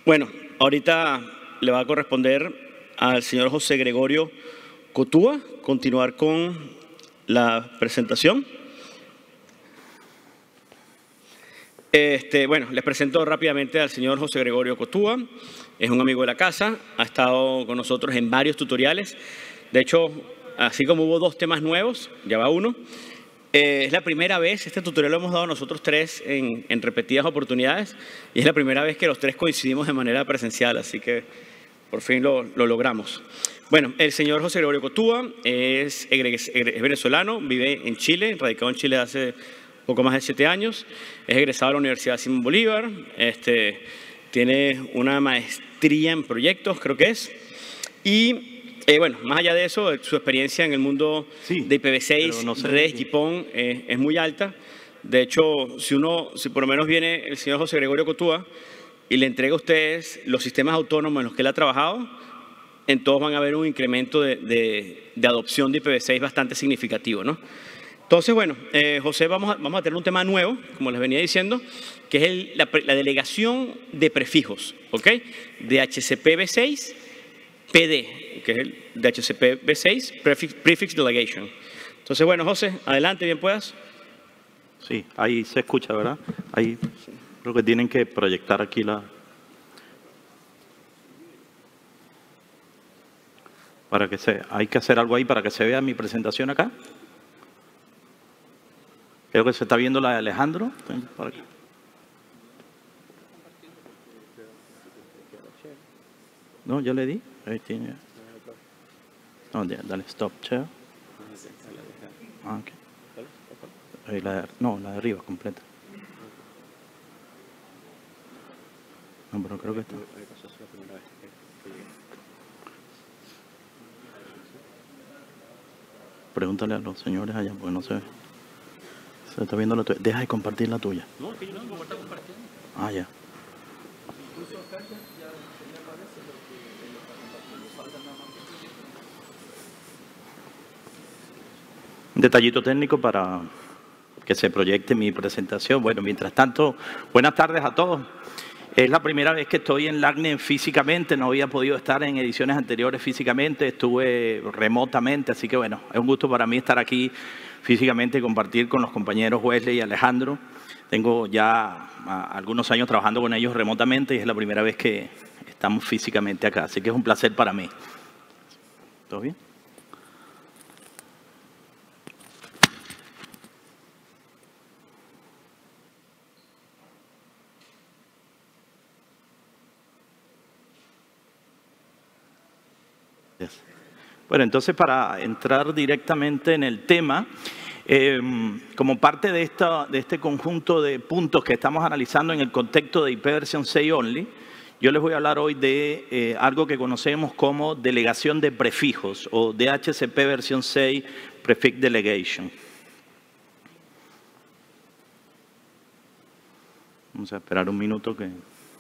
Bueno, ahorita le va a corresponder al señor José Gregorio Cotúa continuar con la presentación. Bueno, les presento rápidamente al señor José Gregorio Cotúa. Es un amigo de la casa, ha estado con nosotros en varios tutoriales. De hecho, así como hubo 2 temas nuevos, ya va uno. Es la primera vez, este tutorial lo hemos dado nosotros 3 en repetidas oportunidades, y es la primera vez que los 3 coincidimos de manera presencial, así que por fin lo logramos. Bueno, el señor José Gregorio Cotúa es venezolano, vive en Chile, radicado en Chile hace poco más de 7 años, es egresado de la Universidad Simón Bolívar, tiene una maestría en proyectos, creo que es, y bueno, más allá de eso, su experiencia en el mundo de IPv6, redes, GPON, es muy alta. De hecho, si por lo menos viene el señor José Gregorio Cotúa y le entrega a ustedes los sistemas autónomos en los que él ha trabajado, en todos van a haber un incremento de adopción de IPv6 bastante significativo, ¿no? Entonces, bueno, José, vamos a tener un tema nuevo, como les venía diciendo, que es la delegación de prefijos, ¿ok? DHCP v6, PD, que es el DHCP v6, Prefix Delegation. Entonces, bueno, José, adelante, bien puedas. Sí, ahí se escucha, ¿verdad? Ahí creo que tienen que proyectar aquí la... Hay que hacer algo ahí para que se vea mi presentación acá. Creo que se está viendo la de Alejandro. Para acá. No, ya le di. Ahí tiene. No, dale stop share. Ah, okay. Ahí la de arriba completa. No, pero creo que está. Pregúntale a los señores allá porque no se ve. Se está viendo la tuya. Deja de compartir la tuya. No, que yo no me voy a compartir. Ah, ya. Un detallito técnico para que se proyecte mi presentación. Bueno, mientras tanto, buenas tardes a todos. Es la primera vez que estoy en LACNIC físicamente, no había podido estar en ediciones anteriores físicamente, estuve remotamente, así que bueno, es un gusto para mí estar aquí físicamente y compartir con los compañeros Wesley y Alejandro. Tengo ya algunos años trabajando con ellos remotamente y es la primera vez que estamos físicamente acá, así que es un placer para mí. ¿Todo bien? Bueno, entonces para entrar directamente en el tema, como parte de este conjunto de puntos que estamos analizando en el contexto de IPv6 Only, yo les voy a hablar hoy de algo que conocemos como delegación de prefijos o DHCP versión 6 Prefix Delegation. Vamos a esperar un minuto que...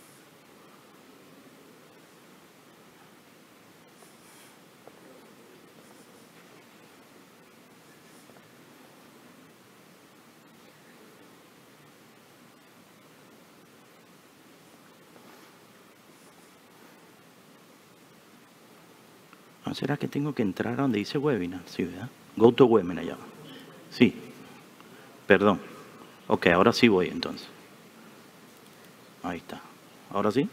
¿Será que tengo que entrar a donde dice webinar? Sí, ¿verdad? Go to webinar allá. Sí. Perdón. Ok, ahora sí voy entonces. Ahí está. ¿Ahora sí?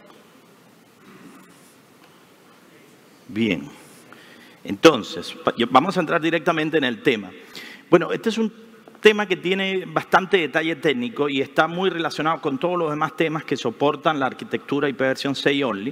Bien. Entonces, vamos a entrar directamente en el tema. Bueno, este es un tema que tiene bastante detalle técnico y está muy relacionado con todos los demás temas que soportan la arquitectura IPv6 Only.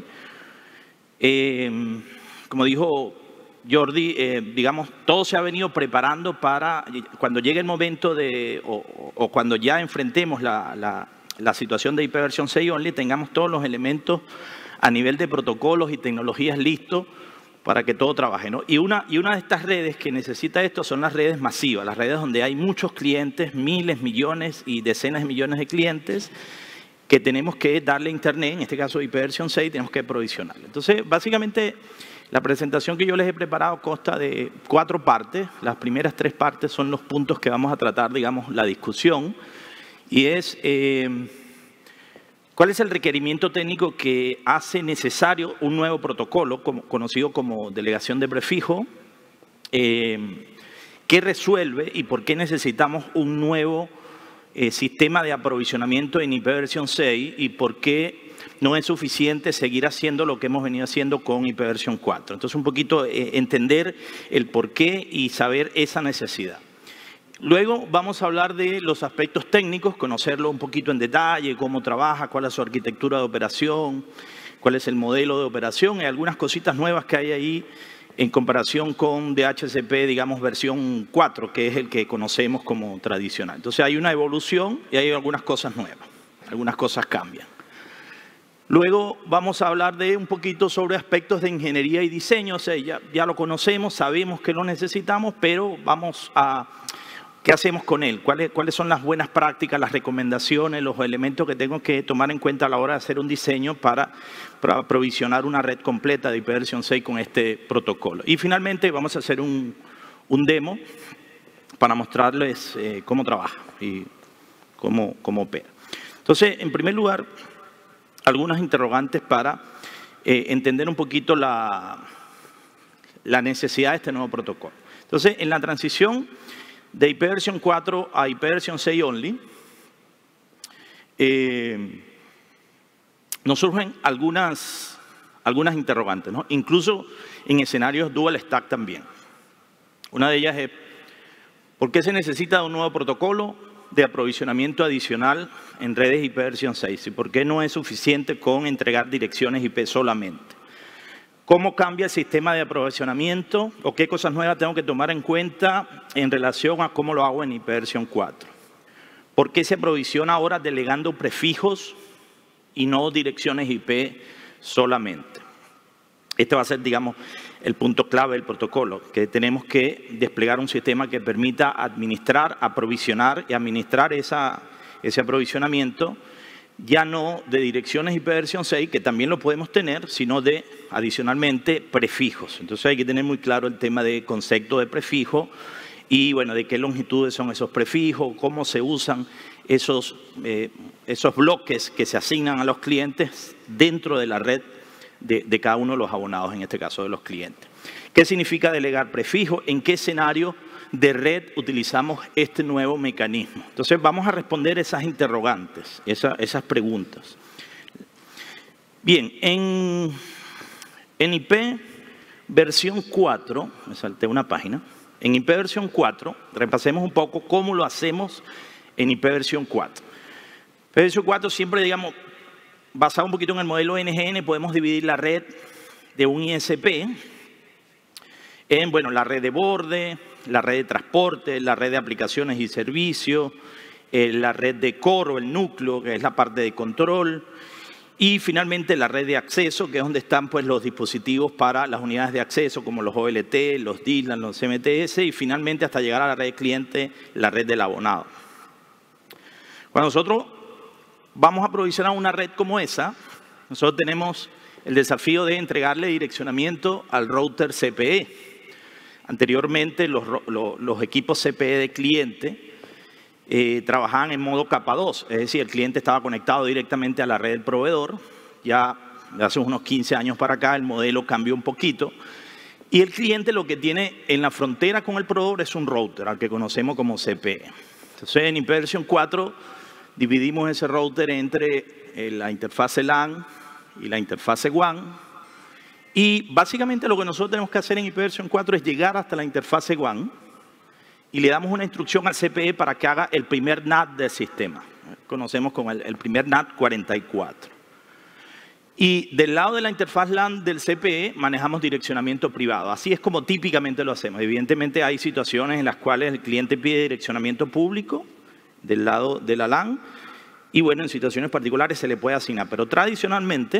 Como dijo Jordi, digamos, todo se ha venido preparando para cuando llegue el momento de, o cuando ya enfrentemos la situación de IPv6 Only, tengamos todos los elementos a nivel de protocolos y tecnologías listos para que todo trabaje, ¿no? Y una de estas redes que necesita esto son las redes masivas, las redes donde hay muchos clientes, miles, millones y decenas de millones de clientes que tenemos que darle internet, en este caso IPv6, tenemos que provisionarle. Entonces, básicamente, la presentación que yo les he preparado consta de 4 partes. Las primeras 3 partes son los puntos que vamos a tratar, digamos, la discusión. Y es ¿Cuál es el requerimiento técnico que hace necesario un nuevo protocolo, conocido como delegación de prefijo? ¿Qué resuelve y por qué necesitamos un nuevo sistema de aprovisionamiento en IPv 6 y por qué no es suficiente seguir haciendo lo que hemos venido haciendo con IPv 4? Entonces, un poquito entender el por qué y saber esa necesidad. Luego vamos a hablar de los aspectos técnicos, conocerlo un poquito en detalle, cómo trabaja, cuál es su arquitectura de operación, cuál es el modelo de operación y algunas cositas nuevas que hay ahí en comparación con DHCP, digamos, versión 4, que es el que conocemos como tradicional. Entonces hay una evolución y hay algunas cosas nuevas, algunas cosas cambian. Luego vamos a hablar de un poquito sobre aspectos de ingeniería y diseño. O sea, ya lo conocemos, sabemos que lo necesitamos, pero vamos a... ¿Qué hacemos con él? ¿Cuáles son las buenas prácticas, las recomendaciones, los elementos que tengo que tomar en cuenta a la hora de hacer un diseño para provisionar una red completa de IPv 6 con este protocolo? Y finalmente vamos a hacer un demo para mostrarles cómo trabaja y cómo opera. Entonces, en primer lugar, algunas interrogantes para entender un poquito la necesidad de este nuevo protocolo. Entonces, en la transición de IPv 4 a IPv 6 only, nos surgen algunas interrogantes, ¿no? Incluso en escenarios dual stack también. Una de ellas es, ¿por qué se necesita un nuevo protocolo de aprovisionamiento adicional en redes IPv 6? ¿Y por qué no es suficiente con entregar direcciones IP solamente? ¿Cómo cambia el sistema de aprovisionamiento o qué cosas nuevas tengo que tomar en cuenta en relación a cómo lo hago en IPv 4? ¿Por qué se aprovisiona ahora delegando prefijos y no direcciones IP solamente? Este va a ser, digamos, el punto clave del protocolo, que tenemos que desplegar un sistema que permita administrar, aprovisionar y administrar ese aprovisionamiento, ya no de direcciones IPv 6, que también lo podemos tener, sino de, adicionalmente, prefijos. Entonces hay que tener muy claro el tema de concepto de prefijo y, bueno, de qué longitudes son esos prefijos, cómo se usan esos bloques que se asignan a los clientes dentro de la red de cada uno de los abonados, en este caso de los clientes. ¿Qué significa delegar prefijo? ¿En qué escenario de red utilizamos este nuevo mecanismo? Entonces vamos a responder esas interrogantes, esas preguntas. Bien, en IP versión 4, me salté una página, en IP versión 4, repasemos un poco cómo lo hacemos en IP versión 4. IP versión 4 siempre, digamos, basado un poquito en el modelo NGN, podemos dividir la red de un ISP en, bueno, la red de borde, la red de transporte, la red de aplicaciones y servicios, la red de core o el núcleo, que es la parte de control, y finalmente la red de acceso, que es donde están, pues, los dispositivos para las unidades de acceso, como los OLT, los DLAN, los MTS, y finalmente hasta llegar a la red de cliente, la red del abonado. Cuando nosotros vamos a aprovisionar una red como esa, nosotros tenemos el desafío de entregarle direccionamiento al router CPE. Anteriormente los equipos CPE de cliente trabajaban en modo capa 2, es decir, el cliente estaba conectado directamente a la red del proveedor. Ya de hace unos 15 años para acá el modelo cambió un poquito y el cliente lo que tiene en la frontera con el proveedor es un router, al que conocemos como CPE. Entonces en IPv 4 dividimos ese router entre la interfase LAN y la interfase WAN. Y básicamente lo que nosotros tenemos que hacer en IPv 4 es llegar hasta la interfase WAN y le damos una instrucción al CPE para que haga el primer NAT del sistema. Conocemos como el primer NAT 44. Y del lado de la interfaz LAN del CPE manejamos direccionamiento privado. Así es como típicamente lo hacemos. Evidentemente hay situaciones en las cuales el cliente pide direccionamiento público del lado de la LAN y, bueno, en situaciones particulares se le puede asignar. Pero tradicionalmente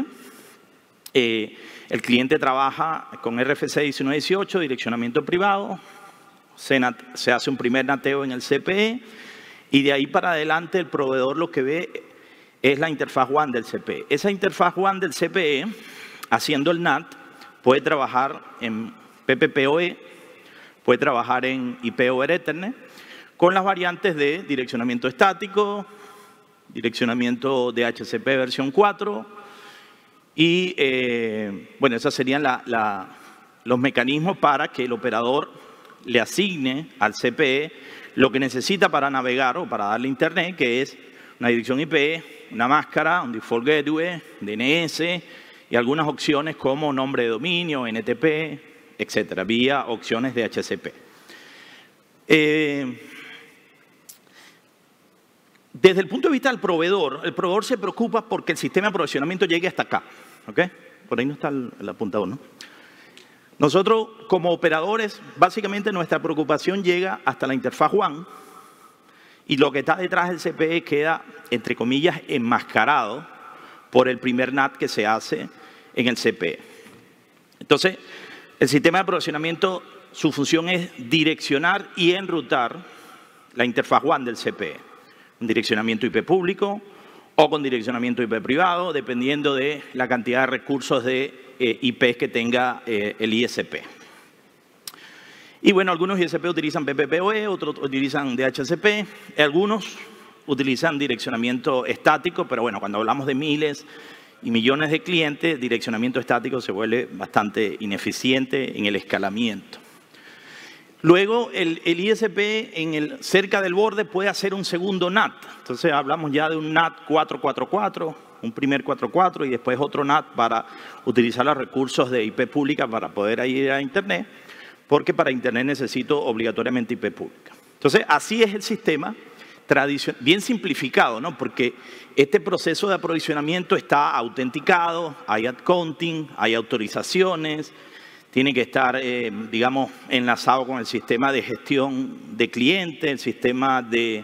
el cliente trabaja con RFC 1918, direccionamiento privado, se hace un primer nateo en el CPE y de ahí para adelante el proveedor lo que ve es la interfaz WAN del CPE. Esa interfaz WAN del CPE, haciendo el NAT, puede trabajar en PPPoE, puede trabajar en IP over Ethernet, con las variantes de direccionamiento estático, direccionamiento DHCP versión 4. Y, bueno, esos serían los mecanismos para que el operador le asigne al CPE lo que necesita para navegar o para darle internet, que es una dirección IP, una máscara, un default gateway, DNS y algunas opciones como nombre de dominio, NTP, etcétera, vía opciones de DHCP. Desde el punto de vista del proveedor, el proveedor se preocupa porque el sistema de aprovisionamiento llegue hasta acá. ¿Ok? Por ahí no está el apuntador, ¿no? Nosotros, como operadores, básicamente nuestra preocupación llega hasta la interfaz WAN y lo que está detrás del CPE queda, entre comillas, enmascarado por el primer NAT que se hace en el CPE. Entonces, el sistema de aprovisionamiento, su función es direccionar y enrutar la interfaz WAN del CPE. Un direccionamiento IP público o con direccionamiento IP privado, dependiendo de la cantidad de recursos de IPs que tenga el ISP. Y bueno, algunos ISP utilizan PPPoE, otros utilizan DHCP, algunos utilizan direccionamiento estático, pero bueno, cuando hablamos de miles y millones de clientes, direccionamiento estático se vuelve bastante ineficiente en el escalamiento. Luego, el ISP cerca del borde puede hacer un segundo NAT. Entonces, hablamos ya de un NAT 444, un primer 44 y después otro NAT para utilizar los recursos de IP pública para poder ir a Internet, porque para Internet necesito obligatoriamente IP pública. Entonces, así es el sistema tradicional, bien simplificado, ¿no? Porque este proceso de aprovisionamiento está autenticado, hay accounting, hay autorizaciones, tiene que estar, digamos, enlazado con el sistema de gestión de clientes, el sistema de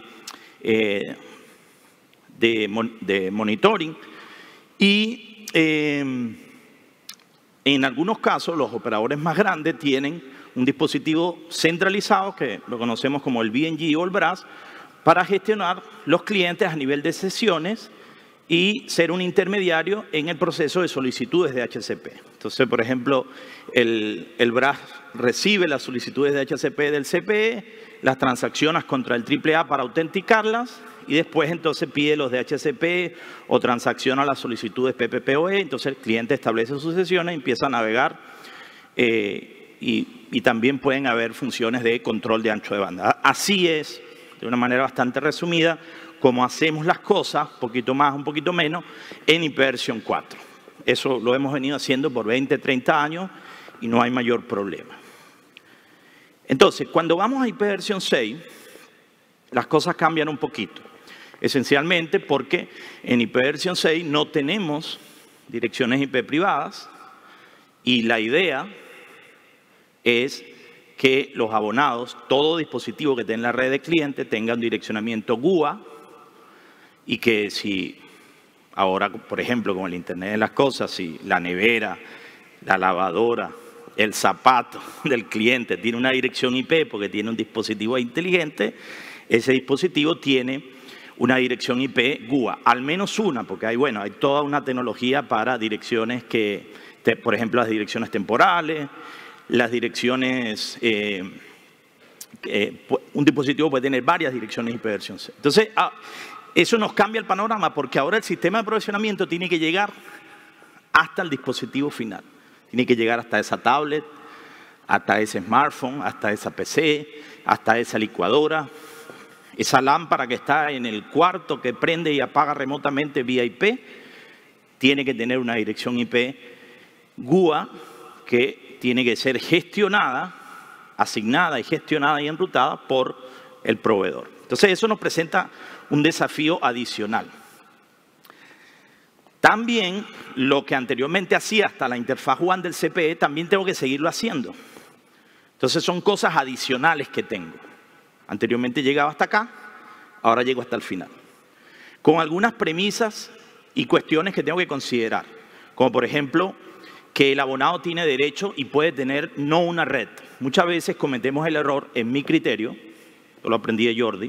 monitoring. Y en algunos casos, los operadores más grandes tienen un dispositivo centralizado, que lo conocemos como el BNG o el BRAS, para gestionar los clientes a nivel de sesiones y ser un intermediario en el proceso de solicitudes de DHCP. Entonces, por ejemplo, el BRAS recibe las solicitudes de DHCP del CPE, las transacciones contra el AAA para autenticarlas y después entonces pide los DHCP o transacciona las solicitudes PPPoE. Entonces el cliente establece sus sesiones y empieza a navegar y también pueden haber funciones de control de ancho de banda. Así es, de una manera bastante resumida, como hacemos las cosas, un poquito más, un poquito menos, en IP versión 4. Eso lo hemos venido haciendo por 20, 30 años y no hay mayor problema. Entonces, cuando vamos a IP versión 6, las cosas cambian un poquito. Esencialmente porque en IP versión 6 no tenemos direcciones IP privadas y la idea es que los abonados, todo dispositivo que esté en la red de cliente tenga un direccionamiento GUA y que si ahora, por ejemplo, con el Internet de las Cosas, si la nevera, la lavadora, el zapato del cliente tiene una dirección IP porque tiene un dispositivo inteligente, ese dispositivo tiene una dirección IP GUA, al menos una, porque hay toda una tecnología para direcciones que, por ejemplo, las direcciones temporales, las direcciones, un dispositivo puede tener varias direcciones IP versión 6. Entonces, eso nos cambia el panorama porque ahora el sistema de aprovisionamiento tiene que llegar hasta el dispositivo final. Tiene que llegar hasta esa tablet, hasta ese smartphone, hasta esa PC, hasta esa licuadora, esa lámpara que está en el cuarto que prende y apaga remotamente vía IP. Tiene que tener una dirección IP GUA que tiene que ser gestionada, asignada y gestionada y enrutada por el proveedor. Entonces, eso nos presenta un desafío adicional. También, lo que anteriormente hacía hasta la interfaz WAN del CPE, también tengo que seguirlo haciendo. Entonces, son cosas adicionales que tengo. Anteriormente llegaba hasta acá, ahora llego hasta el final. Con algunas premisas y cuestiones que tengo que considerar. Como, por ejemplo, que el abonado tiene derecho y puede tener no una red. Muchas veces cometemos el error, en mi criterio, yo lo aprendí de Jordi,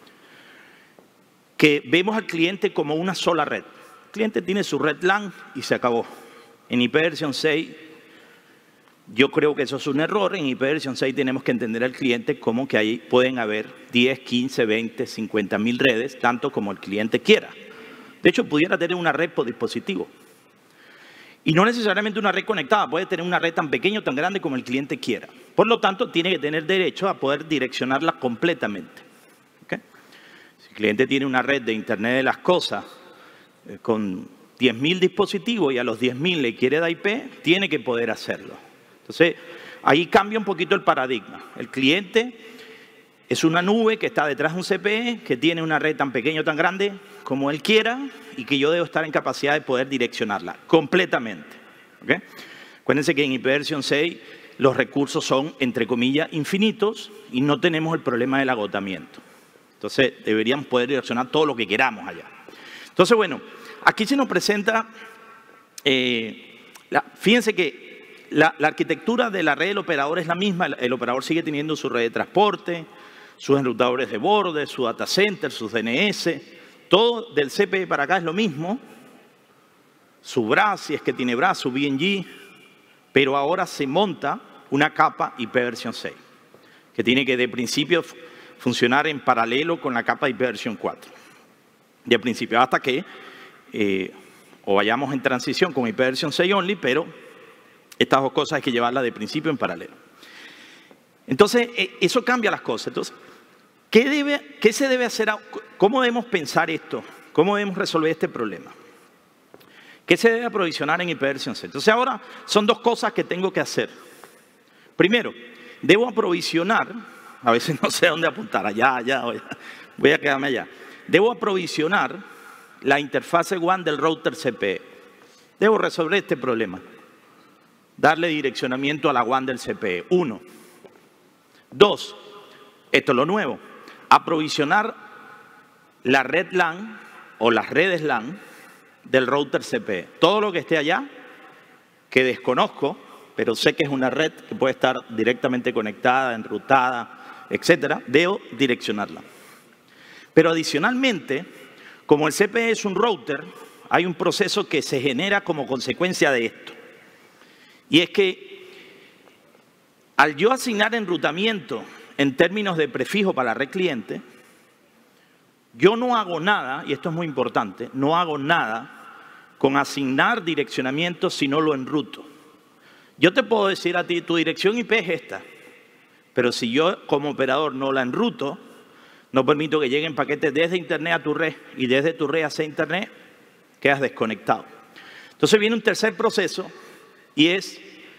que vemos al cliente como una sola red. El cliente tiene su red LAN y se acabó. En IP versión 6, yo creo que eso es un error. En IP versión 6 tenemos que entender al cliente como que ahí pueden haber 10, 15, 20, 50.000 redes, tanto como el cliente quiera. De hecho, pudiera tener una red por dispositivo. Y no necesariamente una red conectada, puede tener una red tan pequeña o tan grande como el cliente quiera. Por lo tanto, tiene que tener derecho a poder direccionarla completamente. ¿Okay? Si el cliente tiene una red de Internet de las cosas con 10.000 dispositivos y a los 10.000 le quiere dar IP, tiene que poder hacerlo. Entonces, ahí cambia un poquito el paradigma. El cliente es una nube que está detrás de un CPE, que tiene una red tan pequeña o tan grande como él quiera y que yo debo estar en capacidad de poder direccionarla completamente. ¿Okay? Acuérdense que en IPv 6 los recursos son, entre comillas, infinitos y no tenemos el problema del agotamiento. Entonces, deberíamos poder direccionar todo lo que queramos allá. Entonces, bueno, aquí se nos presenta, fíjense que la arquitectura de la red del operador es la misma. El operador sigue teniendo su red de transporte, sus enrutadores de borde, su data center, sus DNS. Todo del CPE para acá es lo mismo. Su BRAS, si es que tiene BRAS, su BNG. Pero ahora se monta una capa IPv6, que tiene que de principio funcionar en paralelo con la capa IPv4. De principio hasta que o vayamos en transición con IPv6 only, pero estas dos cosas hay que llevarlas de principio en paralelo. Entonces, eso cambia las cosas. Entonces, ¿qué se debe hacer? ¿Cómo debemos pensar esto? ¿Cómo debemos resolver este problema? ¿Qué se debe aprovisionar en IPv6? Entonces, ahora son dos cosas que tengo que hacer. Primero, debo aprovisionar, a veces no sé dónde apuntar, allá, voy a quedarme allá. Debo aprovisionar la interfase WAN del router CPE. Debo resolver este problema. Darle direccionamiento a la WAN del CPE. 1. 2. Esto es lo nuevo. Aprovisionar la red LAN o las redes LAN del router CPE. Todo lo que esté allá, que desconozco, pero sé que es una red que puede estar directamente conectada, enrutada, etcétera, debo direccionarla. Pero adicionalmente, como el CPE es un router, hay un proceso que se genera como consecuencia de esto. Y es que al yo asignar enrutamiento en términos de prefijo para la red cliente, yo no hago nada, y esto es muy importante, no hago nada con asignar direccionamiento si no lo enruto. Yo te puedo decir a ti, tu dirección IP es esta, pero si yo como operador no la enruto, no permito que lleguen paquetes desde Internet a tu red y desde tu red hacia Internet, quedas desconectado. Entonces viene un tercer proceso y es,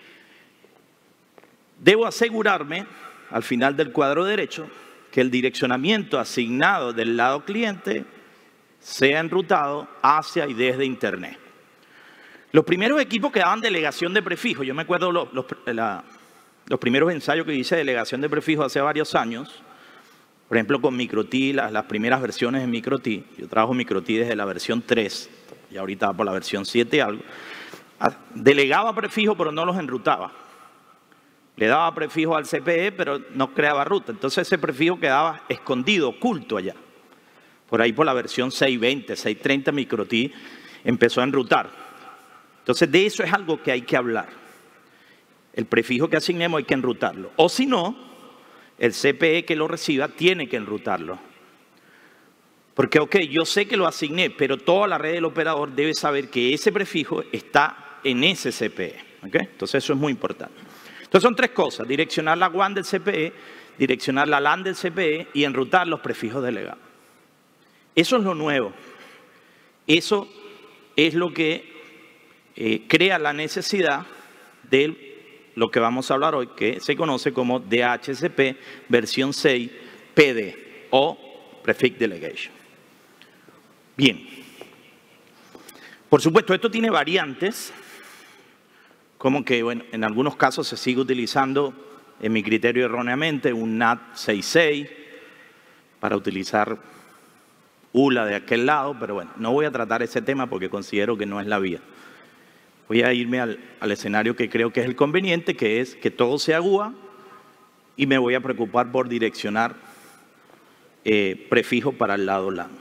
debo asegurarme al final del cuadro derecho que el direccionamiento asignado del lado cliente sea enrutado hacia y desde Internet. Los primeros equipos que daban delegación de prefijo, yo me acuerdo los primeros ensayos que hice de delegación de prefijo hace varios años, por ejemplo con MikroT, las primeras versiones de MikroT, yo trabajo MikroT desde la versión 3 y ahorita por la versión 7 y algo, delegaba prefijo pero no los enrutaba. Le daba prefijo al CPE pero no creaba ruta, entonces ese prefijo quedaba escondido, oculto allá. Por ahí por la versión 6.20, 6.30 MikroT empezó a enrutar. Entonces de eso es algo que hay que hablar. El prefijo que asignemos hay que enrutarlo. O si no, el CPE que lo reciba tiene que enrutarlo. Porque, ok, yo sé que lo asigné, pero toda la red del operador debe saber que ese prefijo está en ese CPE. ¿Okay? Entonces eso es muy importante. Entonces son tres cosas. Direccionar la WAN del CPE, direccionar la LAN del CPE y enrutar los prefijos delegados. Eso es lo nuevo. Eso es lo que crea la necesidad de lo que vamos a hablar hoy, que se conoce como DHCP versión 6 PD o Prefix Delegation. Bien. Por supuesto, esto tiene variantes, como que bueno, en algunos casos se sigue utilizando, en mi criterio erróneamente, un NAT 6.6 para utilizar ULA de aquel lado, pero bueno, no voy a tratar ese tema porque considero que no es la vía. Voy a irme al escenario que creo que es el conveniente, que es que todo sea GUA y me voy a preocupar por direccionar prefijo para el lado LAN.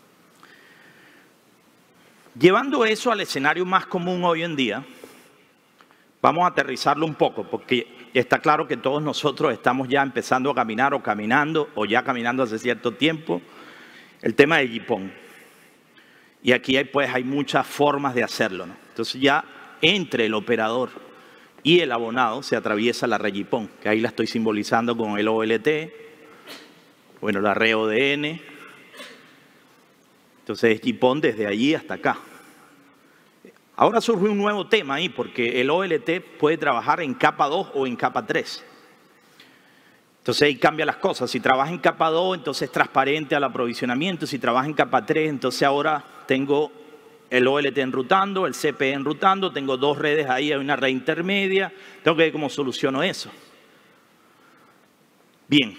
Llevando eso al escenario más común hoy en día, vamos a aterrizarlo un poco, porque está claro que todos nosotros estamos ya empezando a caminar o caminando, o ya caminando hace cierto tiempo, el tema de GPON. Y aquí hay muchas formas de hacerlo, ¿no? Entonces ya entre el operador y el abonado se atraviesa la red JIPON, que ahí la estoy simbolizando con el OLT, bueno, la red ODN. Entonces es JIPON desde allí hasta acá. Ahora surge un nuevo tema ahí, porque el OLT puede trabajar en capa 2 o en capa 3. Entonces ahí cambia las cosas. Si trabaja en capa 2, entonces es transparente al aprovisionamiento. Si trabaja en capa 3, entonces ahora tengo el OLT enrutando, el CPE enrutando, tengo dos redes ahí, hay una red intermedia. Tengo que ver cómo soluciono eso. Bien.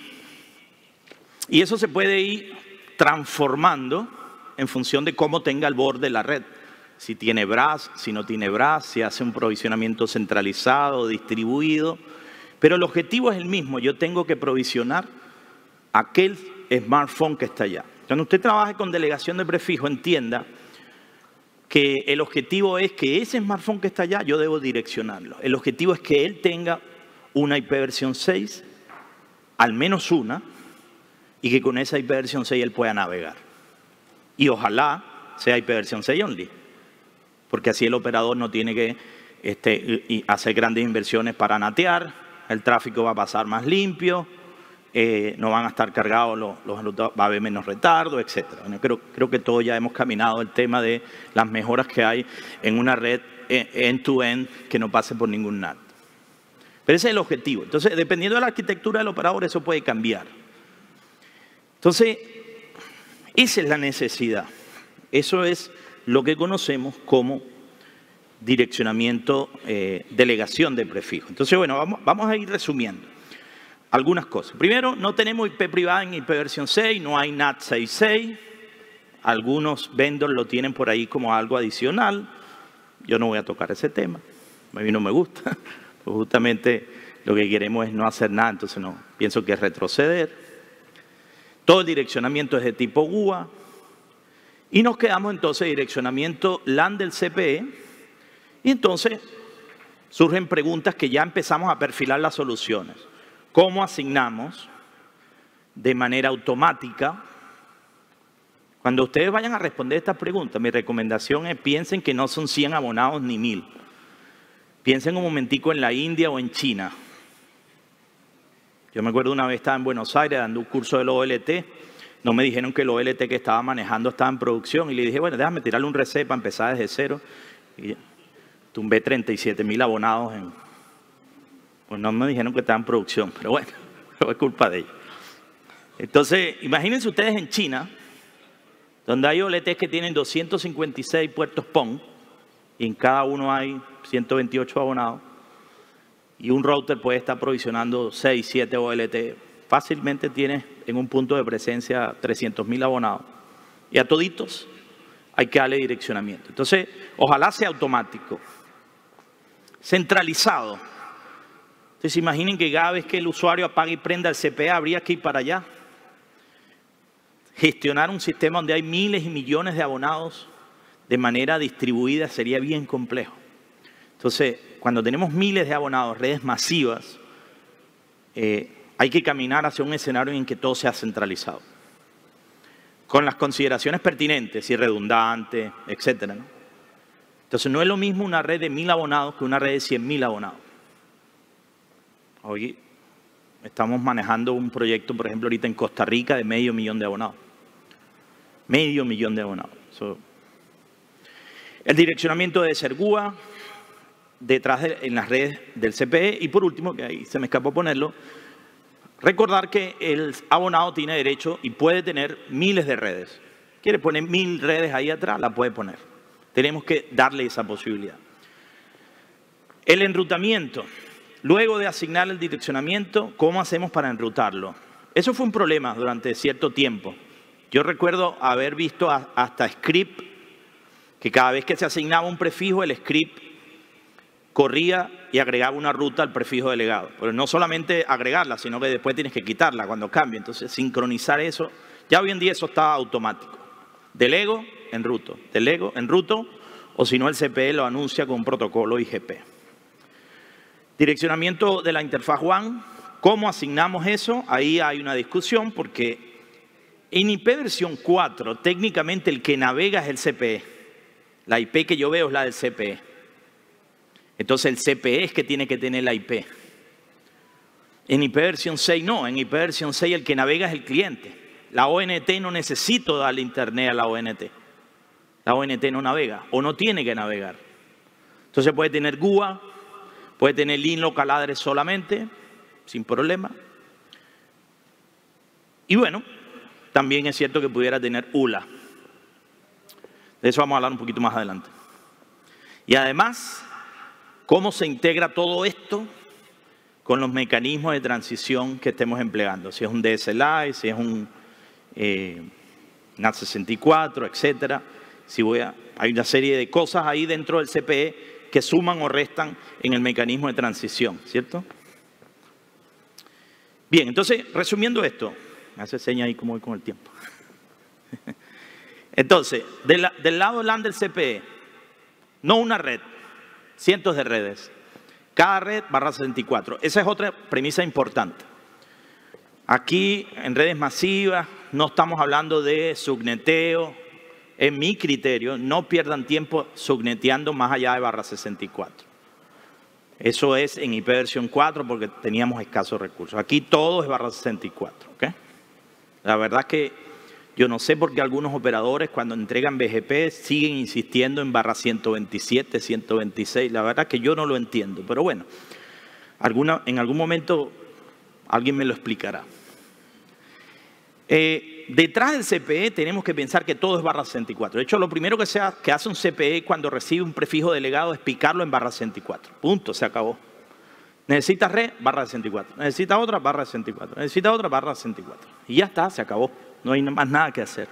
Y eso se puede ir transformando en función de cómo tenga el borde la red. Si tiene BRAS, si no tiene BRAS, si hace un provisionamiento centralizado, distribuido. Pero el objetivo es el mismo. Yo tengo que provisionar aquel smartphone que está allá. Cuando usted trabaje con delegación de prefijo, entienda que el objetivo es que ese smartphone que está allá, yo debo direccionarlo. El objetivo es que él tenga una IPv 6, al menos una, y que con esa IPv 6 él pueda navegar. Y ojalá sea IPv 6 only, porque así el operador no tiene que hacer grandes inversiones para natear, el tráfico va a pasar más limpio, no van a estar cargados los enrutados, va a haber menos retardo, etc. Bueno, creo que todos ya hemos caminado el tema de las mejoras que hay en una red end-to-end que no pase por ningún NAT. Pero ese es el objetivo. Entonces, dependiendo de la arquitectura del operador, eso puede cambiar. Entonces, esa es la necesidad. Eso es lo que conocemos como direccionamiento, delegación de prefijo. Entonces, bueno, vamos a ir resumiendo algunas cosas. Primero, no tenemos IP privada en IPv 6, no hay NAT 6.6. Algunos vendors lo tienen por ahí como algo adicional. Yo no voy a tocar ese tema. A mí no me gusta. Pues justamente lo que queremos es no hacer nada, entonces no, pienso que es retroceder. Todo el direccionamiento es de tipo GUA. Y nos quedamos entonces direccionamiento LAN del CPE. Y entonces surgen preguntas que ya empezamos a perfilar las soluciones. ¿Cómo asignamos de manera automática? Cuando ustedes vayan a responder estas preguntas, mi recomendación es piensen que no son 100 abonados ni 1000. Piensen un momentico en la India o en China. Yo me acuerdo una vez estaba en Buenos Aires dando un curso del OLT. No me dijeron que el OLT que estaba manejando estaba en producción. Y le dije, bueno, déjame tirarle un reset para empezar desde cero. Y tumbé 37.000 abonados. Pues no me dijeron que estaba en producción. Pero bueno, es culpa de ellos. Entonces, imagínense ustedes en China, donde hay OLTs que tienen 256 puertos PON. Y en cada uno hay 128 abonados. Y un router puede estar provisionando 6, 7 OLT. Fácilmente tiene en un punto de presencia 300.000 abonados. Y a toditos hay que darle direccionamiento. Entonces, ojalá sea automático. Centralizado. Entonces, imaginen que cada vez que el usuario apague y prenda el CPE, habría que ir para allá. Gestionar un sistema donde hay miles y millones de abonados de manera distribuida sería bien complejo. Entonces, cuando tenemos miles de abonados, redes masivas, hay que caminar hacia un escenario en que todo sea centralizado. Con las consideraciones pertinentes y redundantes, etc., ¿no? Entonces, no es lo mismo una red de 1000 abonados que una red de 100.000 abonados. Hoy estamos manejando un proyecto, por ejemplo, ahorita en Costa Rica de 500.000 de abonados. 500.000 de abonados. El direccionamiento de SerGUA, detrás en las redes del CPE. Y por último, que ahí se me escapó ponerlo, recordar que el abonado tiene derecho y puede tener miles de redes. Quiere poner 1000 redes ahí atrás, la puede poner. Tenemos que darle esa posibilidad. El enrutamiento. Luego de asignar el direccionamiento, ¿cómo hacemos para enrutarlo? Eso fue un problema durante cierto tiempo. Yo recuerdo haber visto hasta script, que cada vez que se asignaba un prefijo, el script corría y agregaba una ruta al prefijo delegado. Pero no solamente agregarla, sino que después tienes que quitarla cuando cambie. Entonces, sincronizar eso, ya hoy en día eso está automático. Delego, enruto. Delego, enruto, o si no el CPE lo anuncia con un protocolo IGP. Direccionamiento de la interfaz WAN. ¿Cómo asignamos eso? Ahí hay una discusión porque En IP versión 4, técnicamente el que navega es el CPE. La IP que yo veo es la del CPE. Entonces el CPE es que tiene que tener la IP. En IP versión 6 no, en IP versión 6 el que navega es el cliente. La ONT no necesito darle internet a la ONT. La ONT no navega o no tiene que navegar. Entonces puede tener GUA, puede tener link local address solamente, sin problema. Y bueno, también es cierto que pudiera tener ULA. De eso vamos a hablar un poquito más adelante. Y además, ¿cómo se integra todo esto con los mecanismos de transición que estemos empleando? Si es un DSLI, si es un NAT64, etcétera. Hay una serie de cosas ahí dentro del CPE que suman o restan en el mecanismo de transición, ¿cierto? Bien, entonces, resumiendo esto, me hace seña ahí como voy con el tiempo. Entonces, del lado LAN del CPE, no una red, cientos de redes. Cada red /64. Esa es otra premisa importante. Aquí, en redes masivas, no estamos hablando de subneteo. En mi criterio, no pierdan tiempo subneteando más allá de /64. Eso es en IP versión 4 porque teníamos escasos recursos. Aquí todo es /64. ¿Okay? La verdad es que yo no sé por qué algunos operadores cuando entregan BGP siguen insistiendo en /127, 126. La verdad es que yo no lo entiendo. Pero bueno, en algún momento alguien me lo explicará. Detrás del CPE tenemos que pensar que todo es /64. De hecho, lo primero que hace un CPE cuando recibe un prefijo delegado es picarlo en /64. Punto, se acabó. Necesitas red, /64. Necesitas otra, /64. Necesitas otra, /64. Y ya está, se acabó. No hay más nada que hacer.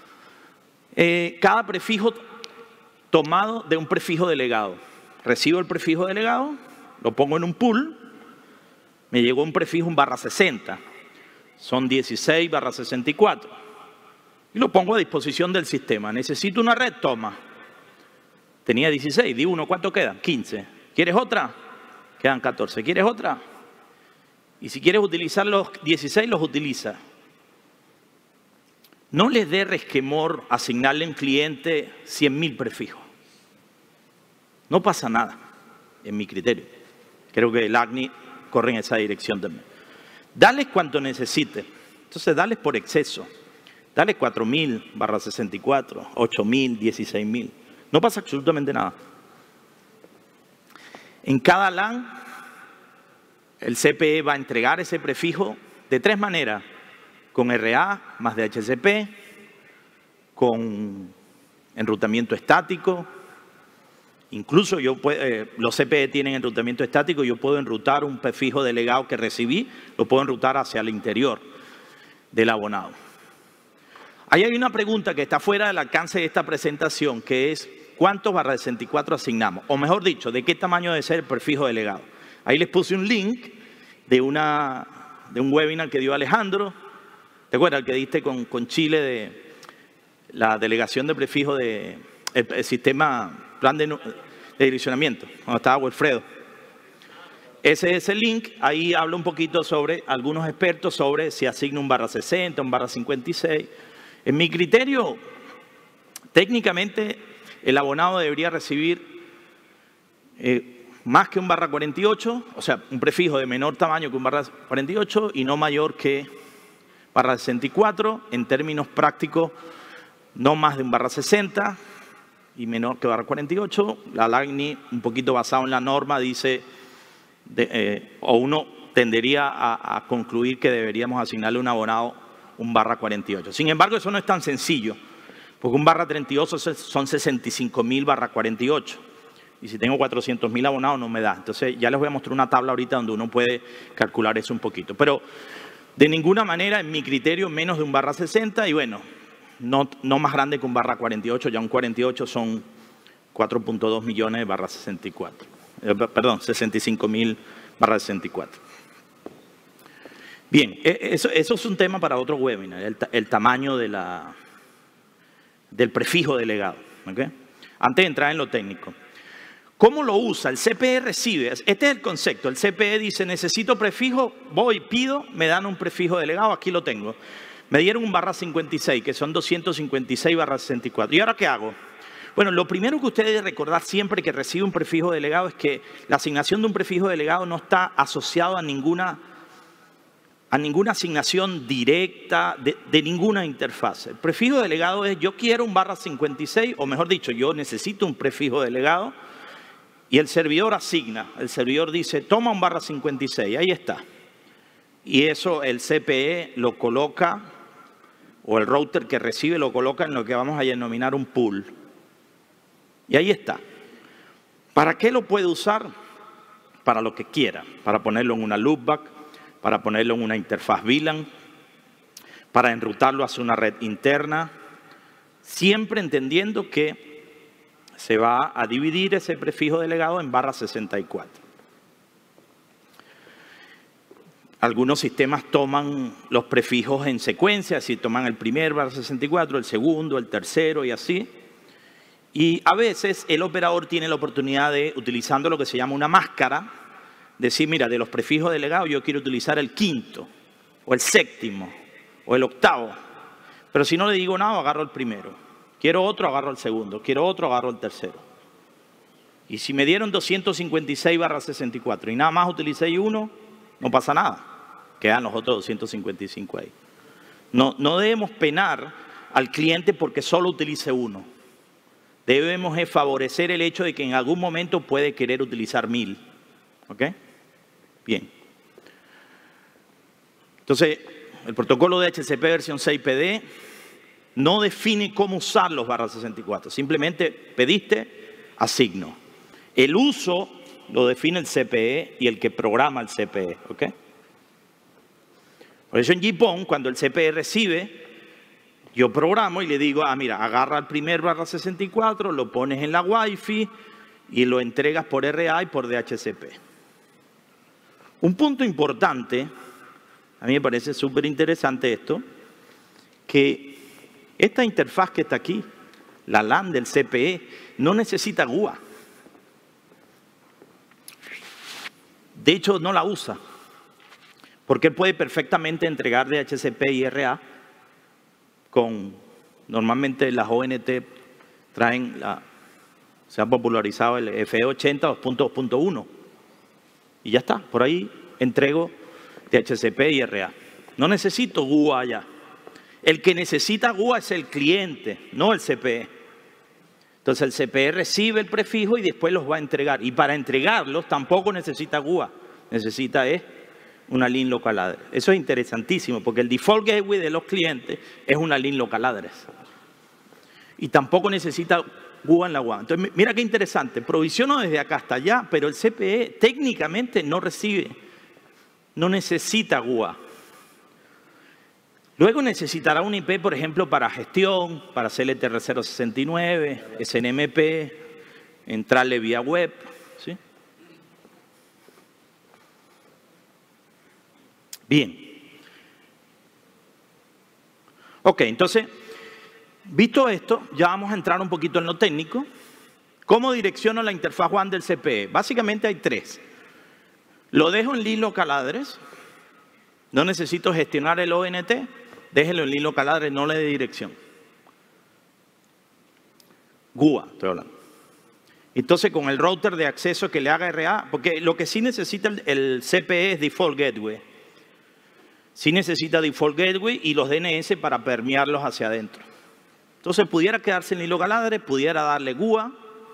Cada prefijo tomado de un prefijo delegado. Recibo el prefijo delegado, lo pongo en un pool, me llegó un prefijo, un /60. Son 16 /64. Y lo pongo a disposición del sistema. Necesito una red, toma. Tenía 16, di uno, ¿cuánto quedan? 15. ¿Quieres otra? Quedan 14. ¿Quieres otra? Y si quieres utilizar los 16, los utiliza. No les dé resquemor asignarle a un cliente 100.000 prefijos. No pasa nada, en mi criterio. Creo que el ACNI corre en esa dirección también. Dales cuanto necesite. Entonces, dales por exceso. Dale 4.000 /64, 8.000, 16.000. No pasa absolutamente nada. En cada LAN, el CPE va a entregar ese prefijo de 3 maneras. Con RA más DHCP, con enrutamiento estático. Incluso los CPE tienen enrutamiento estático. Yo puedo enrutar un prefijo delegado que recibí, lo puedo enrutar hacia el interior del abonado. Ahí hay una pregunta que está fuera del alcance de esta presentación, que es ¿cuántos /64 asignamos? O mejor dicho, ¿de qué tamaño debe ser el prefijo delegado? Ahí les puse un link de un webinar que dio Alejandro. ¿Te acuerdas el que diste con Chile de la delegación de prefijo del sistema plan de direccionamiento? Cuando estaba Wilfredo. Ese es el link. Ahí habla un poquito sobre algunos expertos sobre si asigna un /60, un /56. En mi criterio, técnicamente el abonado debería recibir más que un /48, o sea, un prefijo de menor tamaño que un /48 y no mayor que /64, en términos prácticos, no más de un /60 y menor que /48. La LACNI, un poquito basado en la norma, dice, o uno tendería a concluir que deberíamos asignarle a un abonado un /48. Sin embargo, eso no es tan sencillo, porque un /38 son 65.000 /48. Y si tengo 400.000 abonados no me da. Entonces, ya les voy a mostrar una tabla ahorita donde uno puede calcular eso un poquito. Pero de ninguna manera, en mi criterio, menos de un /60 y bueno, no más grande que un /48. Ya un 48 son 4.2 millones de /64. Perdón, 65.000 /64. Bien, eso es un tema para otro webinar, el tamaño del prefijo delegado. ¿Okay? Antes de entrar en lo técnico. ¿Cómo lo usa? El CPE recibe, este es el concepto, el CPE dice necesito prefijo, voy, pido, me dan un prefijo delegado, aquí lo tengo. Me dieron un /56, que son 256/64. ¿Y ahora qué hago? Bueno, lo primero que usted debe recordar siempre que recibe un prefijo delegado es que la asignación de un prefijo delegado no está asociado a ninguna asignación directa de ninguna interfaz. El prefijo delegado es yo quiero un /56, o mejor dicho, yo necesito un prefijo delegado y el servidor asigna. El servidor dice, toma un /56, ahí está. Y eso el CPE lo coloca, o el router que recibe lo coloca en lo que vamos a denominar un pool. Y ahí está. ¿Para qué lo puede usar? Para lo que quiera. Para ponerlo en una loopback, para ponerlo en una interfaz VLAN, para enrutarlo hacia una red interna, siempre entendiendo que se va a dividir ese prefijo delegado en /64. Algunos sistemas toman los prefijos en secuencia, así toman el primer /64, el segundo, el tercero y así. Y a veces el operador tiene la oportunidad de, utilizando lo que se llama una máscara, decir, mira, de los prefijos delegados yo quiero utilizar el quinto, o el séptimo, o el octavo. Pero si no le digo nada, agarro el primero. Quiero otro, agarro el segundo. Quiero otro, agarro el tercero. Y si me dieron 256/64 y nada más utilicé uno, no pasa nada. Quedan los otros 255 ahí. No debemos penar al cliente porque solo utilice uno. Debemos favorecer el hecho de que en algún momento puede querer utilizar 1000. ¿Ok? Bien. Entonces, el protocolo de DHCP versión 6 PD no define cómo usar los /64. Simplemente pediste, asigno. El uso lo define el CPE y el que programa el CPE. ¿Ok? Por eso en GPON, cuando el CPE recibe, yo programo y le digo, mira, agarra el primer /64, lo pones en la Wi-Fi y lo entregas por RA y por DHCP. Un punto importante, a mí me parece súper interesante esto, que esta interfaz que está aquí, la LAN del CPE, no necesita GUA. De hecho, no la usa, porque él puede perfectamente entregar DHCP y RA normalmente las ONT traen, se ha popularizado el FE80 2.2.1 y ya está, por ahí entrego DHCP y RA. No necesito GUA ya. El que necesita GUA es el cliente, no el CPE. Entonces el CPE recibe el prefijo y después los va a entregar. Y para entregarlos tampoco necesita GUA, necesita una LIN local address. Eso es interesantísimo porque el default gateway de los clientes es una LIN local address. Y tampoco necesita GUA en la WAN. Entonces mira qué interesante, provisiono desde acá hasta allá, pero el CPE técnicamente no recibe, no necesita GUA. Luego necesitará un IP, por ejemplo, para gestión, para CLTR 069, SNMP, entrarle vía web. ¿Sí? Bien. Ok, entonces, visto esto, ya vamos a entrar un poquito en lo técnico. ¿Cómo direcciono la interfaz WAN del CPE? Básicamente hay tres. Lo dejo en LIN local address. No necesito gestionar el ONT. Déjelo en LIN local address, no le dé dirección. GUA, estoy hablando. Entonces, con el router de acceso que le haga RA, porque lo que sí necesita el CPE es Default Gateway. Sí necesita Default Gateway y los DNS para permearlos hacia adentro. Entonces, pudiera quedarse en LIN local address, pudiera darle GUA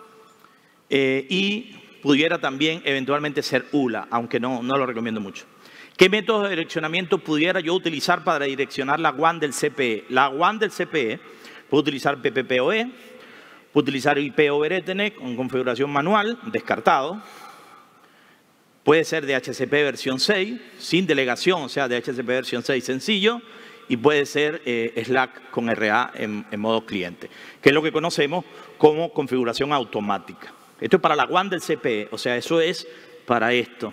y pudiera también eventualmente ser ULA, aunque no lo recomiendo mucho. ¿Qué métodos de direccionamiento pudiera yo utilizar para direccionar la WAN del CPE? La WAN del CPE puede utilizar PPPoE, puede utilizar IP over Ethernet con configuración manual, descartado. Puede ser DHCP versión 6, sin delegación, o sea, DHCP versión 6 sencillo. Y puede ser Slack con RA en modo cliente, que es lo que conocemos como configuración automática. Esto es para la WAN del CPE, o sea, eso es para esto.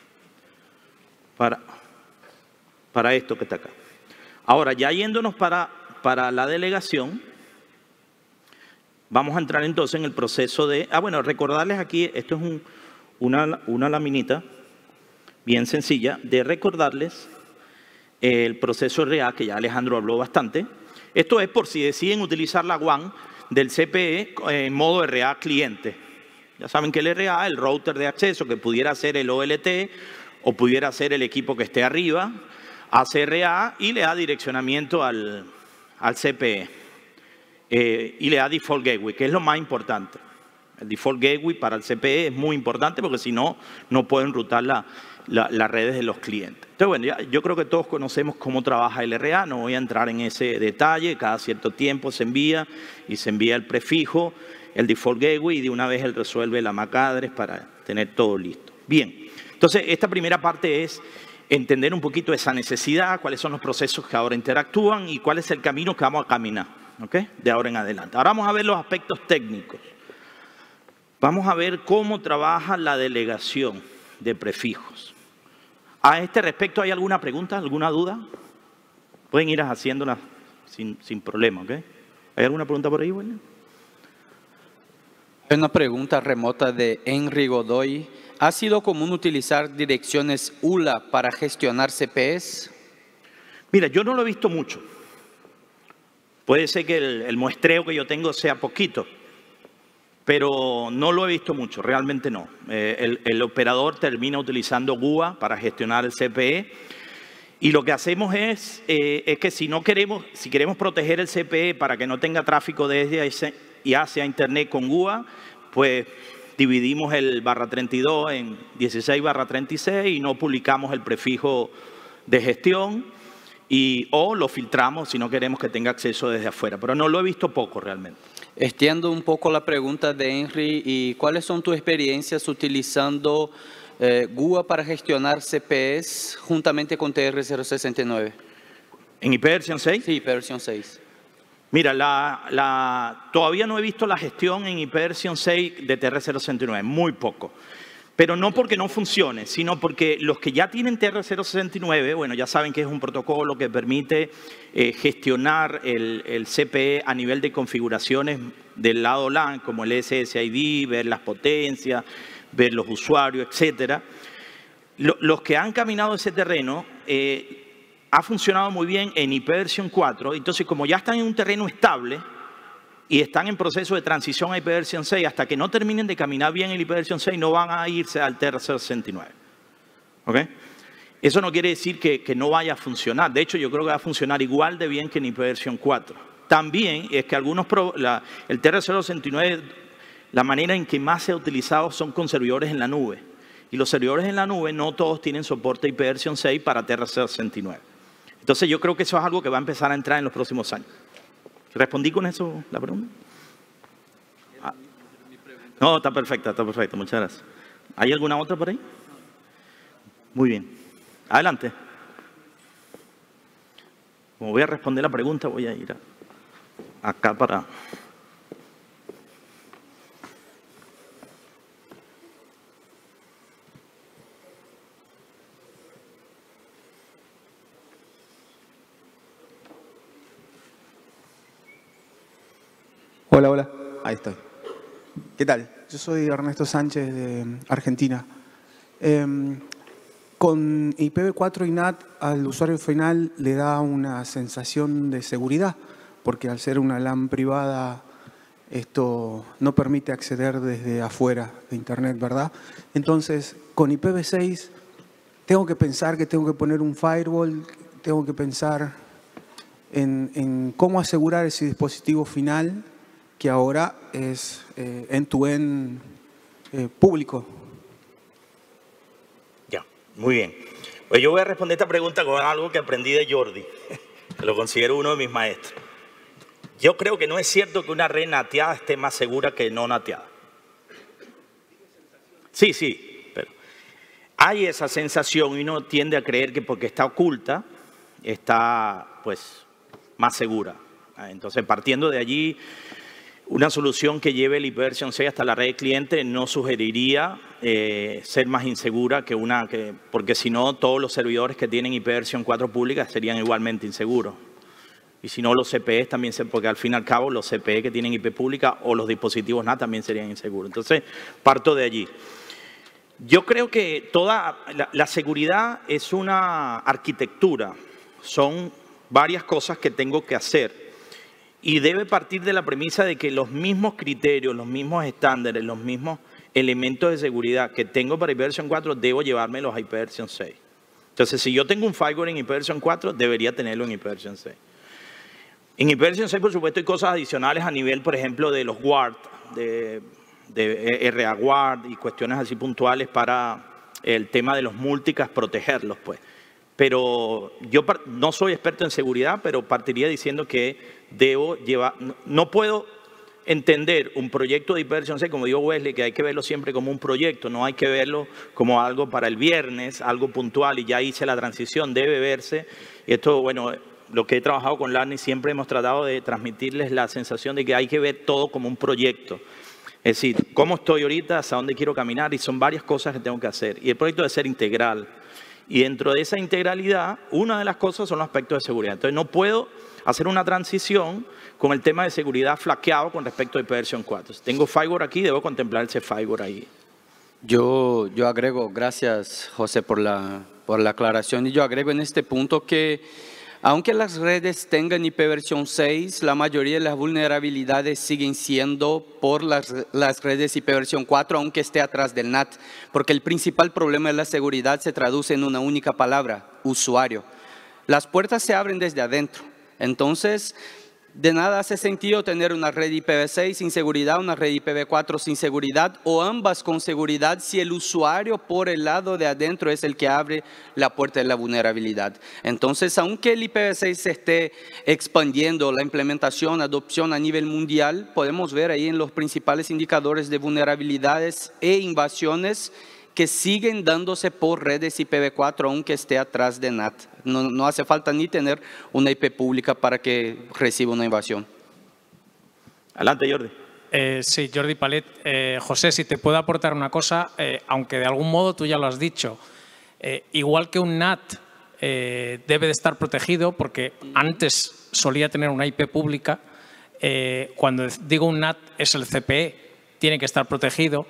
Para esto que está acá. Ahora, ya yéndonos para la delegación, vamos a entrar entonces en el proceso de... bueno, recordarles aquí, esto es una laminita bien sencilla, de recordarles el proceso RA, que ya Alejandro habló bastante. Esto es por si deciden utilizar la WAN del CPE en modo RA cliente. Ya saben que el RA, el router de acceso, que pudiera ser el OLT o pudiera ser el equipo que esté arriba, hace RA y le da direccionamiento al CPE. Y le da Default Gateway, que es lo más importante. El Default Gateway para el CPE es muy importante porque si no, no pueden rutar las redes de los clientes. Entonces, bueno, yo creo que todos conocemos cómo trabaja el RA, no voy a entrar en ese detalle. Cada cierto tiempo se envía y se envía el prefijo, el Default Gateway, y de una vez él resuelve la MAC address para tener todo listo. Bien, entonces esta primera parte es entender un poquito esa necesidad, cuáles son los procesos que ahora interactúan y cuál es el camino que vamos a caminar, ¿ok? De ahora en adelante. Ahora vamos a ver los aspectos técnicos. Vamos a ver cómo trabaja la delegación de prefijos. A este respecto, ¿hay alguna pregunta, alguna duda? Pueden ir haciéndola sin problema, ¿ok? ¿Hay alguna pregunta por ahí, William? Hay una pregunta remota de Henry Godoy. ¿Ha sido común utilizar direcciones ULA para gestionar CPEs? Mira, yo no lo he visto mucho. Puede ser que el muestreo que yo tengo sea poquito, pero no lo he visto mucho, realmente no. El operador termina utilizando GUA para gestionar el CPE y lo que hacemos es que si queremos proteger el CPE para que no tenga tráfico desde y hacia Internet con GUA, pues dividimos el /32 en 16/36 y no publicamos el prefijo de gestión o lo filtramos si no queremos que tenga acceso desde afuera, pero no lo he visto poco realmente. Extiendo un poco la pregunta de Henry. ¿Y cuáles son tus experiencias utilizando GUA para gestionar CPEs juntamente con TR069? ¿En IP versión 6? Sí, IP versión 6. Mira, todavía no he visto la gestión en IP versión 6 de TR069, muy poco. Pero no porque no funcione, sino porque los que ya tienen TR069, bueno, ya saben que es un protocolo que permite gestionar el CPE a nivel de configuraciones del lado LAN, como el SSID, ver las potencias, ver los usuarios, etc. Los que han caminado ese terreno ha funcionado muy bien en IP versión 4. Entonces, como ya están en un terreno estable y están en proceso de transición a IP versión 6, hasta que no terminen de caminar bien el IP versión 6, no van a irse al TR069. ¿Ok? Eso no quiere decir que no vaya a funcionar. De hecho, yo creo que va a funcionar igual de bien que en IP versión 4. También es que el TR069, la manera en que más se ha utilizado son con servidores en la nube. Y los servidores en la nube no todos tienen soporte IP versión 6 para TR069. Entonces yo creo que eso es algo que va a empezar a entrar en los próximos años. ¿Respondí con eso la pregunta? No, está perfecta, muchas gracias. ¿Hay alguna otra por ahí? Muy bien. Adelante. Como voy a responder la pregunta, voy a ir acá para... Hola, hola. Ahí estoy. ¿Qué tal? Yo soy Ernesto Sánchez de Argentina. Con IPv4 y NAT al usuario final le da una sensación de seguridad, porque al ser una LAN privada esto no permite acceder desde afuera de Internet, ¿verdad? Entonces, con IPv6 tengo que pensar que tengo que poner un firewall, tengo que pensar en cómo asegurar ese dispositivo final que ahora es end-to-end público. Ya, muy bien. Pues yo voy a responder esta pregunta con algo que aprendí de Jordi, que lo considero uno de mis maestros. Yo creo que no es cierto que una red nateada esté más segura que no nateada. Sí, pero hay esa sensación y uno tiende a creer que porque está oculta, está pues más segura. Entonces, partiendo de allí, una solución que lleve el IP versión 6 hasta la red de cliente no sugeriría ser más insegura que una porque si no, todos los servidores que tienen IP versión 4 pública serían igualmente inseguros. Y si no, los CPEs también, porque al fin y al cabo los CPE que tienen IP pública o los dispositivos NAT también serían inseguros. Entonces, parto de allí. Yo creo que toda la seguridad es una arquitectura. son varias cosas que tengo que hacer. Y debe partir de la premisa de que los mismos criterios, los mismos estándares, los mismos elementos de seguridad que tengo para IPv4 4, debo llevármelos a IPv6. Entonces, si yo tengo un firewall en IPv4 4, debería tenerlo en IPv6. En IPv6, por supuesto, hay cosas adicionales a nivel, por ejemplo, de los guard, de RA guard y cuestiones así puntuales para el tema de los multicast, protegerlos, pues. Pero yo no soy experto en seguridad, pero partiría diciendo que debo llevar, no puedo entender un proyecto de IPv6, como dijo Wesley, que hay que verlo siempre como un proyecto, no hay que verlo como algo para el viernes, algo puntual y ya hice la transición, debe verse. Y esto, bueno, lo que he trabajado con LARNI siempre hemos tratado de transmitirles la sensación de que hay que ver todo como un proyecto. Es decir, cómo estoy ahorita, hacia dónde quiero caminar y son varias cosas que tengo que hacer. Y el proyecto debe ser integral. Y dentro de esa integralidad, una de las cosas son los aspectos de seguridad. Entonces, no puedo hacer una transición con el tema de seguridad flaqueado con respecto a IPv4 4. Si tengo firewall aquí, debo contemplar ese firewall ahí. Yo agrego, gracias José por la aclaración, y yo agrego en este punto que aunque las redes tengan IPv6, la mayoría de las vulnerabilidades siguen siendo por las redes IPv4, aunque esté atrás del NAT, porque el principal problema de la seguridad se traduce en una única palabra: usuario. Las puertas se abren desde adentro, entonces de nada hace sentido tener una red IPv6 sin seguridad, una red IPv4 sin seguridad o ambas con seguridad si el usuario por el lado de adentro es el que abre la puerta de la vulnerabilidad. Entonces, aunque el IPv6 se esté expandiendo, la implementación, adopción a nivel mundial, podemos ver ahí en los principales indicadores de vulnerabilidades e invasiones que siguen dándose por redes IPv4 aunque esté atrás de NAT. No hace falta ni tener una IP pública para que reciba una invasión. Adelante, Jordi. Sí, Jordi Palet. José, si te puedo aportar una cosa, aunque de algún modo tú ya lo has dicho, igual que un NAT debe de estar protegido, porque antes solía tener una IP pública, cuando digo un NAT es el CPE, tiene que estar protegido.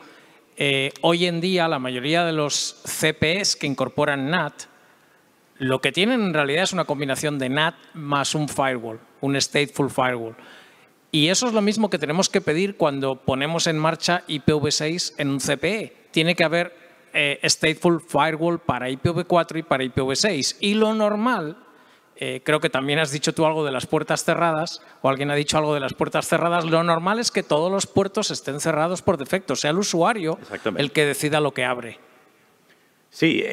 Hoy en día la mayoría de los CPEs que incorporan NAT, lo que tienen en realidad es una combinación de NAT más un firewall, un stateful firewall. Y eso es lo mismo que tenemos que pedir cuando ponemos en marcha IPv6 en un CPE. Tiene que haber stateful firewall para IPv4 y para IPv6. Y lo normal, creo que también has dicho tú algo de las puertas cerradas, o alguien ha dicho algo de las puertas cerradas, lo normal es que todos los puertos estén cerrados por defecto, sea el usuario el que decida lo que abre. Sí,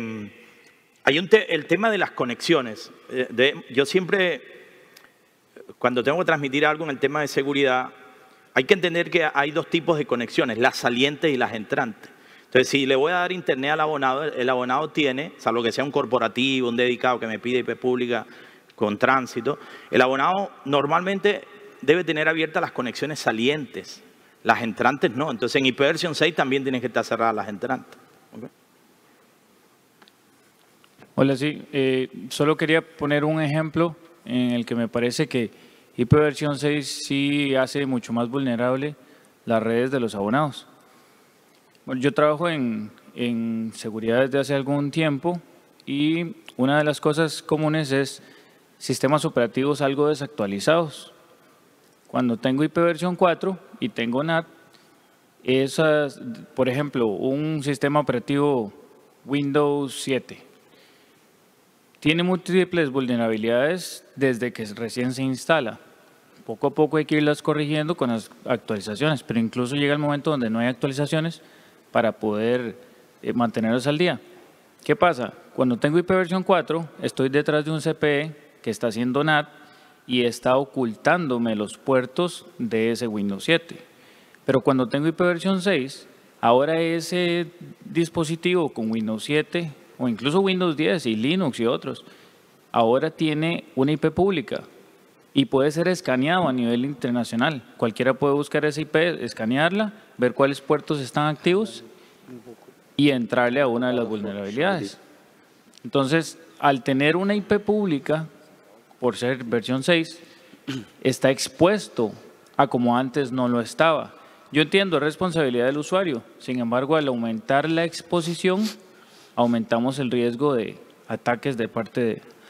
hay el tema de las conexiones. Yo siempre, cuando tengo que transmitir algo en el tema de seguridad, hay que entender que hay dos tipos de conexiones, las salientes y las entrantes. Entonces, si le voy a dar internet al abonado, el abonado tiene, salvo que sea un corporativo, un dedicado que me pide IP pública con tránsito, el abonado normalmente debe tener abiertas las conexiones salientes, las entrantes no. Entonces, en IPv6 también tienen que estar cerradas las entrantes. ¿Okay? Hola, sí. Solo quería poner un ejemplo en el que me parece que IPv6 sí hace mucho más vulnerable las redes de los abonados. Bueno, yo trabajo en seguridad desde hace algún tiempo y una de las cosas comunes es sistemas operativos algo desactualizados. Cuando tengo IPv4 y tengo NAT, por ejemplo, un sistema operativo Windows 7 tiene múltiples vulnerabilidades desde que recién se instala. Poco a poco hay que irlas corrigiendo con las actualizaciones, pero incluso llega el momento donde no hay actualizaciones para poder mantenerlos al día. ¿Qué pasa? Cuando tengo IPv4, estoy detrás de un CPE que está haciendo NAT y está ocultándome los puertos de ese Windows 7. Pero cuando tengo IPv6, ahora ese dispositivo con Windows 7 o incluso Windows 10 y Linux y otros, ahora tiene una IP pública y puede ser escaneado a nivel internacional. Cualquiera puede buscar esa IP, escanearla, ver cuáles puertos están activos y entrarle a una de las vulnerabilidades. Entonces, al tener una IP pública, por ser versión 6, está expuesto a como antes no lo estaba. Yo entiendo, es responsabilidad del usuario. Sin embargo, al aumentar la exposición, aumentamos el riesgo de ataques de parte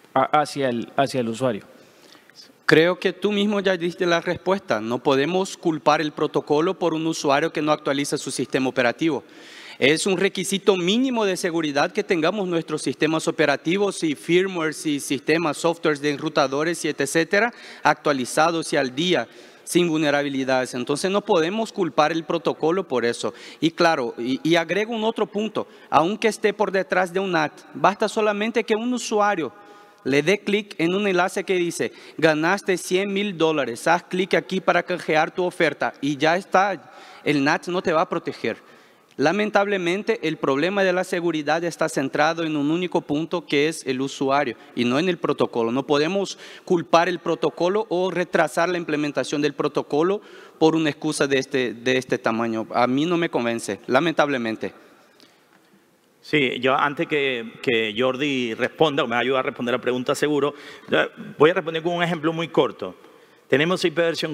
hacia el usuario? Creo que tú mismo ya diste la respuesta. No podemos culpar el protocolo por un usuario que no actualiza su sistema operativo. Es un requisito mínimo de seguridad que tengamos nuestros sistemas operativos y firmwares y sistemas, softwares de enrutadores y etcétera, actualizados y al día, sin vulnerabilidades. Entonces no podemos culpar el protocolo por eso. Y claro, y agrego un otro punto, aunque esté por detrás de un NAT, basta solamente que un usuario le dé clic en un enlace que dice, ganaste $100,000, haz clic aquí para canjear tu oferta y ya está, el NAT no te va a proteger. Lamentablemente, el problema de la seguridad está centrado en un único punto que es el usuario y no en el protocolo. No podemos culpar el protocolo o retrasar la implementación del protocolo por una excusa de este tamaño. A mí no me convence, lamentablemente. Sí, yo antes que Jordi responda o me ayude a responder la pregunta seguro, voy a responder con un ejemplo muy corto. Tenemos IPv4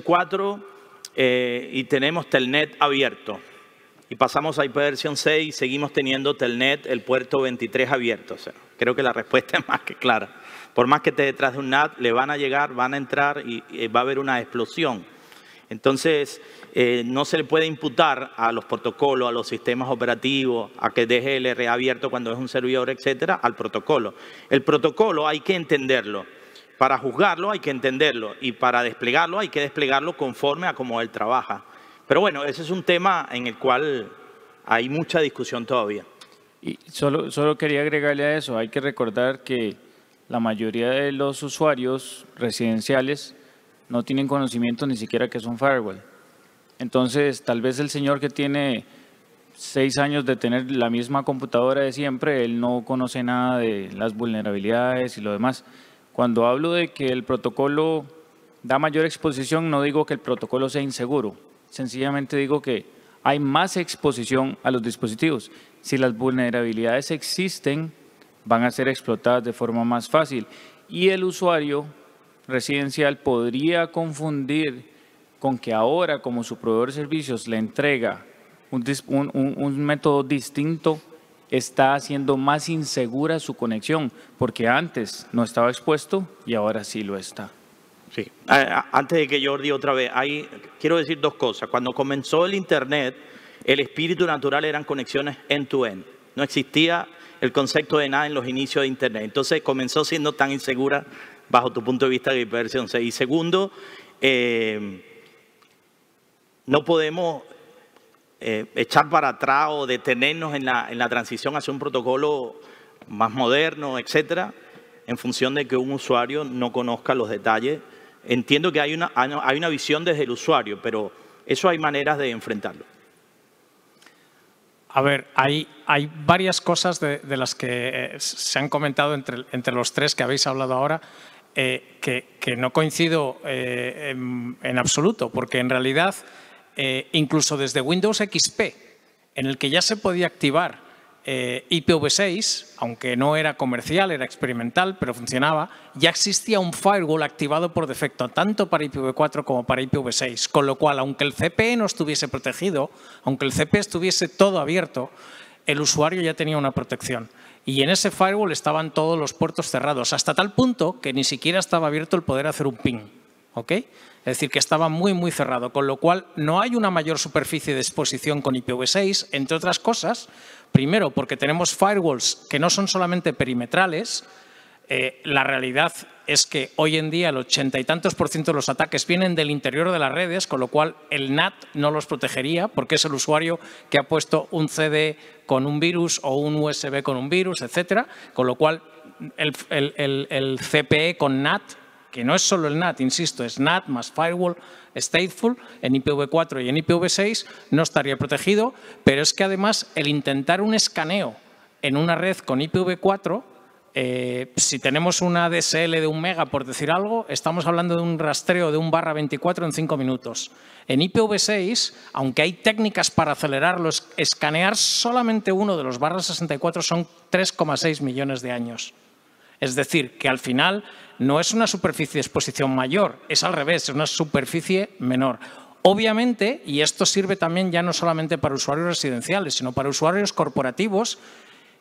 y tenemos Telnet abierto. Y pasamos a IPv6 y seguimos teniendo Telnet, el puerto 23 abierto. O sea, creo que la respuesta es más que clara. Por más que esté detrás de un NAT, le van a llegar, van a entrar y va a haber una explosión. Entonces, no se le puede imputar a los protocolos, a los sistemas operativos, a que deje el RA abierto cuando es un servidor, etcétera, al protocolo. El protocolo hay que entenderlo. Para juzgarlo hay que entenderlo y para desplegarlo hay que desplegarlo conforme a cómo él trabaja. Pero bueno, ese es un tema en el cual hay mucha discusión todavía. Y solo quería agregarle a eso, hay que recordar que la mayoría de los usuarios residenciales no tienen conocimiento ni siquiera que es un firewall. Entonces, tal vez el señor que tiene 6 años de tener la misma computadora de siempre, él no conoce nada de las vulnerabilidades y lo demás. Cuando hablo de que el protocolo da mayor exposición, no digo que el protocolo sea inseguro. Sencillamente digo que hay más exposición a los dispositivos. Si las vulnerabilidades existen, van a ser explotadas de forma más fácil. Y el usuario residencial podría confundir con que ahora, como su proveedor de servicios le entrega un método distinto, está haciendo más insegura su conexión, porque antes no estaba expuesto y ahora sí lo está. Sí. Antes de que Jordi otra vez, quiero decir dos cosas. Cuando comenzó el Internet, el espíritu natural eran conexiones end-to-end. No existía el concepto de nada en los inicios de Internet. Entonces comenzó siendo tan insegura bajo tu punto de vista de IPv6. Y segundo, no podemos echar para atrás o detenernos en la transición hacia un protocolo más moderno, etcétera, en función de que un usuario no conozca los detalles. Entiendo que hay una visión desde el usuario, pero eso hay maneras de enfrentarlo. A ver, hay varias cosas de las que se han comentado entre los tres que habéis hablado ahora que no coincido en absoluto, porque en realidad incluso desde Windows XP, en el que ya se podía activar IPv6, aunque no era comercial, era experimental, pero funcionaba, ya existía un firewall activado por defecto, tanto para IPv4 como para IPv6, con lo cual, aunque el CPE no estuviese protegido, aunque el CPE estuviese todo abierto, el usuario ya tenía una protección. Y en ese firewall estaban todos los puertos cerrados, hasta tal punto que ni siquiera estaba abierto el poder hacer un ping. ¿Ok? Es decir, que estaba muy, muy cerrado, con lo cual no hay una mayor superficie de exposición con IPv6, entre otras cosas. Primero, porque tenemos firewalls que no son solamente perimetrales. La realidad es que hoy en día el 80 y tantos % de los ataques vienen del interior de las redes, con lo cual el NAT no los protegería porque es el usuario que ha puesto un CD con un virus o un USB con un virus, etcétera. Con lo cual el CPE con NAT, que no es solo el NAT, insisto, es NAT más firewall stateful en IPv4 y en IPv6, no estaría protegido, pero es que además el intentar un escaneo en una red con IPv4, si tenemos una DSL de 1 mega, por decir algo, estamos hablando de un rastreo de 1/24 en 5 minutos. En IPv6, aunque hay técnicas para acelerarlo, escanear solamente uno de los /64 son 3,6 millones de años. Es decir, que al final no es una superficie de exposición mayor, es al revés, es una superficie menor. Obviamente, y esto sirve también ya no solamente para usuarios residenciales, sino para usuarios corporativos,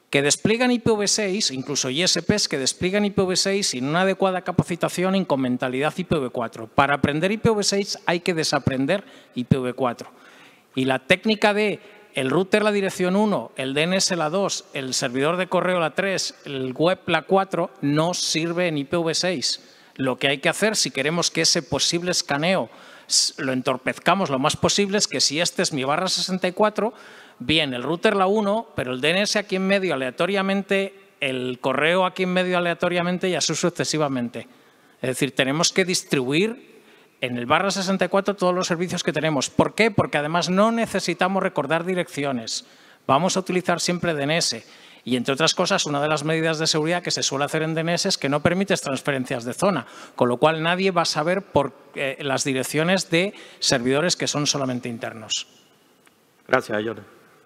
que despliegan IPv6, incluso ISPs que despliegan IPv6 sin una adecuada capacitación en con mentalidad IPv4. Para aprender IPv6 hay que desaprender IPv4. Y la técnica de el router la dirección 1, el DNS la 2, el servidor de correo la 3, el web la 4, no sirve en IPv6. Lo que hay que hacer si queremos que ese posible escaneo lo entorpezcamos lo más posible es que si este es mi barra 64, bien, el router la 1, pero el DNS aquí en medio aleatoriamente, el correo aquí en medio aleatoriamente y así sucesivamente. Es decir, tenemos que distribuir en el barra 64 todos los servicios que tenemos. ¿Por qué? Porque además no necesitamos recordar direcciones. Vamos a utilizar siempre DNS. Y entre otras cosas, una de las medidas de seguridad que se suele hacer en DNS es que no permites transferencias de zona, con lo cual nadie va a saber las direcciones de servidores que son solamente internos. Gracias, Jordi.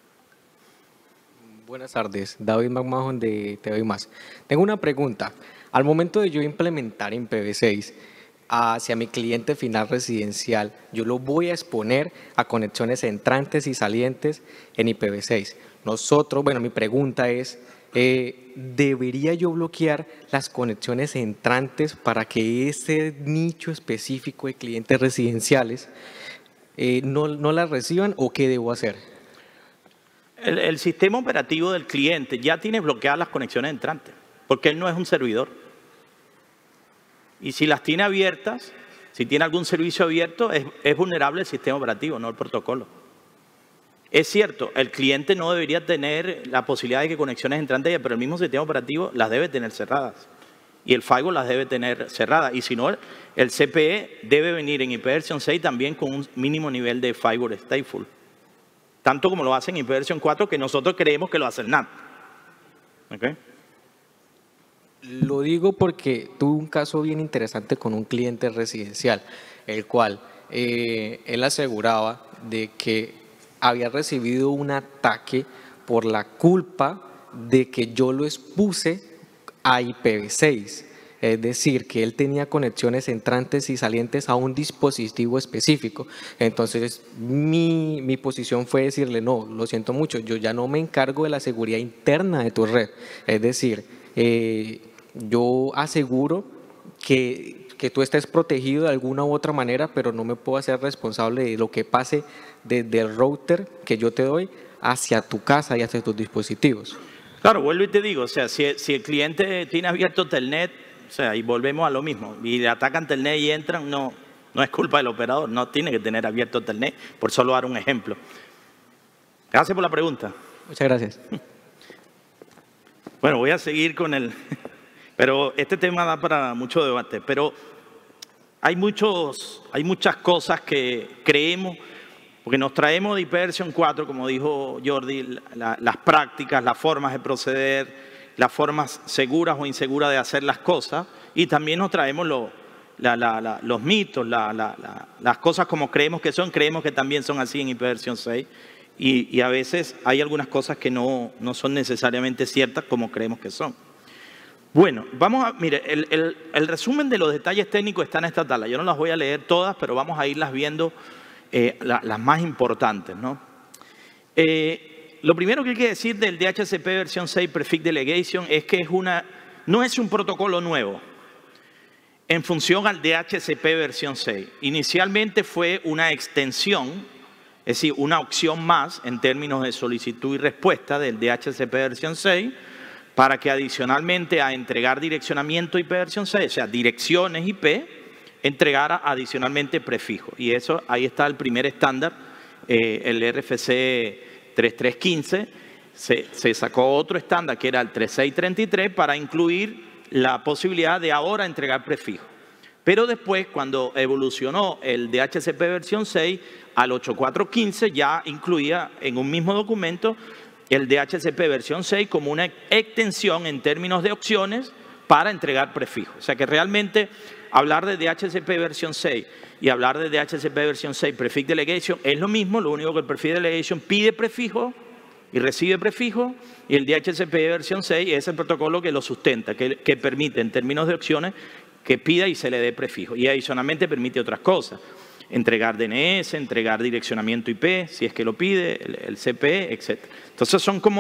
Buenas tardes, David McMahon de TV+. Tengo una pregunta. Al momento de yo implementar IPv6 hacia mi cliente final residencial, yo lo voy a exponer a conexiones entrantes y salientes en IPv6. Mi pregunta es, ¿debería yo bloquear las conexiones entrantes para que ese nicho específico de clientes residenciales no las reciban o qué debo hacer? El sistema operativo del cliente ya tiene bloqueadas las conexiones entrantes, porque él no es un servidor. Y si las tiene abiertas, si tiene algún servicio abierto, es vulnerable el sistema operativo, no el protocolo. Es cierto, el cliente no debería tener la posibilidad de que conexiones entrantes, pero el mismo sistema operativo las debe tener cerradas. Y el firewall las debe tener cerradas. Y si no, el CPE debe venir en IPv 6 también con un mínimo nivel de firewall stateful. Tanto como lo hacen en IPv 4, que nosotros creemos que lo hace el NAT. ¿Okay? Lo digo porque tuve un caso bien interesante con un cliente residencial, el cual él aseguraba de que había recibido un ataque por la culpa de que yo lo expuse a IPv6. Es decir, que él tenía conexiones entrantes y salientes a un dispositivo específico. Entonces, mi posición fue decirle, no, lo siento mucho, yo ya no me encargo de la seguridad interna de tu red. Es decir, yo aseguro que tú estés protegido de alguna u otra manera, pero no me puedo hacer responsable de lo que pase desde el router que yo te doy hacia tu casa y hacia tus dispositivos. Claro, vuelvo y te digo, o sea, si el cliente tiene abierto Telnet, o sea, y volvemos a lo mismo, y le atacan Telnet y entran, no es culpa del operador, no tiene que tener abierto Telnet, por solo dar un ejemplo. Gracias por la pregunta. Muchas gracias. Bueno, voy a seguir con pero este tema da para mucho debate, pero hay muchas cosas que creemos, porque nos traemos de IPv 4, como dijo Jordi, las prácticas, las formas de proceder, las formas seguras o inseguras de hacer las cosas, y también nos traemos los mitos, las cosas como creemos que también son así en IPv 6, y a veces hay algunas cosas que no son necesariamente ciertas como creemos que son. Bueno, mire, el resumen de los detalles técnicos está en esta tabla. Yo no las voy a leer todas, pero vamos a irlas viendo las más importantes, ¿no? Lo primero que hay que decir del DHCP versión 6 Prefix Delegation es que no es un protocolo nuevo en función al DHCP versión 6. Inicialmente fue una extensión, es decir, una opción más en términos de solicitud y respuesta del DHCP versión 6 para que adicionalmente a entregar direccionamiento IP versión 6, o sea, direcciones IP, entregara adicionalmente prefijos. Y eso, ahí está el primer estándar, el RFC 3315, se sacó otro estándar que era el 3633 para incluir la posibilidad de ahora entregar prefijos. Pero después, cuando evolucionó el DHCP versión 6 al 8415, ya incluía en un mismo documento el DHCP versión 6 como una extensión en términos de opciones para entregar prefijos. O sea que realmente hablar de DHCP versión 6 y hablar de DHCP versión 6 Prefix Delegation es lo mismo, lo único que el Prefix Delegation pide prefijo y recibe prefijo, y el DHCP versión 6 es el protocolo que lo sustenta, que permite en términos de opciones que pida y se le dé prefijo. Y adicionalmente permite otras cosas, entregar DNS, entregar direccionamiento IP, si es que lo pide, el CPE, etc. Entonces son como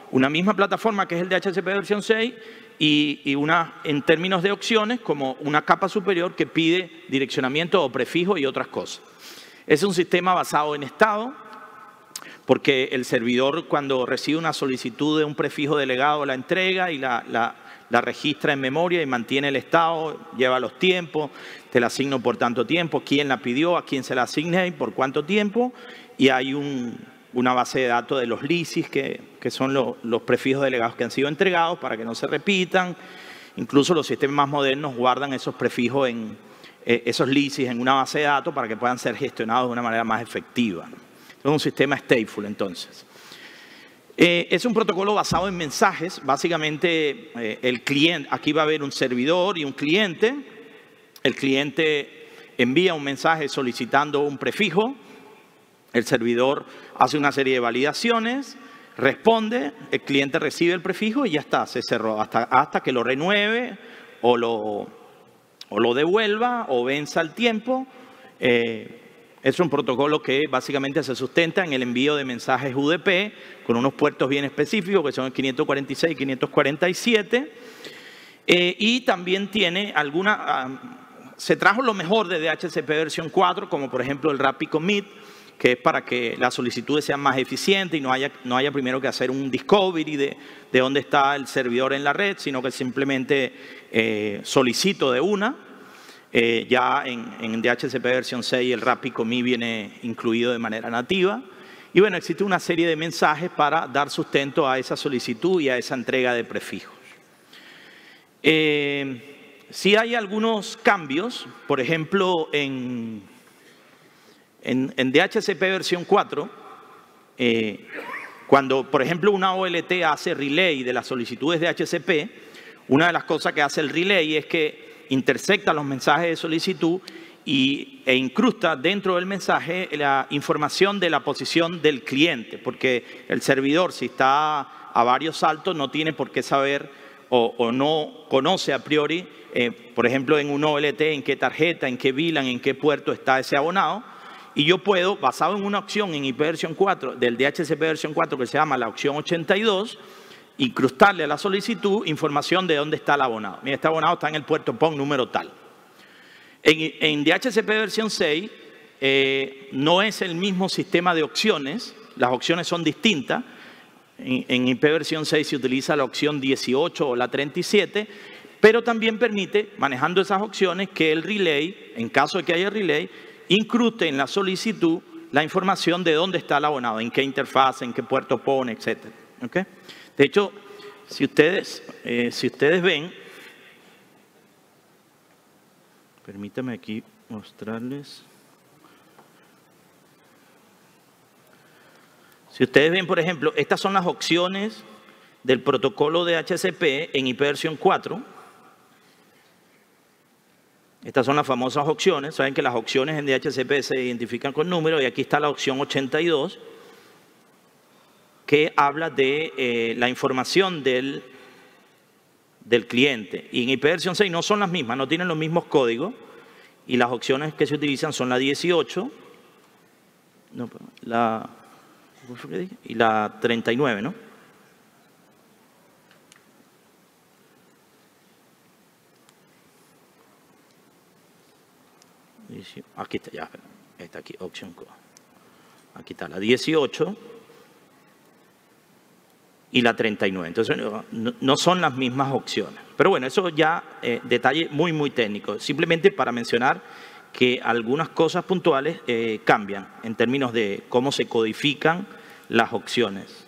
una misma plataforma que es el DHCP versión 6 y una en términos de opciones como una capa superior que pide direccionamiento o prefijo y otras cosas. Es un sistema basado en estado, porque el servidor cuando recibe una solicitud de un prefijo delegado la entrega y la registra en memoria y mantiene el estado, lleva los tiempos, te la asigno por tanto tiempo, quién la pidió, a quién se la asigné y por cuánto tiempo, y hay una base de datos de los LISIs que son los prefijos delegados que han sido entregados para que no se repitan. Incluso los sistemas más modernos guardan esos prefijos esos LISIs en una base de datos para que puedan ser gestionados de una manera más efectiva. Es un sistema stateful, entonces. Es un protocolo basado en mensajes. Básicamente, el cliente, aquí va a haber un servidor y un cliente. El cliente envía un mensaje solicitando un prefijo. El servidor hace una serie de validaciones, responde, el cliente recibe el prefijo y ya está, se cerró hasta que lo renueve o lo devuelva o venza el tiempo. Es un protocolo que básicamente se sustenta en el envío de mensajes UDP con unos puertos bien específicos que son el 546 y 547. Y también tiene se trajo lo mejor de DHCP versión 4, como por ejemplo el Rapid Commit, que es para que las solicitudes sean más eficientes y no haya primero que hacer un discovery de dónde está el servidor en la red, sino que simplemente solicito de una. Ya en DHCP versión 6 el Rapid Commit viene incluido de manera nativa. Y bueno, existe una serie de mensajes para dar sustento a esa solicitud y a esa entrega de prefijos. Sí hay algunos cambios, por ejemplo, en DHCP versión 4, cuando, por ejemplo, una OLT hace relay de las solicitudes de DHCP, una de las cosas que hace el relay es que intersecta los mensajes de solicitud e incrusta dentro del mensaje la información de la posición del cliente, porque el servidor, si está a varios saltos, no tiene por qué saber o no conoce a priori, por ejemplo, en un OLT, en qué tarjeta, en qué VLAN, en qué puerto está ese abonado. Y yo puedo, basado en una opción en IP versión 4, del DHCP versión 4 que se llama la opción 82, incrustarle a la solicitud información de dónde está el abonado. Mira, este abonado está en el puerto PON número tal. En DHCP versión 6 no es el mismo sistema de opciones, las opciones son distintas. En IP versión 6 se utiliza la opción 18 o la 37, pero también permite, manejando esas opciones, que el relay, en caso de que haya relay, incruste en la solicitud la información de dónde está el abonado, en qué interfaz, en qué puerto pone, etc. ¿Okay? De hecho, si ustedes ven, permítanme aquí mostrarles. Si ustedes ven, por ejemplo, estas son las opciones del protocolo de DHCP en IP versión 4. Estas son las famosas opciones. Saben que las opciones en DHCP se identifican con números y aquí está la opción 82 que habla de la información del cliente. Y en IP versión 6 no son las mismas, no tienen los mismos códigos y las opciones que se utilizan son la 18 y la 39, ¿no? Aquí está, ya, está aquí, option code. Aquí está la 18 y la 39. Entonces, no son las mismas opciones. Pero bueno, eso ya detalle muy, muy técnico. Simplemente para mencionar que algunas cosas puntuales cambian en términos de cómo se codifican las opciones.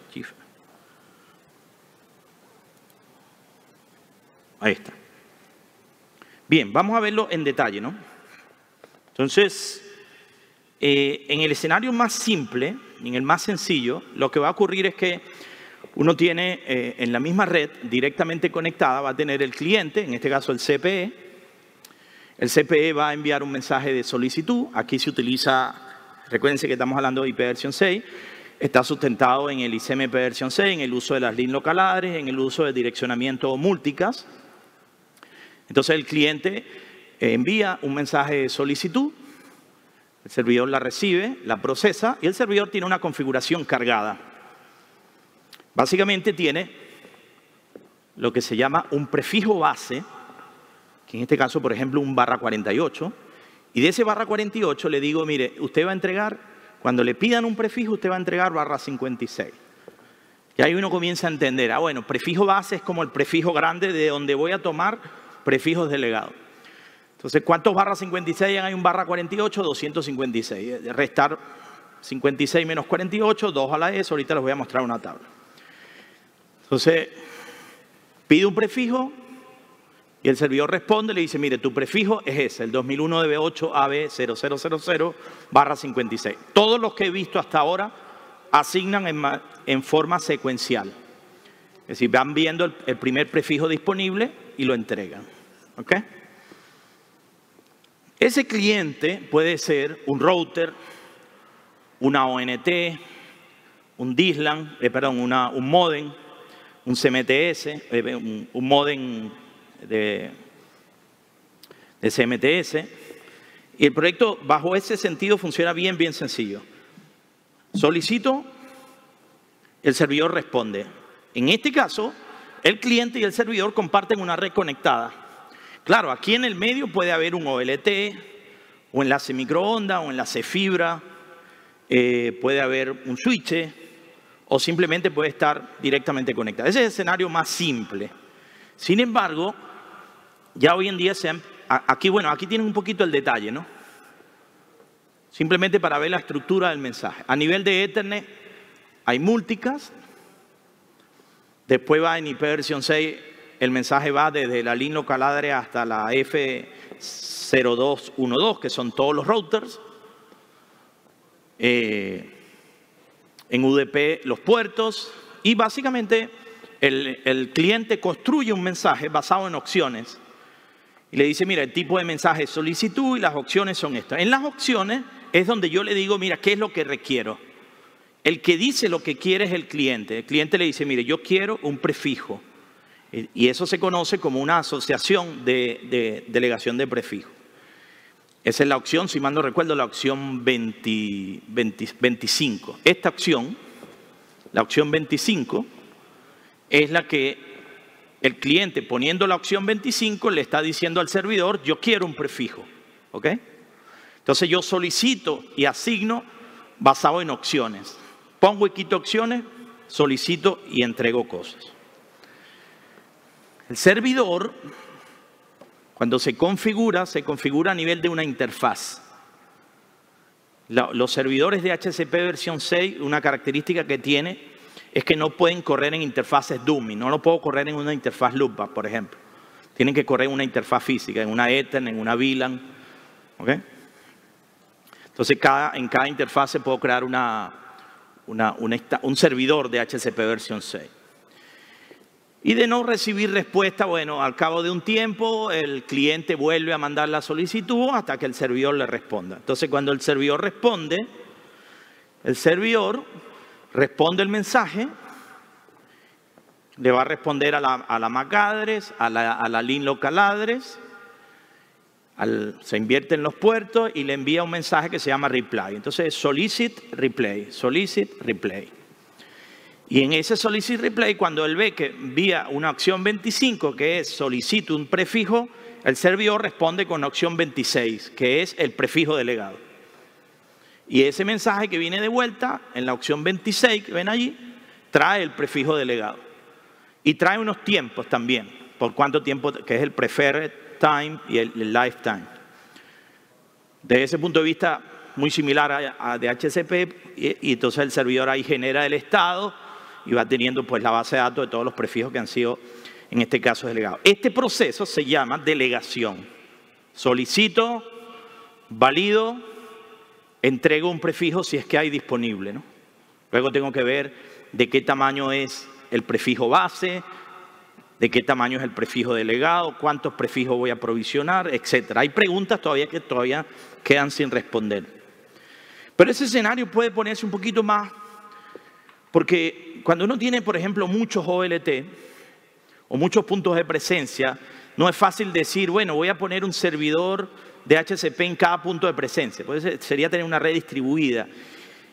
Ahí está. Bien, vamos a verlo en detalle, ¿no? Entonces, en el escenario más simple, en el más sencillo, lo que va a ocurrir es que uno tiene en la misma red directamente conectada, va a tener el cliente, en este caso el CPE. El CPE va a enviar un mensaje de solicitud. Aquí se utiliza, recuérdense que estamos hablando de IP versión 6, está sustentado en el ICMP versión 6, en el uso de las LIN localares, en el uso de direccionamiento multicast. Entonces el cliente envía un mensaje de solicitud, el servidor la recibe, la procesa y el servidor tiene una configuración cargada. básicamente tiene lo que se llama un prefijo base, que en este caso, por ejemplo, un /48, y de ese /48 le digo, mire, usted va a entregar, cuando le pidan un prefijo, usted va a entregar /56. Y ahí uno comienza a entender, bueno, prefijo base es como el prefijo grande de donde voy a tomar prefijos delegados. Entonces, ¿cuántos /56 hay un /48? 256. Restar 56 menos 48, 2 a la S, ahorita les voy a mostrar una tabla. Entonces, pide un prefijo y el servidor responde, le dice, mire, tu prefijo es ese, el 2001 DB8 AB0000 /56. Todos los que he visto hasta ahora asignan en forma secuencial. Es decir, van viendo el primer prefijo disponible y lo entregan. ¿Ok? Ese cliente puede ser un router, una ONT, un DSLAM, un modem, un CMTS, un modem de CMTS. Y el proyecto bajo ese sentido funciona bien sencillo. Solicito, el servidor responde. En este caso, el cliente y el servidor comparten una red conectada. Claro, aquí en el medio puede haber un OLT, o enlace microondas, o enlace fibra, puede haber un switch, o simplemente puede estar directamente conectado. Ese es el escenario más simple. Sin embargo, ya hoy en día aquí tienen un poquito el detalle, ¿no? Simplemente para ver la estructura del mensaje. A nivel de Ethernet hay multicast. Después va en IPv6, el mensaje va desde la línea local address hasta la F0212, que son todos los routers. En UDP los puertos. Y básicamente el cliente construye un mensaje basado en opciones. Y le dice, mira, el tipo de mensaje es solicitud y las opciones son estas. En las opciones es donde yo le digo, mira, ¿qué es lo que requiero? El que dice lo que quiere es el cliente. El cliente le dice, mire, yo quiero un prefijo. Y eso se conoce como una asociación de delegación de prefijo. Esa es la opción, si mal no recuerdo, la opción 25. Esta opción, la opción 25, es la que el cliente, poniendo la opción 25, le está diciendo al servidor, yo quiero un prefijo. ¿Ok? Entonces yo solicito y asigno basado en opciones. Pongo y quito opciones, solicito y entrego cosas. El servidor, cuando se configura a nivel de una interfaz. Los servidores de HCP versión 6, una característica que tiene es que no pueden correr en interfaces dummy. No lo puedo correr en una interfaz loopback, por ejemplo. Tienen que correr en una interfaz física, en una Ethernet, en una VLAN. ¿Ok? Entonces, en cada interfaz puedo crear un servidor de HCP versión 6. Y de no recibir respuesta, bueno, al cabo de un tiempo, el cliente vuelve a mandar la solicitud hasta que el servidor le responda. Entonces, cuando el servidor responde el mensaje, le va a responder a la MAC address, a la link local address, se invierte en los puertos y le envía un mensaje que se llama reply. Entonces, solicit, replay. Y en ese solicit replay, cuando él ve que envía una opción 25, que es solicito un prefijo, el servidor responde con la opción 26, que es el prefijo delegado. Y ese mensaje que viene de vuelta, en la opción 26, que ven allí, trae el prefijo delegado. Y trae unos tiempos también, por cuánto tiempo, que es el preferred time y el lifetime. Desde ese punto de vista, muy similar a de HCP, y entonces el servidor ahí genera el estado y va teniendo pues la base de datos de todos los prefijos que han sido, en este caso, delegados. Este proceso se llama delegación. Solicito, valido, entrego un prefijo si es que hay disponible, ¿no? Luego tengo que ver de qué tamaño es el prefijo base, de qué tamaño es el prefijo delegado, cuántos prefijos voy a provisionar, etc. Hay preguntas que todavía quedan sin responder. Pero ese escenario puede ponerse un poquito más, porque cuando uno tiene, por ejemplo, muchos OLT o muchos puntos de presencia, no es fácil decir, bueno, voy a poner un servidor de HCP en cada punto de presencia. Pues sería tener una red distribuida.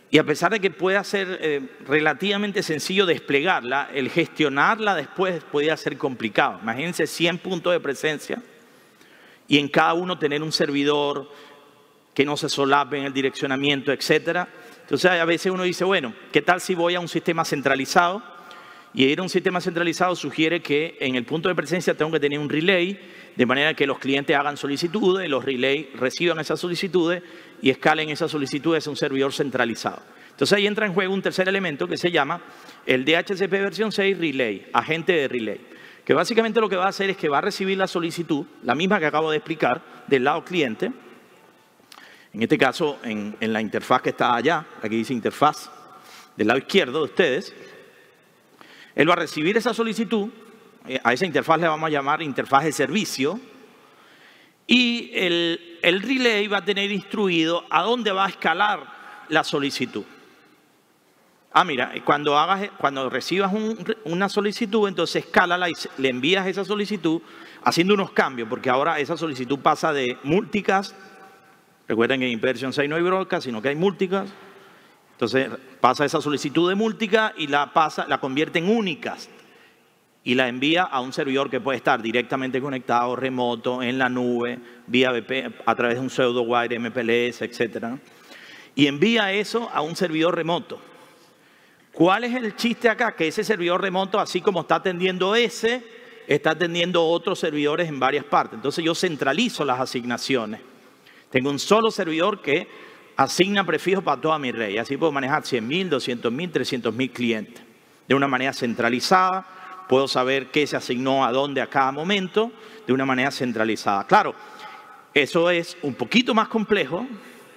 Y a pesar de que pueda ser relativamente sencillo desplegarla, el gestionarla después podía ser complicado. Imagínense 100 puntos de presencia y en cada uno tener un servidor que no se solape en el direccionamiento, etc. Entonces a veces uno dice, bueno, ¿qué tal si voy a un sistema centralizado? Y ir a un sistema centralizado sugiere que en el punto de presencia tengo que tener un relay, de manera que los clientes hagan solicitudes, los relays reciban esas solicitudes y escalen esas solicitudes a un servidor centralizado. Entonces ahí entra en juego un tercer elemento que se llama el DHCP versión 6 Relay, agente de relay, que básicamente lo que va a hacer es que va a recibir la solicitud, la misma que acabo de explicar, del lado cliente. En este caso, en la interfaz que está allá, aquí dice interfaz, del lado izquierdo de ustedes, él va a recibir esa solicitud, a esa interfaz le vamos a llamar interfaz de servicio, y el relay va a tener instruido a dónde va a escalar la solicitud. Mira, cuando recibas una solicitud, entonces escálala y le envías esa solicitud haciendo unos cambios, porque ahora esa solicitud pasa de multicast. Recuerden que en Hyperion 6 no hay broadcast, sino que hay multicast. Entonces pasa esa solicitud de multicast y la convierte en unicast y la envía a un servidor que puede estar directamente conectado, remoto, en la nube, vía VPN, a través de un pseudo-wire, MPLS, etc. Y envía eso a un servidor remoto. ¿Cuál es el chiste acá? Que ese servidor remoto, así como está atendiendo ese, está atendiendo otros servidores en varias partes. Entonces yo centralizo las asignaciones. Tengo un solo servidor que asigna prefijos para toda mi red. Y así puedo manejar 100.000, 200.000, 300.000 clientes. De una manera centralizada, puedo saber qué se asignó a dónde a cada momento, de una manera centralizada. Claro, eso es un poquito más complejo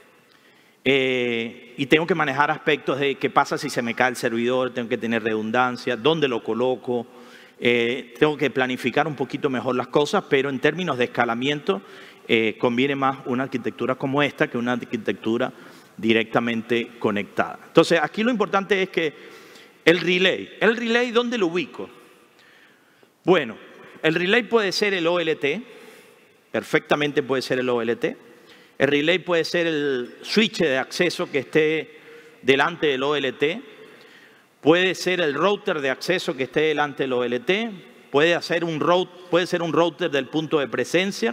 y tengo que manejar aspectos de qué pasa si se me cae el servidor, tengo que tener redundancia, dónde lo coloco, tengo que planificar un poquito mejor las cosas, pero en términos de escalamiento, conviene más una arquitectura como esta que una arquitectura directamente conectada. Entonces, aquí lo importante es que el relay, ¿dónde lo ubico? Bueno, el relay puede ser el OLT, perfectamente puede ser el OLT. El relay puede ser el switch de acceso que esté delante del OLT. Puede ser el router de acceso que esté delante del OLT. Puede ser un router del punto de presencia.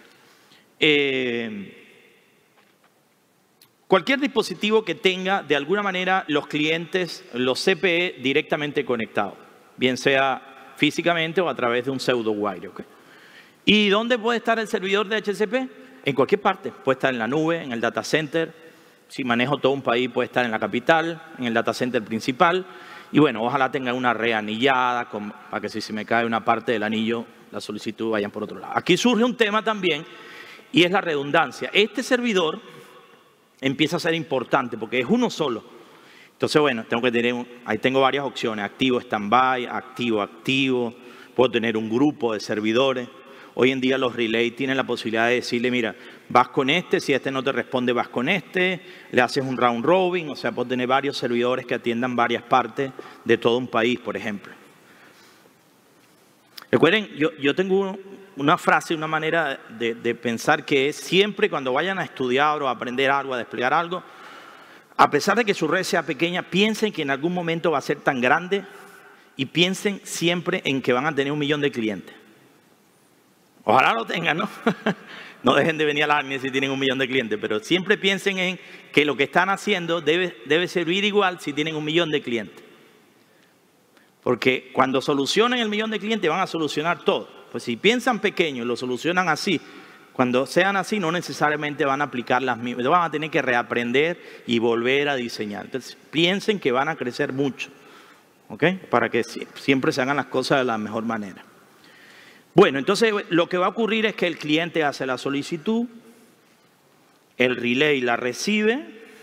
Cualquier dispositivo que tenga de alguna manera los clientes, los CPE directamente conectados, bien sea físicamente o a través de un pseudo wire. ¿Okay? ¿Y dónde puede estar el servidor de DHCP? En cualquier parte. Puede estar en la nube, en el data center. Si manejo todo un país, puede estar en la capital, en el data center principal. Y bueno, ojalá tenga una red anillada para que si se me cae una parte del anillo, la solicitud vayan por otro lado. Aquí surge un tema también y es la redundancia. Este servidor empieza a ser importante porque es uno solo. Entonces, bueno, ahí tengo varias opciones. Activo stand-by, activo. Puedo tener un grupo de servidores. Hoy en día los relays tienen la posibilidad de decirle, mira, vas con este, si este no te responde, vas con este. Le haces un round robin, o sea, puedo tener varios servidores que atiendan varias partes de todo un país, por ejemplo. Recuerden, yo tengo una frase, una manera de pensar que es siempre cuando vayan a estudiar o a aprender algo, a desplegar algo, a pesar de que su red sea pequeña, piensen que en algún momento va a ser tan grande y piensen siempre en que van a tener 1 millón de clientes. Ojalá lo tengan, ¿no? No dejen de venir a la ARMI si tienen 1 millón de clientes, pero siempre piensen en que lo que están haciendo debe servir igual si tienen 1 millón de clientes. Porque cuando solucionen el 1 millón de clientes van a solucionar todo. Pues si piensan pequeño y lo solucionan así, cuando sean así no necesariamente van a aplicar las mismas, van a tener que reaprender y volver a diseñar. Entonces piensen que van a crecer mucho, ¿ok? Para que siempre se hagan las cosas de la mejor manera. Bueno, entonces lo que va a ocurrir es que el cliente hace la solicitud, el relay la recibe,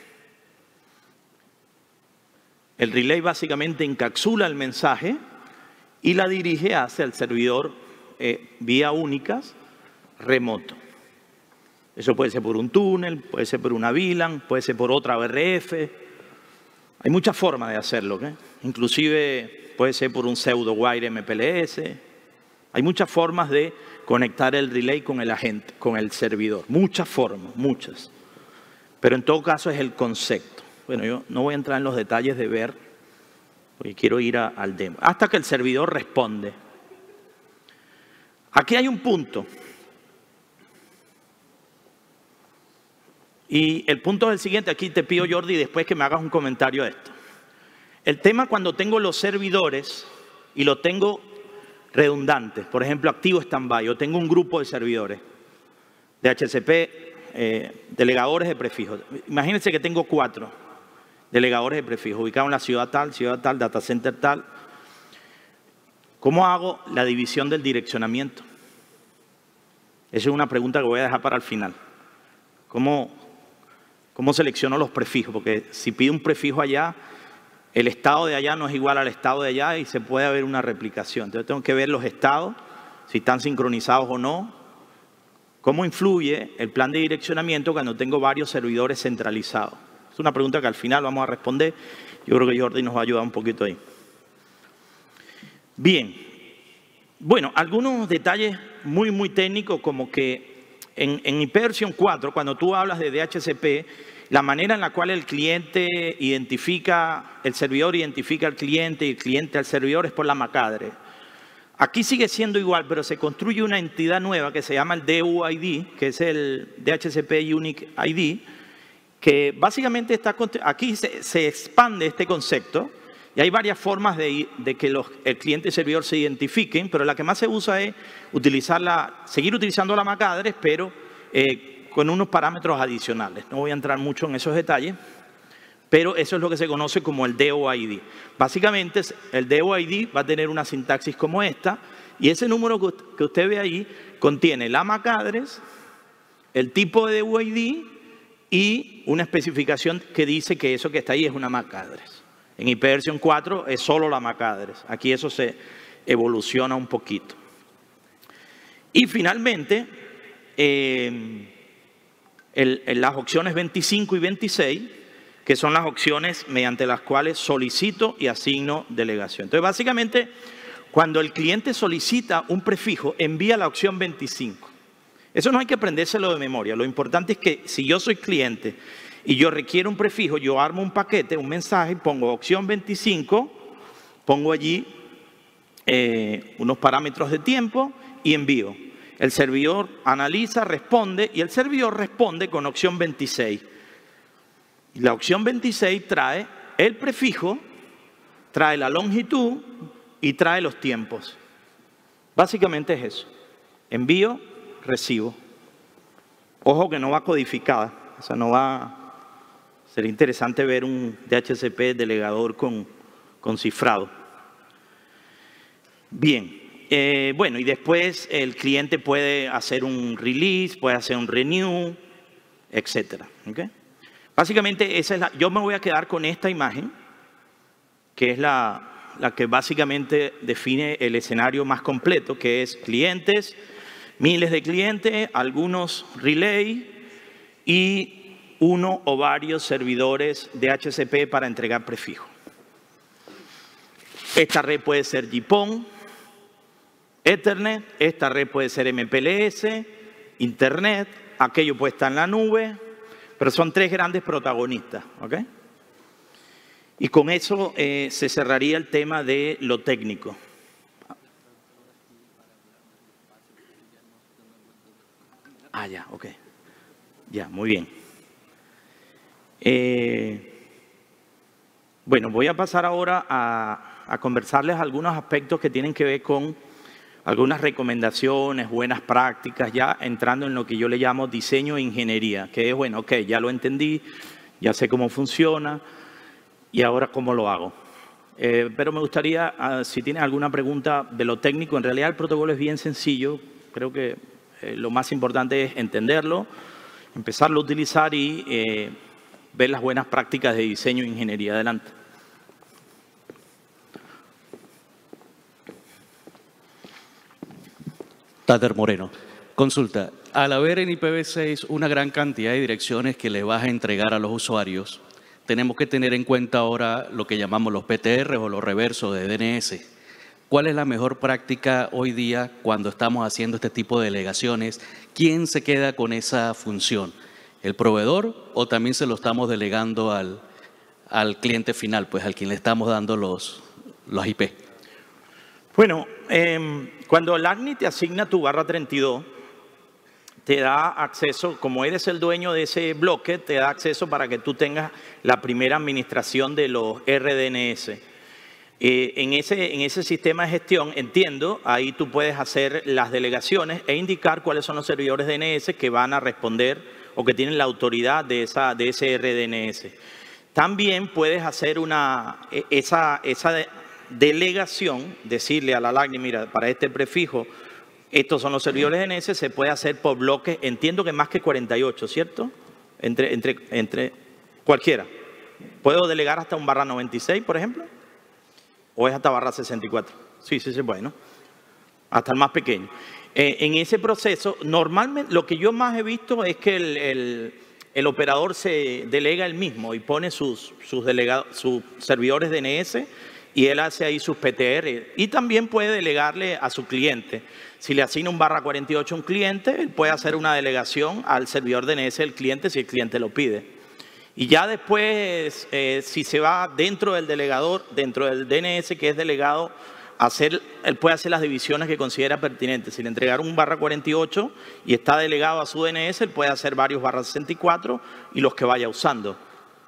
el relay básicamente encapsula el mensaje y la dirige hacia el servidor vía únicas remoto. Eso puede ser por un túnel, puede ser por una VLAN, puede ser por otra ORF. Hay muchas formas de hacerlo, ¿okay? Inclusive puede ser por un pseudo wire MPLS. Hay muchas formas de conectar el relay con el agente, con el servidor. Muchas formas, muchas. Pero en todo caso es el concepto. bueno, yo no voy a entrar en los detalles de ver, porque quiero ir al demo, hasta que el servidor responde. Aquí hay un punto. Y el punto es el siguiente, aquí te pido, Jordi, después que me hagas un comentario de esto. El tema cuando tengo los servidores y lo tengo redundantes, por ejemplo, activo stand-by, yo tengo un grupo de servidores de DHCP, delegadores de prefijos. Imagínense que tengo 4 delegadores de prefijos ubicados en la ciudad tal, data center tal. ¿Cómo hago la división del direccionamiento? Esa es una pregunta que voy a dejar para el final. ¿Cómo selecciono los prefijos? Porque si pido un prefijo allá, el estado de allá no es igual al estado de allá y se puede haber una replicación. Entonces tengo que ver los estados, si están sincronizados o no. ¿Cómo influye el plan de direccionamiento cuando tengo varios servidores centralizados? Es una pregunta que al final vamos a responder. Yo creo que Jordi nos va a ayudar un poquito ahí. Bien. Bueno, algunos detalles muy técnicos, como que en IPv 4, cuando tú hablas de DHCP, la manera en la cual el cliente identifica, el servidor identifica al cliente y el cliente al servidor es por la MAC address. Aquí sigue siendo igual, pero se construye una entidad nueva que se llama el DUID, que es el DHCP Unique ID, que básicamente está, aquí se expande este concepto y hay varias formas de que el cliente y el servidor se identifiquen, pero la que más se usa es seguir utilizando la MAC address, pero con unos parámetros adicionales. No voy a entrar mucho en esos detalles, pero eso es lo que se conoce como el DOID. Básicamente, el DOID va a tener una sintaxis como esta, y ese número que usted ve ahí contiene la MAC address, el tipo de DOID y una especificación que dice que eso que está ahí es una MAC address. En IPv 4 es solo la MAC address. Aquí eso se evoluciona un poquito. Y finalmente, las opciones 25 y 26, que son las opciones mediante las cuales solicito y asigno delegación. Entonces, básicamente, cuando el cliente solicita un prefijo, envía la opción 25. Eso no hay que aprendérselo de memoria. Lo importante es que si yo soy cliente y yo requiero un prefijo, yo armo un paquete, un mensaje, pongo opción 25, pongo allí unos parámetros de tiempo y envío. El servidor analiza, responde y el servidor responde con opción 26. La opción 26 trae el prefijo, trae la longitud y trae los tiempos. Básicamente es eso. Envío, recibo. Ojo que no va codificada. O sea, no va... Sería interesante ver un DHCP delegador con cifrado. Bien. Bueno, y después el cliente puede hacer un release, puede hacer un renew, etc. ¿Okay? Básicamente, yo me voy a quedar con esta imagen, que es la que básicamente define el escenario más completo, que es clientes, miles de clientes, algunos relay y uno o varios servidores de DHCP para entregar prefijo. Esta red puede ser GPON, Ethernet, esta red puede ser MPLS, Internet, aquello puede estar en la nube, pero son 3 grandes protagonistas. ¿Okay? Y con eso se cerraría el tema de lo técnico. Ah, ya, ok. Ya, muy bien. Bueno, voy a pasar ahora a conversarles algunos aspectos que tienen que ver con algunas recomendaciones, buenas prácticas, ya entrando en lo que yo le llamo diseño e ingeniería, que es, bueno, ok, ya lo entendí, ya sé cómo funciona y ahora cómo lo hago. Pero me gustaría, si tienen alguna pregunta de lo técnico, en realidad el protocolo es bien sencillo, creo que lo más importante es entenderlo, empezarlo a utilizar y ver las buenas prácticas de diseño e ingeniería. Adelante. Tater Moreno. Consulta. Al haber en IPv6 una gran cantidad de direcciones que le vas a entregar a los usuarios, tenemos que tener en cuenta ahora lo que llamamos los PTR o los reversos de DNS. ¿Cuál es la mejor práctica hoy día cuando estamos haciendo este tipo de delegaciones? ¿Quién se queda con esa función? ¿El proveedor o también se lo estamos delegando al al cliente final, pues al quien le estamos dando los IP? Bueno, cuando el ACNI te asigna tu barra 32, te da acceso, como eres el dueño de ese bloque, te da acceso para que tú tengas la primera administración de los RDNS. En ese sistema de gestión, entiendo, ahí tú puedes hacer las delegaciones e indicar cuáles son los servidores DNS que van a responder o que tienen la autoridad de ese RDNS. También puedes hacer esa delegación, decirle a la LACNI, mira, para este prefijo, estos son los servidores DNS, se puede hacer por bloques, entiendo que más que 48, ¿cierto? Entre cualquiera. ¿Puedo delegar hasta un barra 96, por ejemplo? ¿O es hasta barra 64? Sí, se puede, ¿no? Hasta el más pequeño. En ese proceso, normalmente, lo que yo más he visto es que el operador se delega él mismo y pone sus servidores DNS y él hace ahí sus PTR. Y también puede delegarle a su cliente. Si le asigna un barra 48 a un cliente, él puede hacer una delegación al servidor DNS del cliente si el cliente lo pide. Y ya después, si se va dentro del delegador, dentro del DNS que es delegado, él puede hacer las divisiones que considera pertinentes. Si le entregaron un barra 48 y está delegado a su DNS, él puede hacer varios barra 64 y los que vaya usando.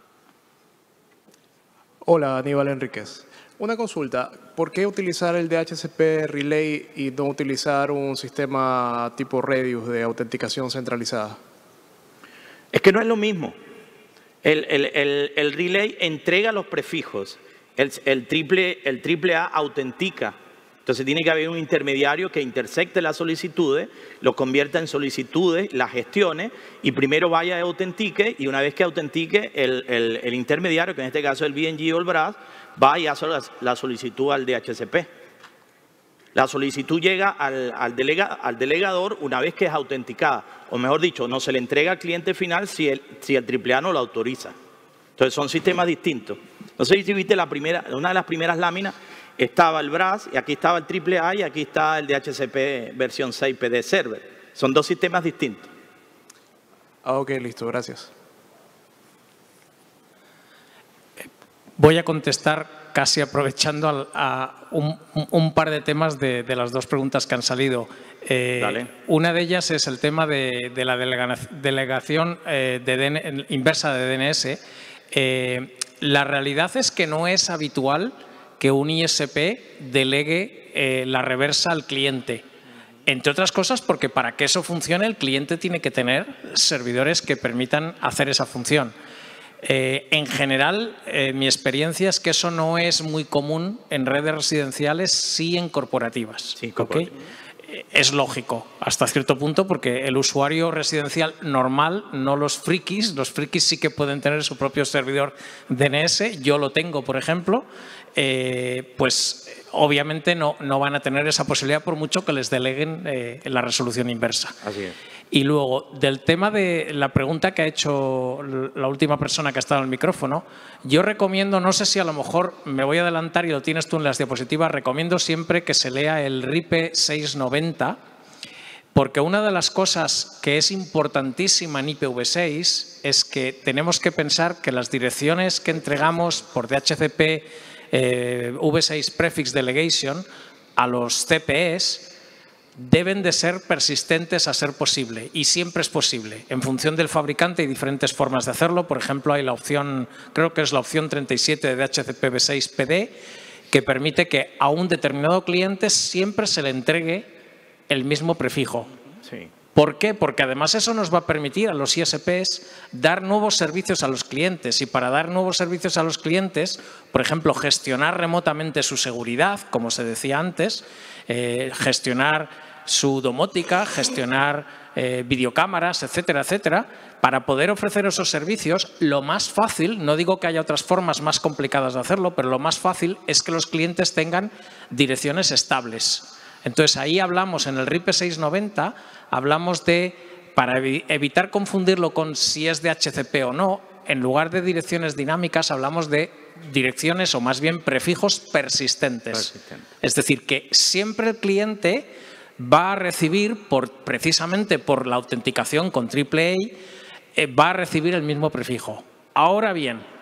Hola, Aníbal Enríquez. Una consulta, ¿por qué utilizar el DHCP Relay y no utilizar un sistema tipo Redius de autenticación centralizada? Es que no es lo mismo. El relay entrega los prefijos, el triple A autentica. Entonces tiene que haber un intermediario que intersecte las solicitudes, lo convierta en solicitudes, las gestione y primero vaya y autentique, y una vez que autentique el intermediario, que en este caso es el BNG o el BRAS, va y hace la solicitud al DHCP. La solicitud llega al delegador una vez que es autenticada, o mejor dicho, no se le entrega al cliente final si el AAA no lo autoriza. Entonces son sistemas distintos. No sé si viste una de las primeras láminas, estaba el BRAS y aquí estaba el AAA y aquí está el DHCP versión 6 PD Server. Son dos sistemas distintos. Ok, listo, gracias. Voy a contestar casi aprovechando a un par de temas de las dos preguntas que han salido. Una de ellas es el tema de la delegación inversa de DNS. La realidad es que no es habitual que un ISP delegue la reversa al cliente. Entre otras cosas porque para que eso funcione el cliente tiene que tener servidores que permitan hacer esa función. En general, mi experiencia es que eso no es muy común en redes residenciales, sí en corporativas. Sí, ¿okay? Es lógico hasta cierto punto porque el usuario residencial normal, no los frikis sí que pueden tener su propio servidor DNS, yo lo tengo por ejemplo, pues obviamente no van a tener esa posibilidad por mucho que les deleguen la resolución inversa. Así es. Y luego, del tema de la pregunta que ha hecho la última persona que ha estado en el micrófono, yo recomiendo, no sé si a lo mejor me voy a adelantar y lo tienes tú en las diapositivas, recomiendo siempre que se lea el RIPE 690, porque una de las cosas que es importantísima en IPv6 es que tenemos que pensar que las direcciones que entregamos por DHCP V6 Prefix Delegation a los CPEs deben de ser persistentes a ser posible y siempre es posible. En función del fabricante hay diferentes formas de hacerlo. Por ejemplo, hay la opción, creo que es la opción 37 de DHCP V6 PD, que permite que a un determinado cliente siempre se le entregue el mismo prefijo. Sí. ¿Por qué? Porque además eso nos va a permitir a los ISPs dar nuevos servicios a los clientes y para dar nuevos servicios a los clientes, por ejemplo, gestionar remotamente su seguridad, como se decía antes, gestionar su domótica, gestionar videocámaras, etcétera, etcétera, para poder ofrecer esos servicios, lo más fácil, no digo que haya otras formas más complicadas de hacerlo, pero lo más fácil es que los clientes tengan direcciones estables. Entonces ahí hablamos en el RIPE 690, hablamos de, para evitar confundirlo con si es DHCP o no, en lugar de direcciones dinámicas hablamos de direcciones o más bien prefijos persistentes. Es decir, que siempre el cliente va a recibir, precisamente por la autenticación con AAA, va a recibir el mismo prefijo. Ahora bien,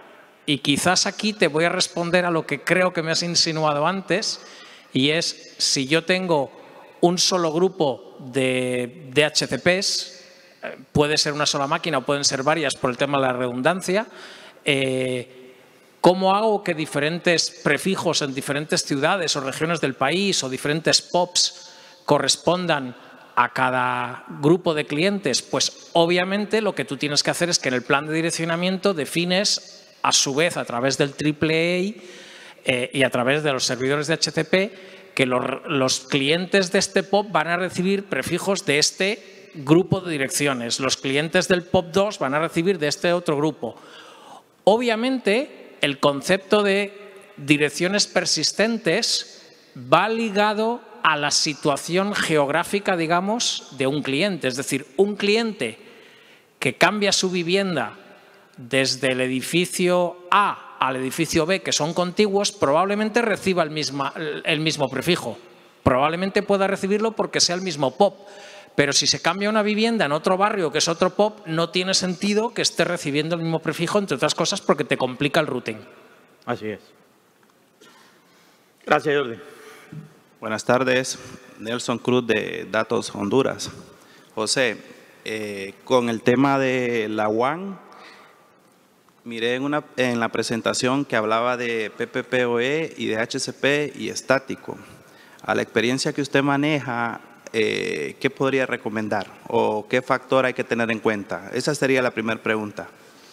Y quizás aquí te voy a responder a lo que creo que me has insinuado antes, y es si yo tengo un solo grupo de DHCPs, puede ser una sola máquina o pueden ser varias por el tema de la redundancia, ¿cómo hago que diferentes prefijos en diferentes ciudades o regiones del país o diferentes POPs correspondan a cada grupo de clientes? Pues obviamente lo que tú tienes que hacer es que en el plan de direccionamiento defines a su vez a través del AAA y a través de los servidores de HCP que los clientes de este POP van a recibir prefijos de este grupo de direcciones. Los clientes del POP 2 van a recibir de este otro grupo. Obviamente, el concepto de direcciones persistentes va ligado a la situación geográfica, digamos, de un cliente. Es decir, un cliente que cambia su vivienda desde el edificio A al edificio B, que son contiguos, probablemente reciba el mismo prefijo. Probablemente pueda recibirlo porque sea el mismo POP. Pero si se cambia una vivienda en otro barrio que es otro POP, no tiene sentido que esté recibiendo el mismo prefijo, entre otras cosas porque te complica el routing. Así es. Gracias, Jordi. Buenas tardes, Nelson Cruz de Datos Honduras. José, con el tema de la WAN, miré en la presentación que hablaba de PPPoE y de HCP y estático. A la experiencia que usted maneja, ¿qué podría recomendar o qué factor hay que tener en cuenta? Esa sería la primera pregunta.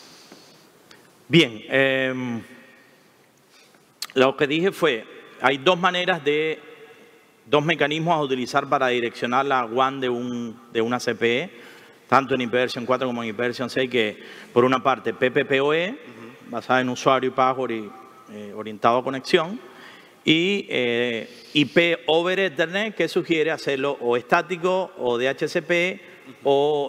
Bien, lo que dije fue, hay dos mecanismos a utilizar para direccionar la WAN de una CPE, tanto en IPv4 como en IPv6, que por una parte PPPoE, basada en usuario y password orientado a conexión, y IP over Ethernet, que sugiere hacerlo o estático o DHCP o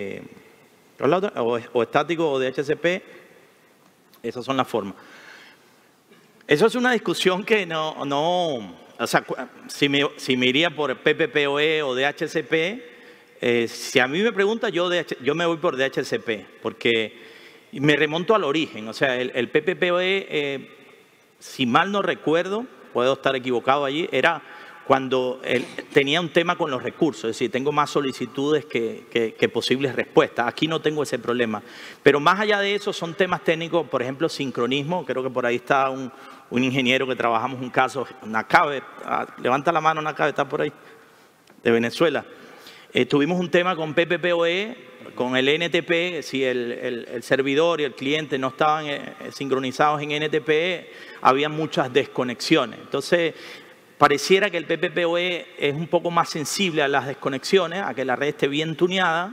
estático o DHCP. Esas son las formas. Eso es una discusión que o sea, si me iría por PPPoE o DHCP, si a mí me pregunta, yo me voy por DHCP, porque me remonto al origen. O sea, el PPPoE, si mal no recuerdo, puedo estar equivocado allí, era cuando tenía un tema con los recursos, es decir, tengo más solicitudes que posibles respuestas. Aquí no tengo ese problema. Pero más allá de eso son temas técnicos, por ejemplo, sincronismo. Creo que por ahí está un ingeniero que trabajamos un caso, Nacabe, levanta la mano, Nacabe, está por ahí, de Venezuela. Tuvimos un tema con PPPoE, con el NTP, si el servidor y el cliente no estaban sincronizados en NTP, había muchas desconexiones. Entonces, pareciera que el PPPoE es un poco más sensible a las desconexiones, a que la red esté bien tuneada,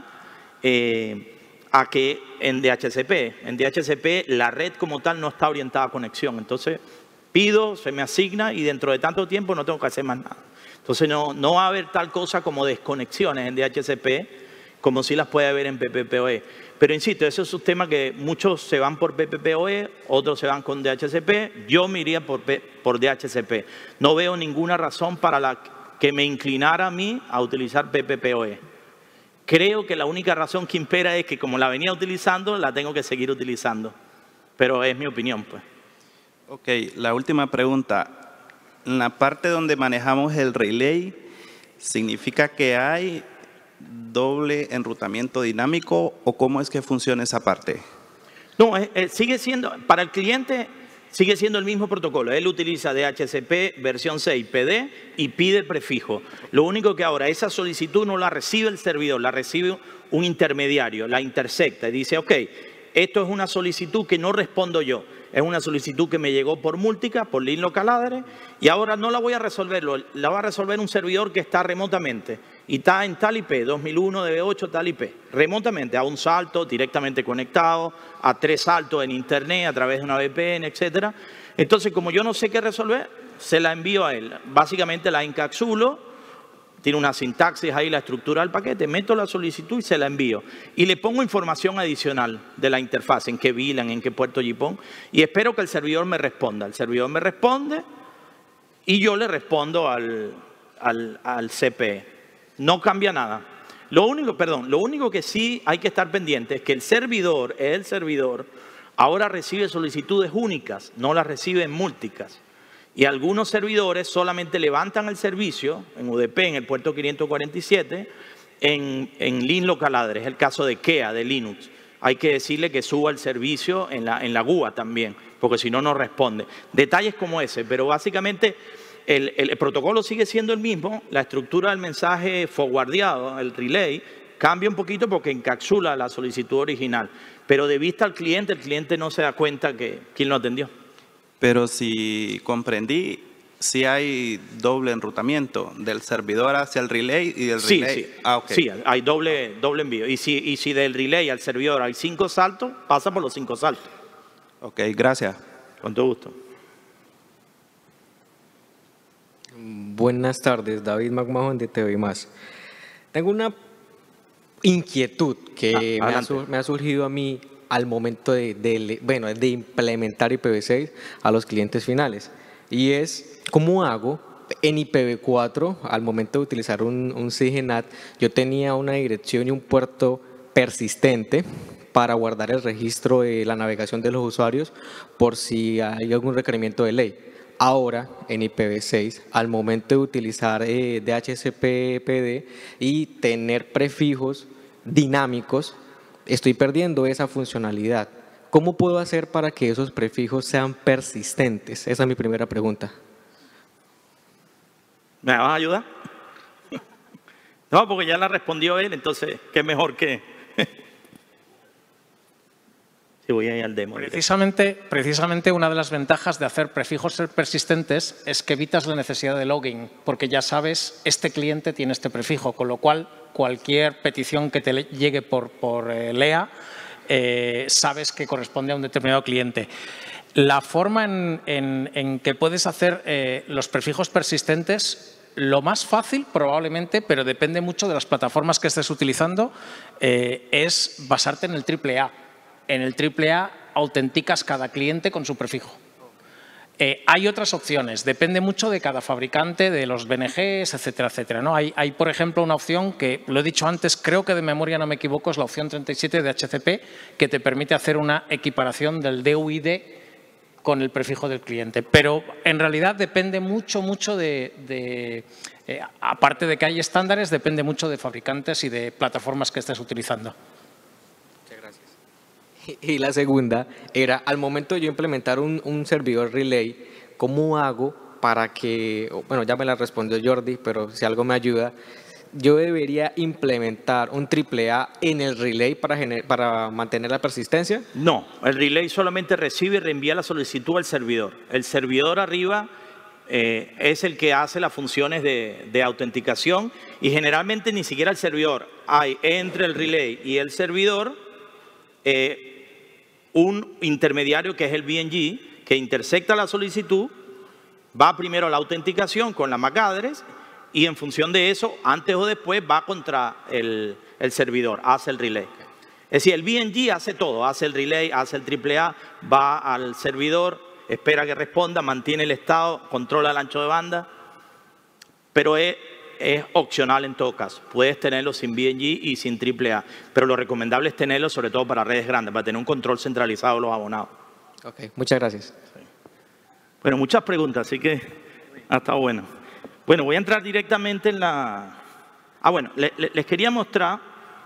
a que en DHCP. En DHCP la red como tal no está orientada a conexión. Entonces, pido, se me asigna y dentro de tanto tiempo no tengo que hacer más nada. Entonces, no va a haber tal cosa como desconexiones en DHCP, como sí las puede haber en PPPoE. Pero insisto, ese es un tema que muchos se van por PPPoE, otros se van con DHCP. Yo me iría por DHCP. No veo ninguna razón para que me inclinara a mí a utilizar PPPoE. Creo que la única razón que impera es que como la venía utilizando, la tengo que seguir utilizando. Pero es mi opinión, pues. Ok, la última pregunta. En la parte donde manejamos el relay, ¿significa que hay doble enrutamiento dinámico o cómo es que funciona esa parte? No, sigue siendo, para el cliente sigue siendo el mismo protocolo. Él utiliza DHCP versión 6 PD y pide el prefijo. Lo único que ahora esa solicitud no la recibe el servidor, la recibe un intermediario, la intersecta y dice, ok, esto es una solicitud que no respondo yo. Es una solicitud que me llegó por Multica, por Link Local Address, y ahora no la voy a resolver, la va a resolver un servidor que está remotamente y está en tal IP, 2001, DB8, tal IP, remotamente, a un salto, directamente conectado, a 3 saltos en internet, a través de una VPN, etc. Entonces, como yo no sé qué resolver, se la envío a él. Básicamente la encapsulo, tiene una sintaxis ahí, la estructura del paquete, meto la solicitud y se la envío. Y le pongo información adicional de la interfaz, en qué VLAN, en qué puerto GPON, y espero que el servidor me responda. El servidor me responde y yo le respondo al CPE. No cambia nada. Lo único que sí hay que estar pendiente es que el servidor ahora recibe solicitudes únicas, no las recibe en múltiples. Y algunos servidores solamente levantan el servicio en UDP, en el puerto 547, en Lin Localadre. Es el caso de KEA, de Linux. Hay que decirle que suba el servicio en la GUA también, porque si no, no responde. Detalles como ese, pero básicamente el protocolo sigue siendo el mismo. La estructura del mensaje forwardeado, el relay, cambia un poquito porque encapsula la solicitud original. Pero de vista al cliente, el cliente no se da cuenta que quién lo atendió. Pero si comprendí, si hay doble enrutamiento del servidor hacia el relay y del relay. Sí, Okay. sí, hay doble envío. Y si del relay al servidor hay 5 saltos, pasa por los 5 saltos. Ok, gracias. Con todo gusto. Buenas tardes, David McMahon de TV+. Tengo una inquietud que me ha surgido a mí al momento de implementar IPv6 a los clientes finales. Y es, ¿cómo hago en IPv4 al momento de utilizar un SIGINAT? Yo tenía una dirección y un puerto persistente para guardar el registro de la navegación de los usuarios por si hay algún requerimiento de ley. Ahora, en IPv6, al momento de utilizar DHCP-PD y tener prefijos dinámicos, estoy perdiendo esa funcionalidad. ¿Cómo puedo hacer para que esos prefijos sean persistentes? Esa es mi primera pregunta. ¿Me vas a ayudar? No, porque ya la respondió él, entonces, ¿qué mejor que...? Si voy a ir al demo. Precisamente una de las ventajas de hacer prefijos persistentes es que evitas la necesidad de logging, porque ya sabes, este cliente tiene este prefijo, con lo cual cualquier petición que te llegue por LEA, sabes que corresponde a un determinado cliente. La forma en que puedes hacer los prefijos persistentes, lo más fácil probablemente, pero depende mucho de las plataformas que estés utilizando, es basarte en el AAA. En el AAA autenticas cada cliente con su prefijo. Hay otras opciones, depende mucho de cada fabricante, de los BNGs, etcétera, etcétera, ¿no? Hay, por ejemplo, una opción que, lo he dicho antes, creo que de memoria no me equivoco, es la opción 37 de HCP, que te permite hacer una equiparación del DUID con el prefijo del cliente. Pero en realidad depende mucho aparte de que hay estándares, depende mucho de fabricantes y de plataformas que estés utilizando. Y la segunda era, al momento de yo implementar un servidor relay, ¿cómo hago para que, bueno, ya me la respondió Jordi, pero si algo me ayuda, yo debería implementar un AAA en el relay para mantener la persistencia? No, el relay solamente recibe y reenvía la solicitud al servidor. El servidor arriba es el que hace las funciones de autenticación y generalmente ni siquiera el servidor. Hay entre el relay y el servidor un intermediario que es el BNG, que intersecta la solicitud, va primero a la autenticación con la MAC address y en función de eso, antes o después, va contra el servidor, hace el relay. Es decir, el BNG hace todo, hace el relay, hace el AAA, va al servidor, espera que responda, mantiene el estado, controla el ancho de banda, pero es opcional en todo caso. Puedes tenerlo sin BNG y sin AAA, pero lo recomendable es tenerlo sobre todo para redes grandes, para tener un control centralizado de los abonados. Ok, muchas gracias. Sí. Bueno, muchas preguntas, así que ha estado bueno. Bueno, voy a entrar directamente en la... bueno, les quería mostrar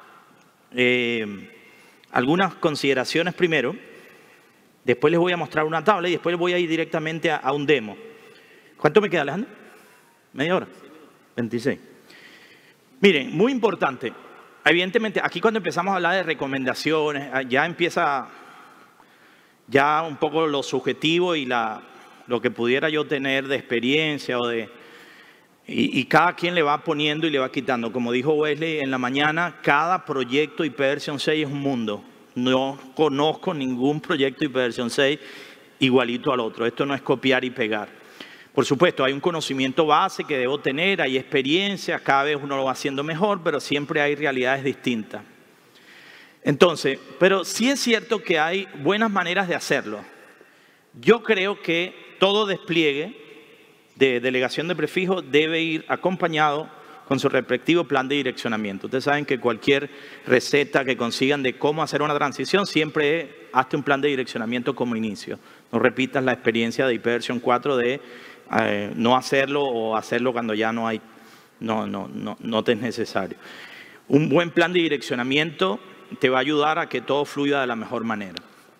algunas consideraciones primero, después les voy a mostrar una tabla y después les voy a ir directamente a un demo. ¿Cuánto me queda, Alejandro? ¿Media hora? 26. Miren, muy importante. Evidentemente, aquí cuando empezamos a hablar de recomendaciones, ya empieza ya un poco lo subjetivo y lo que pudiera yo tener de experiencia y cada quien le va poniendo y le va quitando. Como dijo Wesley en la mañana, cada proyecto IPv 6 es un mundo. No conozco ningún proyecto IPv 6 igualito al otro. Esto no es copiar y pegar. Por supuesto, hay un conocimiento base que debo tener, hay experiencia, cada vez uno lo va haciendo mejor, pero siempre hay realidades distintas. Entonces, pero sí es cierto que hay buenas maneras de hacerlo. Yo creo que todo despliegue de delegación de prefijo debe ir acompañado con su respectivo plan de direccionamiento. Ustedes saben que cualquier receta que consigan de cómo hacer una transición, siempre hazte un plan de direccionamiento como inicio. No repitas la experiencia de IPv 4 de no hacerlo o hacerlo cuando ya no te es necesario. Un buen plan de direccionamiento te va a ayudar a que todo fluya de la mejor manera.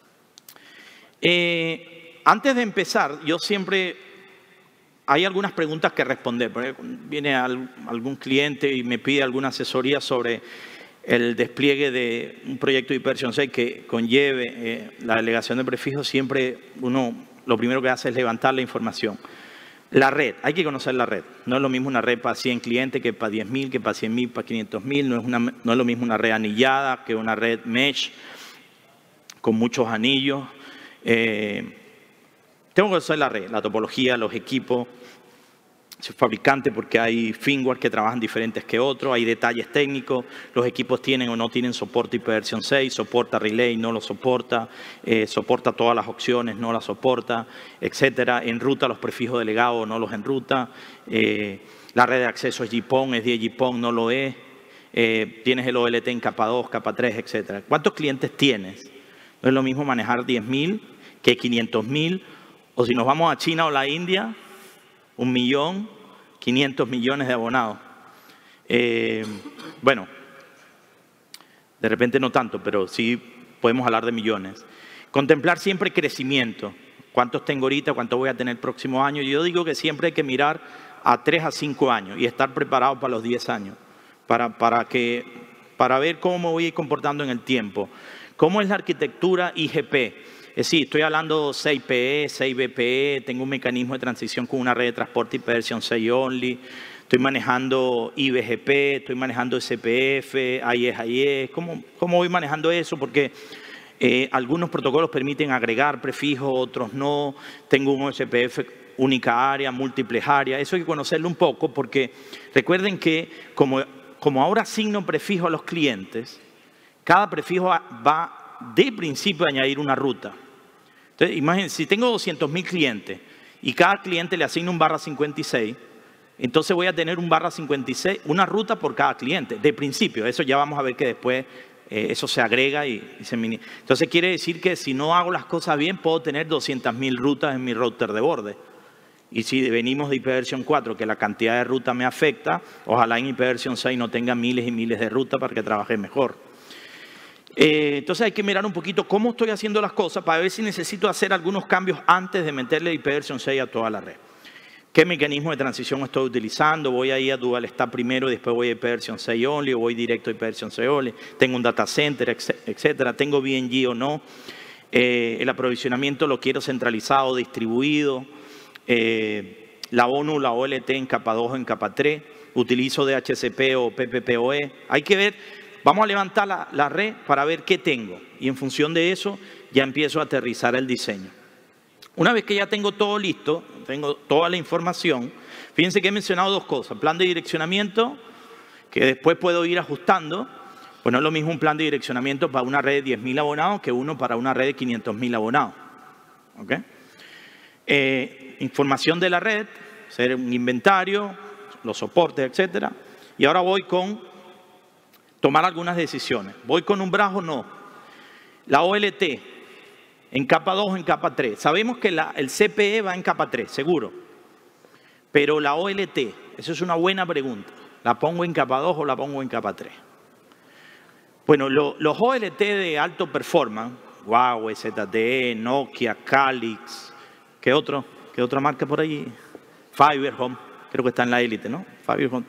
Antes de empezar, hay algunas preguntas que responder. Viene algún cliente y me pide alguna asesoría sobre el despliegue de un proyecto de IPv 6 que conlleve la delegación de prefijos. Siempre uno lo primero que hace es levantar la información. La red, hay que conocer la red. No es lo mismo una red para 100 clientes que para 10.000, que para 100.000, para 500.000. No es lo mismo una red anillada que una red mesh con muchos anillos. Tengo que conocer la red, la topología, los equipos, su fabricante, porque hay firmware que trabajan diferentes que otros, hay detalles técnicos, los equipos tienen o no tienen soporte IPv 6, soporta relay, no lo soporta, soporta todas las opciones, no las soporta, etcétera. Enruta los prefijos delegados o no los enruta. La red de acceso es GPON, es 10 GPON, no lo es. Tienes el OLT en capa 2, capa 3, etcétera. ¿Cuántos clientes tienes? No es lo mismo manejar 10.000 que 500.000, o si nos vamos a China o la India, 1.500.000 millones de abonados. Bueno, de repente no tanto, pero sí podemos hablar de millones. Contemplar siempre crecimiento. ¿Cuántos tengo ahorita? ¿Cuántos voy a tener el próximo año? Yo digo que siempre hay que mirar a 3 a 5 años y estar preparado para los 10 años, para ver cómo me voy a ir comportando en el tiempo. ¿Cómo es la arquitectura IGP? Sí, estoy hablando 6PE, 6BPE, tengo un mecanismo de transición con una red de transporte IPv 6 only, estoy manejando IBGP, estoy manejando SPF, IES. ¿Cómo voy manejando eso? Porque algunos protocolos permiten agregar prefijos, otros no. Tengo un SPF única área, múltiples áreas. Eso hay que conocerlo un poco porque recuerden que como ahora asigno prefijo a los clientes, cada prefijo va de principio a añadir una ruta. Entonces, imagínense, si tengo 200.000 clientes y cada cliente le asigno un /56, entonces voy a tener un /56, una ruta por cada cliente, de principio. Eso ya vamos a ver que después eso se agrega y se minimiza. Entonces quiere decir que si no hago las cosas bien, puedo tener 200.000 rutas en mi router de borde. Y si venimos de IPv 4, que la cantidad de rutas me afecta, ojalá en IPv 6 no tenga miles y miles de rutas para que trabaje mejor. Entonces hay que mirar un poquito cómo estoy haciendo las cosas para ver si necesito hacer algunos cambios antes de meterle IPv 6 a toda la red. ¿Qué mecanismo de transición estoy utilizando? ¿Voy a ir a Dual Stack primero y después voy a IPv 6 only o voy directo a IPv 6 only? ¿Tengo un data center, etcétera? ¿Tengo BNG o no? El aprovisionamiento lo quiero centralizado, distribuido. La ONU, la OLT en capa 2 o en capa 3. ¿Utilizo DHCP o PPPoE? Hay que ver. Vamos a levantar la red para ver qué tengo y en función de eso ya empiezo a aterrizar el diseño. Una vez que ya tengo todo listo, tengo toda la información, fíjense que he mencionado dos cosas. Plan de direccionamiento, que después puedo ir ajustando. Pues no es lo mismo un plan de direccionamiento para una red de 10.000 abonados que uno para una red de 500.000 abonados. ¿Okay? Información de la red, hacer un inventario, los soportes, etcétera. Y ahora voy con tomar algunas decisiones. ¿Voy con un brazo o no? La OLT, en capa 2 o en capa 3. Sabemos que el CPE va en capa 3, seguro. Pero la OLT, eso es una buena pregunta. ¿La pongo en capa 2 o la pongo en capa 3? Bueno, los OLT de alto performance, Huawei, ZTE, Nokia, Calix, ¿qué otra marca por ahí? Fiberhome, creo que está en la élite, ¿no? Fiberhome.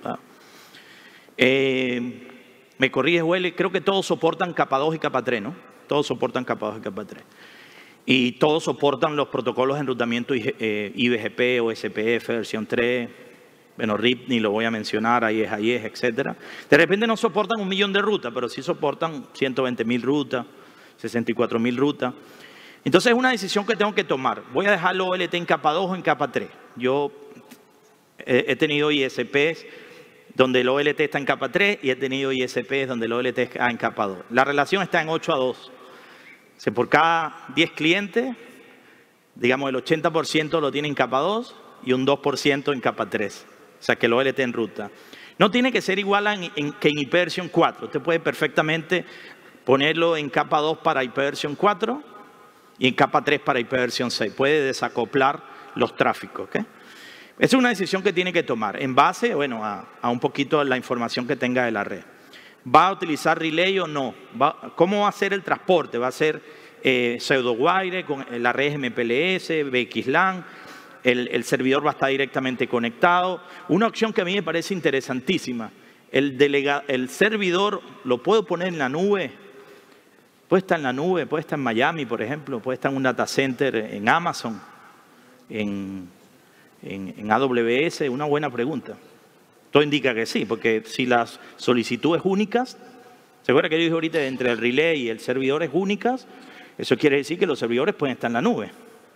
Me corrige, Huele, creo que todos soportan capa 2 y capa 3, ¿no? Todos soportan capa 2 y capa 3. Y todos soportan los protocolos de enrutamiento IBGP o SPF, versión 3. Bueno, RIP ni lo voy a mencionar, IES, etcétera. De repente no soportan 1 millón de rutas, pero sí soportan 120.000 rutas, 64.000 rutas. Entonces es una decisión que tengo que tomar. ¿Voy a dejarlo OLT en capa 2 o en capa 3? Yo he tenido ISPs donde el OLT está en capa 3 y he tenido ISPs donde el OLT está en capa 2. La relación está en 8 a 2. O sea, por cada 10 clientes, digamos el 80% lo tiene en capa 2 y un 2% en capa 3. O sea que el OLT en ruta. No tiene que ser igual que en IPv4 4. Usted puede perfectamente ponerlo en capa 2 para IPv4 4 y en capa 3 para IPv6. 6. Puede desacoplar los tráficos. ¿Okay? Esa es una decisión que tiene que tomar en base, bueno, a un poquito la información que tenga de la red. ¿Va a utilizar relay o no? ¿Cómo va a ser el transporte? ¿Va a ser pseudo-wire con la red MPLS, VXLAN? El servidor va a estar directamente conectado. Una opción que a mí me parece interesantísima. El servidor lo puedo poner en la nube. Puede estar en la nube, puede estar en Miami, por ejemplo. Puede estar en un data center en Amazon, en AWS. Una buena pregunta. Todo indica que sí, porque si las solicitudes únicas, ¿se acuerda que yo dije ahorita entre el relay y el servidor es únicas? Eso quiere decir que los servidores pueden estar en la nube.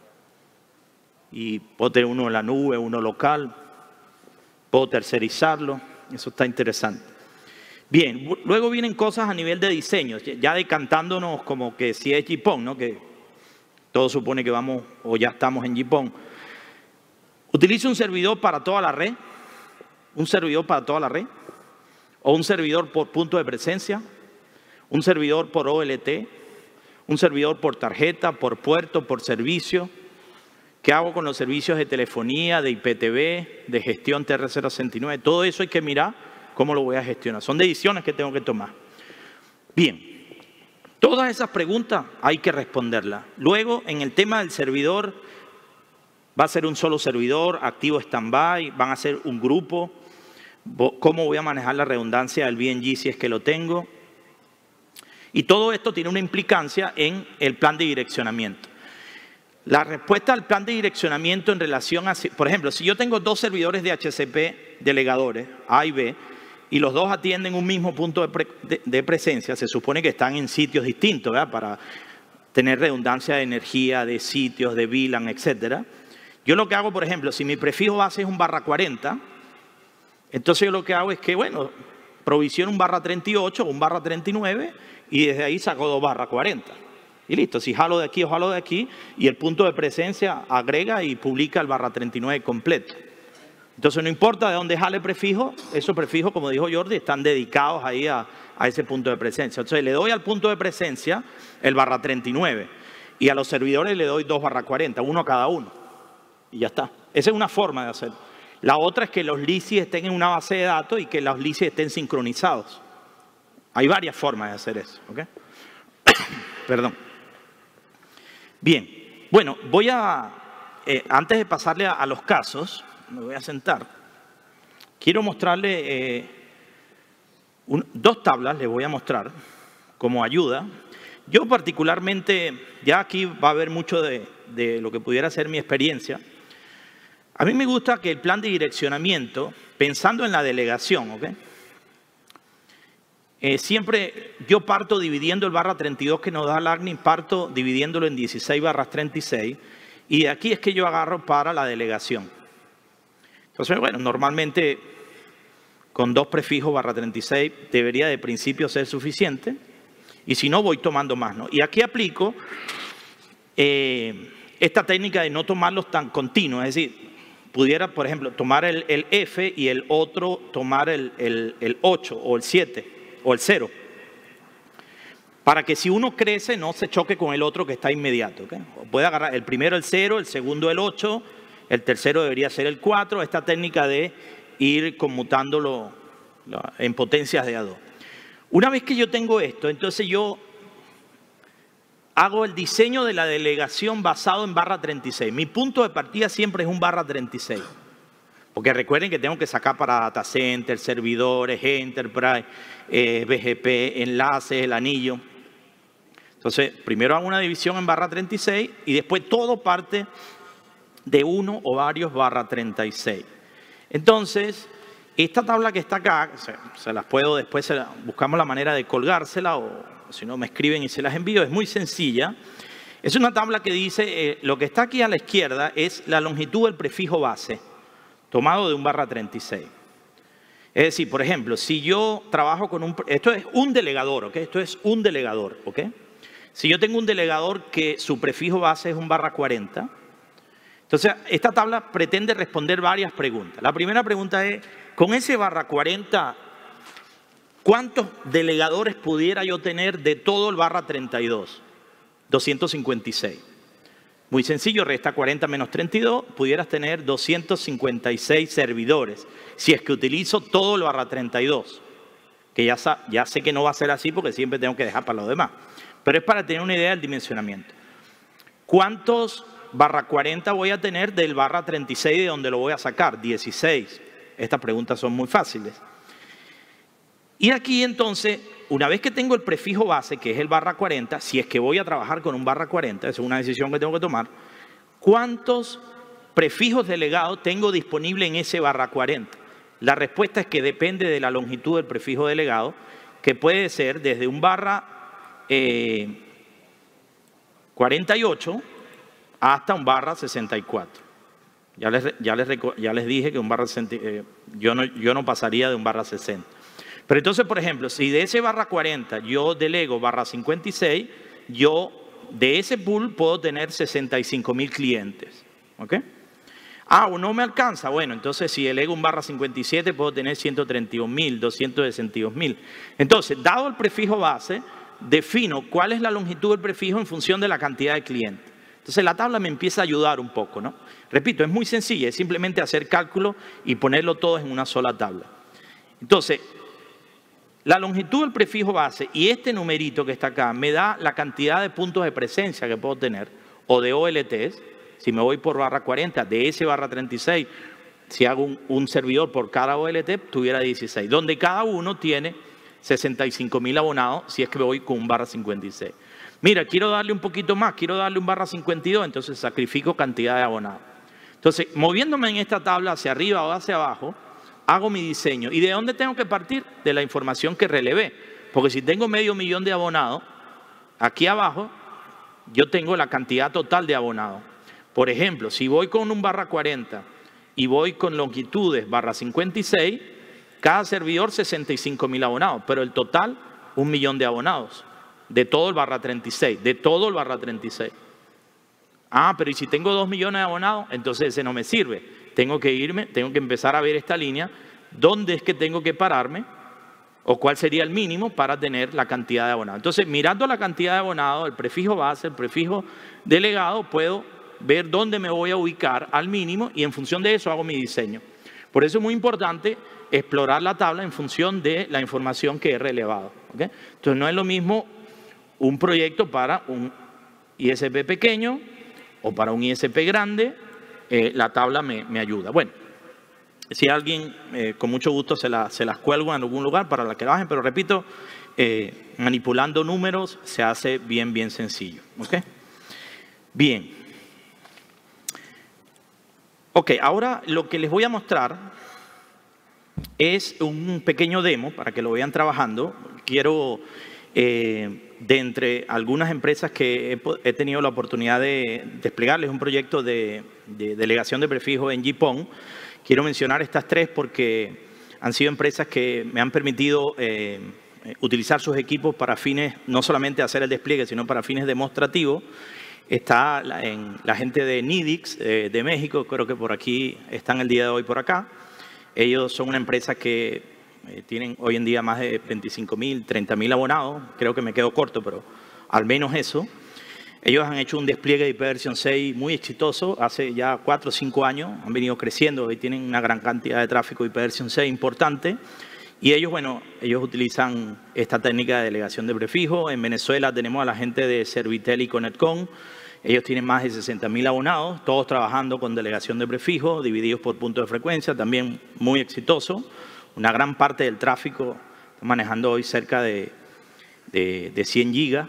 Y puedo tener uno en la nube, uno local, puedo tercerizarlo, eso está interesante. Bien, luego vienen cosas a nivel de diseño, ya decantándonos como que si es GPON, ¿no? Que todo supone que vamos o ya estamos en GPON. Utilizo un servidor para toda la red. Un servidor para toda la red, o un servidor por punto de presencia, un servidor por OLT, un servidor por tarjeta, por puerto, por servicio. ¿Qué hago con los servicios de telefonía, de IPTV, de gestión TR069? Todo eso hay que mirar cómo lo voy a gestionar. Son decisiones que tengo que tomar. Bien, todas esas preguntas hay que responderlas. Luego, en el tema del servidor, va a ser un solo servidor, activo stand-by, van a ser un grupo. ¿Cómo voy a manejar la redundancia del BNG si es que lo tengo? Y todo esto tiene una implicancia en el plan de direccionamiento. La respuesta al plan de direccionamiento en relación a, por ejemplo, si yo tengo dos servidores de HCP delegadores, A y B, y los dos atienden un mismo punto de presencia, se supone que están en sitios distintos, ¿verdad? Para tener redundancia de energía, de sitios, de VLAN, etc. Yo lo que hago, por ejemplo, si mi prefijo base es un /40, entonces yo lo que hago es que, bueno, provisiono un /38 o un /39 y desde ahí saco 2 /40. Y listo, si jalo de aquí o jalo de aquí y el punto de presencia agrega y publica el /39 completo. Entonces no importa de dónde jale prefijo, esos prefijos, como dijo Jordi, están dedicados ahí a ese punto de presencia. Entonces le doy al punto de presencia el /39 y a los servidores le doy 2 /40, uno a cada uno. Y ya está. Esa es una forma de hacerlo. La otra es que los LISI estén en una base de datos y que los LISI estén sincronizados. Hay varias formas de hacer eso. ¿Okay? Perdón. Bien. Bueno, voy a, antes de pasarle a los casos, me voy a sentar. Quiero mostrarle dos tablas, les voy a mostrar como ayuda. Yo particularmente, ya aquí va a haber mucho de lo que pudiera ser mi experiencia. A mí me gusta que el plan de direccionamiento, pensando en la delegación, ¿ok? Siempre yo parto dividiendo el /32 que nos da LACNIC, parto dividiéndolo en 16 /36 y de aquí es que yo agarro para la delegación. Entonces, bueno, normalmente con 2 prefijos /36 debería de principio ser suficiente y si no voy tomando más, ¿no? Y aquí aplico esta técnica de no tomarlos tan continuos, es decir, pudiera, por ejemplo, tomar el F y el otro tomar el 8 o el 7 o el 0. Para que si uno crece no se choque con el otro que está inmediato. ¿Okay? Puede agarrar el primero el 0, el segundo el 8, el tercero debería ser el 4. Esta técnica de ir conmutándolo en potencias de A2. Una vez que yo tengo esto, entonces yo hago el diseño de la delegación basado en /36. Mi punto de partida siempre es un /36. Porque recuerden que tengo que sacar para data center, servidores, enterprise, BGP, enlaces, el anillo. Entonces, primero hago una división en /36 y después todo parte de uno o varios /36. Entonces, esta tabla que está acá, se las puedo después, buscamos la manera de colgársela o si no me escriben y se las envío, es muy sencilla. Es una tabla que dice, lo que está aquí a la izquierda es la longitud del prefijo base, tomado de un /36. Es decir, por ejemplo, si yo trabajo con esto es un delegador, ¿ok? Esto es un delegador, ¿ok? Si yo tengo un delegador que su prefijo base es un /40, Entonces, esta tabla pretende responder varias preguntas. La primera pregunta es, con ese /40, ¿cuántos delegadores pudiera yo tener de todo el /32? 256. Muy sencillo, resta 40 menos 32, pudieras tener 256 servidores, si es que utilizo todo el /32. Que ya sé que no va a ser así porque siempre tengo que dejar para los demás. Pero es para tener una idea del dimensionamiento. ¿Cuántos /40 voy a tener del /36 de donde lo voy a sacar? 16. Estas preguntas son muy fáciles. Y aquí entonces, una vez que tengo el prefijo base, que es el /40, si es que voy a trabajar con un /40, esa es una decisión que tengo que tomar, ¿cuántos prefijos delegados tengo disponible en ese /40? La respuesta es que depende de la longitud del prefijo delegado, que puede ser desde un /48 hasta un /64. Ya les dije que un yo no pasaría de un /60. Pero entonces, por ejemplo, si de ese /40 yo delego /56, yo de ese pool puedo tener 65.000 clientes. ¿Ok? Ah, no me alcanza. Bueno, entonces si delego un /57 puedo tener 131.000, 262.000. Entonces, dado el prefijo base, defino cuál es la longitud del prefijo en función de la cantidad de clientes. Entonces la tabla me empieza a ayudar un poco, ¿no? Repito, es muy sencilla, es simplemente hacer cálculo y ponerlo todo en una sola tabla. Entonces, la longitud del prefijo base y este numerito que está acá me da la cantidad de puntos de presencia que puedo tener, o de OLTs, si me voy por /40, de ese /36, si hago un servidor por cada OLT, tuviera 16, donde cada uno tiene 65.000 abonados, si es que me voy con un /56. Mira, quiero darle un poquito más, quiero darle un /52, entonces sacrifico cantidad de abonados. Entonces, moviéndome en esta tabla hacia arriba o hacia abajo, hago mi diseño. ¿Y de dónde tengo que partir? De la información que relevé. Porque si tengo 500.000 de abonados, aquí abajo yo tengo la cantidad total de abonados. Por ejemplo, si voy con un /40 y voy con longitudes /56, cada servidor 65.000 abonados, pero el total 1.000.000 de abonados. De todo el /36, de todo el /36. Ah, pero ¿y si tengo 2 millones de abonados? Entonces ese no me sirve. Tengo que empezar a ver esta línea, dónde es que tengo que pararme o cuál sería el mínimo para tener la cantidad de abonados. Entonces, mirando la cantidad de abonados, el prefijo base, el prefijo delegado, puedo ver dónde me voy a ubicar al mínimo y en función de eso hago mi diseño. Por eso es muy importante explorar la tabla en función de la información que he relevado. ¿Okay? Entonces, no es lo mismo un proyecto para un ISP pequeño o para un ISP grande. La tabla me ayuda. Bueno, si alguien, con mucho gusto se las cuelgo en algún lugar para que la bajen, pero repito, manipulando números se hace bien sencillo. ¿Ok? Bien. Ok, ahora lo que les voy a mostrar es un pequeño demo para que lo vean trabajando. Quiero, de entre algunas empresas que he tenido la oportunidad de desplegarles un proyecto de delegación de prefijo en GPON, quiero mencionar estas tres porque han sido empresas que me han permitido utilizar sus equipos para fines, no solamente hacer el despliegue, sino para fines demostrativos. Está la gente de Nidix de México, creo que por aquí están el día de hoy por acá. Ellos son una empresa que tienen hoy en día más de 25.000, 30.000 abonados. Creo que me quedo corto, pero al menos eso. Ellos han hecho un despliegue de IPv 6 muy exitoso. Hace ya 4 o 5 años han venido creciendo y tienen una gran cantidad de tráfico de IPv 6 importante. Y ellos, bueno, ellos utilizan esta técnica de delegación de prefijo. En Venezuela tenemos a la gente de Servitel y Conetcom. Ellos tienen más de 60.000 abonados, todos trabajando con delegación de prefijo, divididos por puntos de frecuencia, también muy exitoso. Una gran parte del tráfico, manejando hoy cerca de 100 gigas.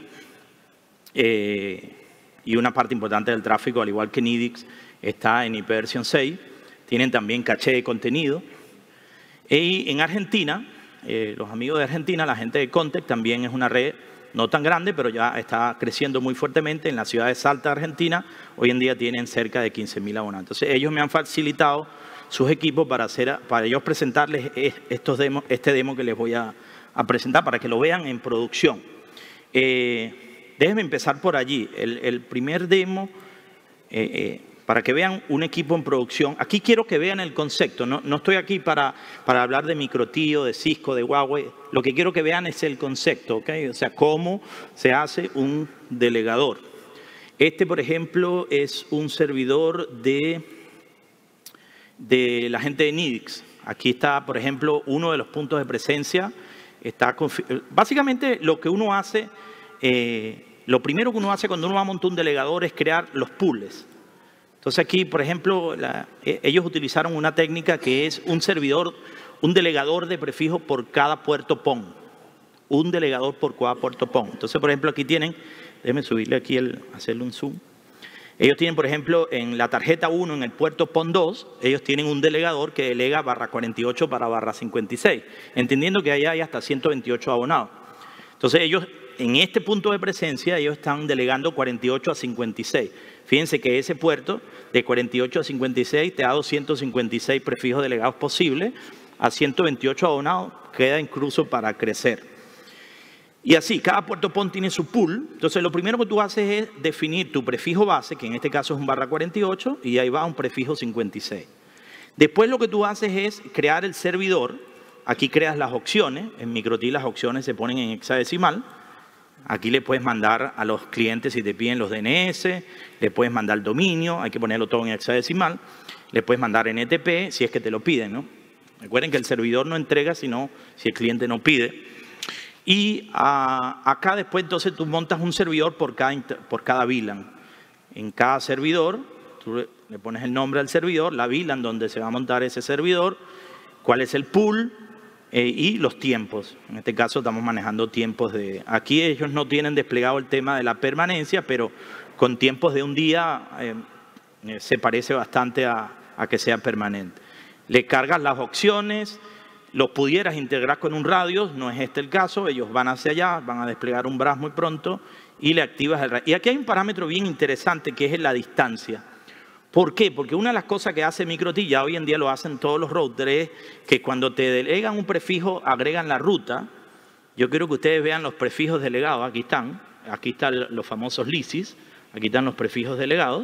Y una parte importante del tráfico, al igual que Nidix, está en IPv 6. Tienen también caché de contenido. Y en Argentina, los amigos de Argentina, la gente de Contec también es una red no tan grande, pero ya está creciendo muy fuertemente. En la ciudad de Salta, Argentina, hoy en día tienen cerca de 15.000 abonados. Entonces, ellos me han facilitado sus equipos para ellos presentarles este demo que les voy a presentar para que lo vean en producción. Déjenme empezar por allí. El primer demo para que vean un equipo en producción. Aquí quiero que vean el concepto, no estoy aquí para hablar de MikroTik, de Cisco, de Huawei. Lo que quiero que vean es el concepto, ¿ok? O sea, cómo se hace un delegador. Este, por ejemplo, es un servidor de la gente de Nidix. Aquí está, por ejemplo, uno de los puntos de presencia. Básicamente, lo que uno hace, lo primero que uno hace cuando uno va a montar un delegador es crear los pools. Entonces aquí, por ejemplo, ellos utilizaron una técnica que es un servidor, un delegador de prefijo por cada puerto PON. Un delegador por cada puerto PON. Entonces, por ejemplo, aquí tienen, déjenme subirle aquí, hacerle un zoom. Ellos tienen, por ejemplo, en la tarjeta 1, en el puerto PON 2, ellos tienen un delegador que delega /48 para /56, entendiendo que ahí hay hasta 128 abonados. Entonces, ellos, en este punto de presencia, ellos están delegando 48 a 56. Fíjense que ese puerto de 48 a 56 te da 256 prefijos delegados posibles, a 128 abonados queda incluso para crecer. Y así, cada puerto PON tiene su pool. Entonces, lo primero que tú haces es definir tu prefijo base, que en este caso es un /48, y ahí va un prefijo 56. Después lo que tú haces es crear el servidor. Aquí creas las opciones. En MikroTik las opciones se ponen en hexadecimal. Aquí le puedes mandar a los clientes si te piden los DNS, le puedes mandar el dominio, hay que ponerlo todo en hexadecimal, le puedes mandar NTP si es que te lo piden, ¿no? Recuerden que el servidor no entrega sino si el cliente no pide. Y acá después entonces tú montas un servidor por cada VLAN. En cada servidor tú le pones el nombre al servidor, la VLAN donde se va a montar ese servidor, cuál es el pool, y los tiempos. En este caso estamos manejando tiempos de... Aquí ellos no tienen desplegado el tema de la permanencia, pero con tiempos de un día se parece bastante a que sea permanente. Le cargas las opciones, los pudieras integrar con un radio, no es este el caso, ellos van hacia allá, van a desplegar un BRAS muy pronto y le activas el radio. Y aquí hay un parámetro bien interesante que es la distancia. ¿Por qué? Porque una de las cosas que hace MikroTik, ya hoy en día lo hacen todos los routers, es que cuando te delegan un prefijo, agregan la ruta. Yo quiero que ustedes vean los prefijos delegados. Aquí están los famosos LISIS, aquí están los prefijos delegados.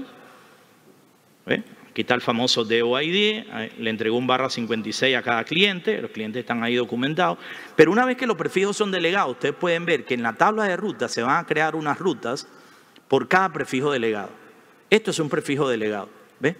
¿Ve? Aquí está el famoso DOID, le entregó un /56 a cada cliente, los clientes están ahí documentados. Pero una vez que los prefijos son delegados, ustedes pueden ver que en la tabla de rutas se van a crear unas rutas por cada prefijo delegado. Esto es un prefijo delegado, ¿ve?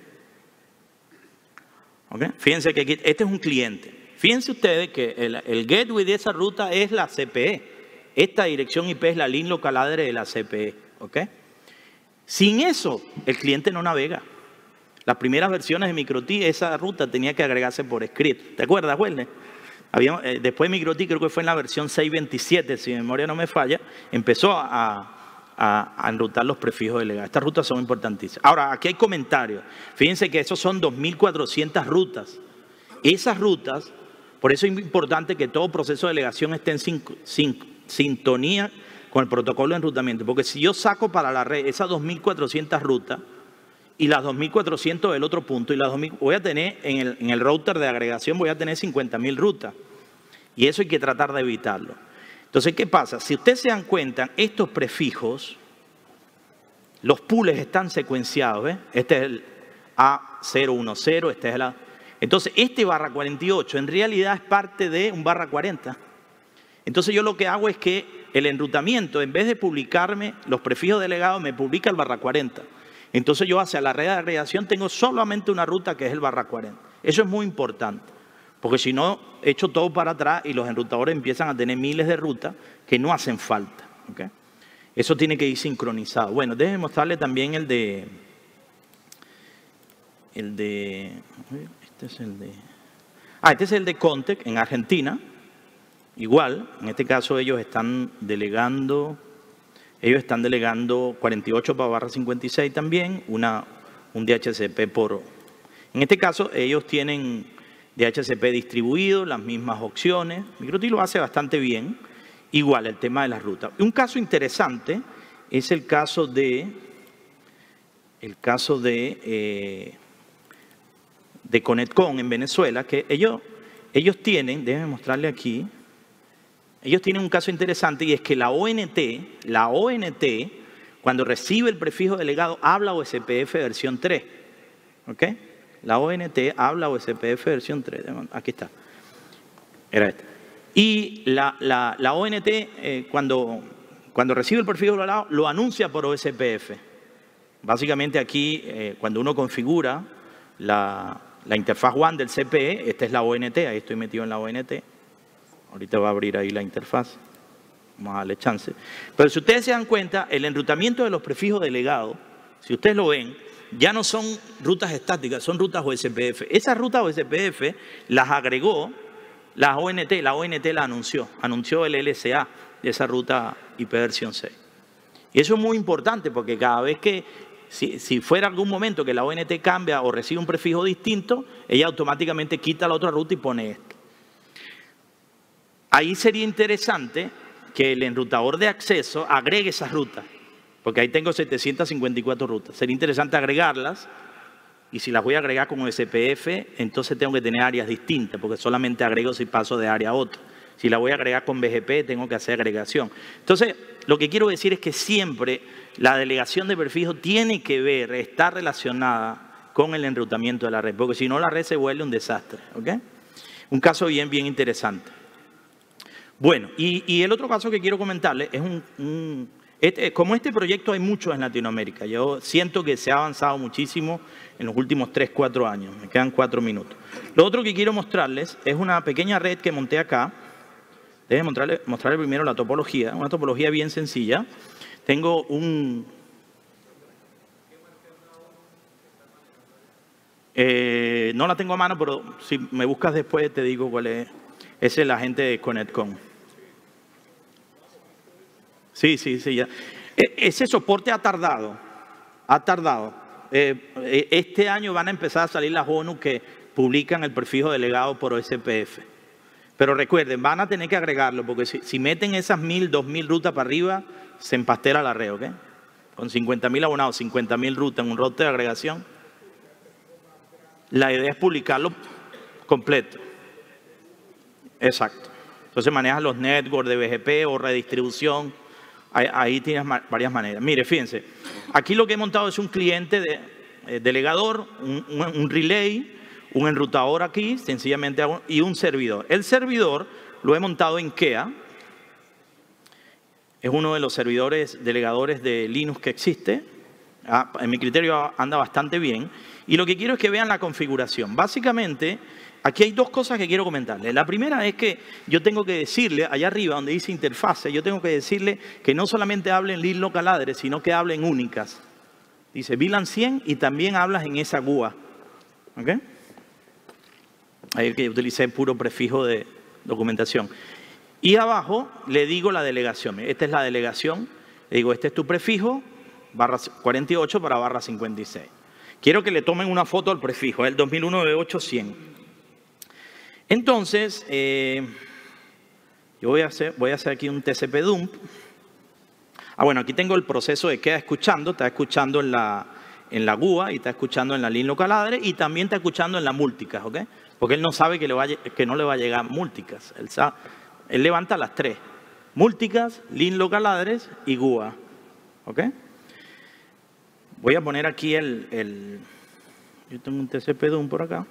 ¿Okay? Fíjense que aquí, este es un cliente. Fíjense ustedes que el gateway de esa ruta es la CPE. Esta dirección IP es la link local address de la CPE, ¿ok? Sin eso, el cliente no navega. Las primeras versiones de MikroTik, esa ruta tenía que agregarse por script. ¿Te acuerdas, Werner? Después de MikroTik, creo que fue en la versión 6.27, si mi memoria no me falla, empezó a enrutar los prefijos delegados. Estas rutas son importantísimas. Ahora, aquí hay comentarios. Fíjense que esos son 2.400 rutas. Esas rutas, por eso es importante que todo proceso de delegación esté en sintonía con el protocolo de enrutamiento. Porque si yo saco para la red esas 2.400 rutas y las 2.400 del otro punto, y las 2.000, voy a tener en el router de agregación, voy a tener 50.000 rutas. Y eso hay que tratar de evitarlo. Entonces, ¿qué pasa? Si ustedes se dan cuenta, estos prefijos, los pools están secuenciados, ¿ves? Este es el A010, este es el A. Entonces, este /48 en realidad es parte de un /40. Entonces, yo lo que hago es que el enrutamiento, en vez de publicarme los prefijos delegados, me publica el /40. Entonces, yo hacia la red de agregación tengo solamente una ruta que es el /40. Eso es muy importante. Porque si no, echo todo para atrás y los enrutadores empiezan a tener miles de rutas que no hacen falta. ¿Okay? Eso tiene que ir sincronizado. Bueno, déjenme mostrarle también el de... Este es el de Contec en Argentina. Igual, en este caso ellos están delegando 48 para /56 también, un DHCP por... En este caso ellos tienen DHCP distribuido, las mismas opciones. MikroTik lo hace bastante bien. Igual, el tema de las rutas. Un caso interesante es el caso de Conetcon en Venezuela, que ellos tienen, déjenme mostrarle aquí, ellos tienen un caso interesante y es que la ONT, cuando recibe el prefijo delegado, habla OSPF versión 3. ¿Ok? La ONT habla OSPF versión 3. Aquí está. Era esta. Y la ONT, cuando recibe el prefijo valorado, lo anuncia por OSPF. Básicamente aquí, cuando uno configura la interfaz WAN del CPE, esta es la ONT, ahí estoy metido en la ONT. Ahorita va a abrir ahí la interfaz. Vamos a darle chance. Pero si ustedes se dan cuenta, el enrutamiento de los prefijos delegados, si ustedes lo ven, ya no son rutas estáticas, son rutas OSPF. Esas rutas OSPF las agregó la ONT la anunció el LSA de esa ruta IPv 6. Y eso es muy importante porque cada vez que, si fuera algún momento que la ONT cambia o recibe un prefijo distinto, ella automáticamente quita la otra ruta y pone esto. Ahí sería interesante que el enrutador de acceso agregue esas rutas, porque ahí tengo 754 rutas. Sería interesante agregarlas, y si las voy a agregar como SPF, entonces tengo que tener áreas distintas, porque solamente agrego si paso de área a otra. Si la voy a agregar con BGP, tengo que hacer agregación. Entonces, lo que quiero decir es que siempre la delegación de prefijo tiene que ver, está relacionada con el enrutamiento de la red, porque si no la red se vuelve un desastre. ¿Ok? Un caso bien interesante. Bueno, y el otro caso que quiero comentarles es como este proyecto hay muchos en Latinoamérica. Yo siento que se ha avanzado muchísimo en los últimos 3-4 años. Me quedan 4 minutos. Lo otro que quiero mostrarles es una pequeña red que monté acá. Déjenme mostrarle primero la topología. Una topología bien sencilla. Tengo un... no la tengo a mano, pero si me buscas después te digo cuál es. Ese es la gente de Conectcom. Sí, ya. Ese soporte ha tardado. Este año van a empezar a salir las ONU que publican el prefijo delegado por OSPF. Pero recuerden, van a tener que agregarlo, porque si meten esas 1000, 2000 rutas para arriba, se empastela la red, ¿ok? Con 50.000 abonados, 50.000 rutas en un router de agregación. La idea es publicarlo completo. Exacto. Entonces manejas los networks de BGP o redistribución. Ahí tienes varias maneras. Mire, fíjense. Aquí lo que he montado es un cliente delegador, un relay, un enrutador aquí, sencillamente, y un servidor. El servidor lo he montado en Kea. Es uno de los servidores delegadores de Linux que existe. En mi criterio anda bastante bien. Y lo que quiero es que vean la configuración. Básicamente, aquí hay dos cosas que quiero comentarles. La primera es que yo tengo que decirle, allá arriba donde dice interfase, yo tengo que decirle que no solamente hablen link local address, sino que hablen únicas. Dice VLAN 100 y también hablas en esa GUA. ¿Ok? Ahí que utilicé puro prefijo de documentación. Y abajo le digo la delegación. Esta es la delegación. Le digo, este es tu prefijo, barra 48 para barra 56. Quiero que le tomen una foto al prefijo, el 2001-98-100. Entonces, yo voy a hacer aquí un TCP dump. Bueno, aquí tengo el proceso de queda escuchando. Está escuchando en la GUA y está escuchando en la link local address y también está escuchando en la multicast, ¿ok? Porque él no sabe que no le va a llegar multicast. Él levanta las tres. Multicast, link local address y GUA, ¿ok? Voy a poner aquí yo tengo un TCP dump por acá.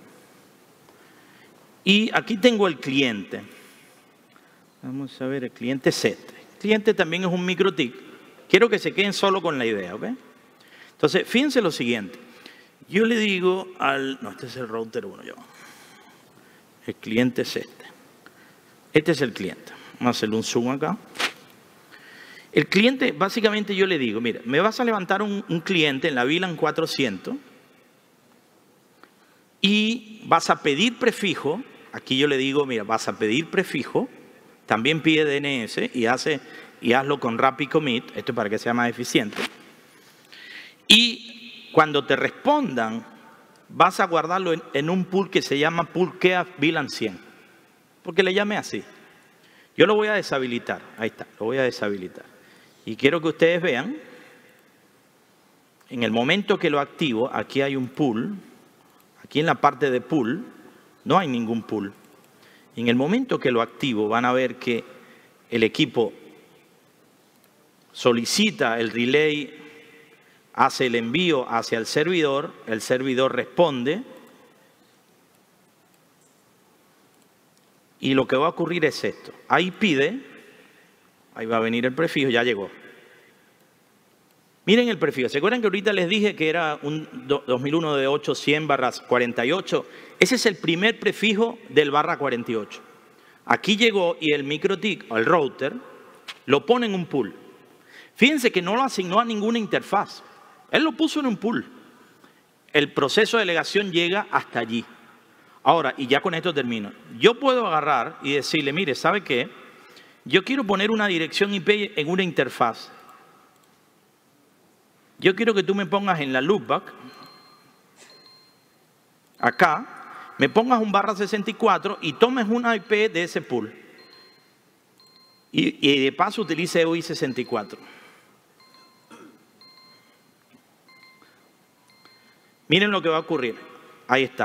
Y aquí tengo el cliente. Vamos a ver el cliente set. El cliente también es un microtik. Quiero que se queden solo con la idea, ¿ok? Entonces, fíjense lo siguiente. Yo le digo no, este es el router 1 ya. El cliente es este. Este es el cliente. Vamos a hacerle un zoom acá. El cliente, básicamente yo le digo, mira, me vas a levantar un cliente en la VLAN 400 y vas a pedir prefijo. Aquí yo le digo, mira, vas a pedir prefijo. También pide DNS y hazlo con Rapid Commit. Esto es para que sea más eficiente. Y cuando te respondan, vas a guardarlo en un pool que se llama Pool Kea VLAN 100. Porque le llame así. Yo lo voy a deshabilitar. Ahí está, lo voy a deshabilitar. Y quiero que ustedes vean, en el momento que lo activo, aquí hay un pool. Aquí en la parte de pool, no hay ningún pool. Y en el momento que lo activo, van a ver que el equipo solicita el relay hace el envío hacia el servidor responde y lo que va a ocurrir es esto. Ahí pide, ahí va a venir el prefijo, ya llegó. Miren el prefijo. ¿Se acuerdan que ahorita les dije que era un 2001 de 800/48? Ese es el primer prefijo del /48. Aquí llegó y el MikroTik, o el router, lo pone en un pool. Fíjense que no lo asignó a ninguna interfaz. Él lo puso en un pool. El proceso de delegación llega hasta allí. Ahora, y ya con esto termino. Yo puedo agarrar y decirle, mire, ¿sabe qué? Yo quiero poner una dirección IP en una interfaz. Yo quiero que tú me pongas en la loopback, acá, me pongas un /64 y tomes una IP de ese pool. Y de paso utilice EUI64. Miren lo que va a ocurrir. Ahí está.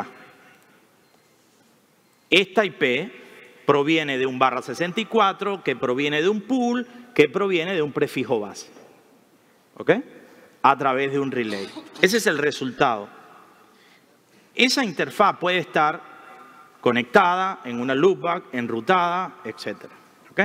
Esta IP proviene de un /64, que proviene de un pool, que proviene de un prefijo base. ¿Ok? A través de un relay. Ese es el resultado. Esa interfaz puede estar conectada en una loopback, enrutada, etc. ¿Ok?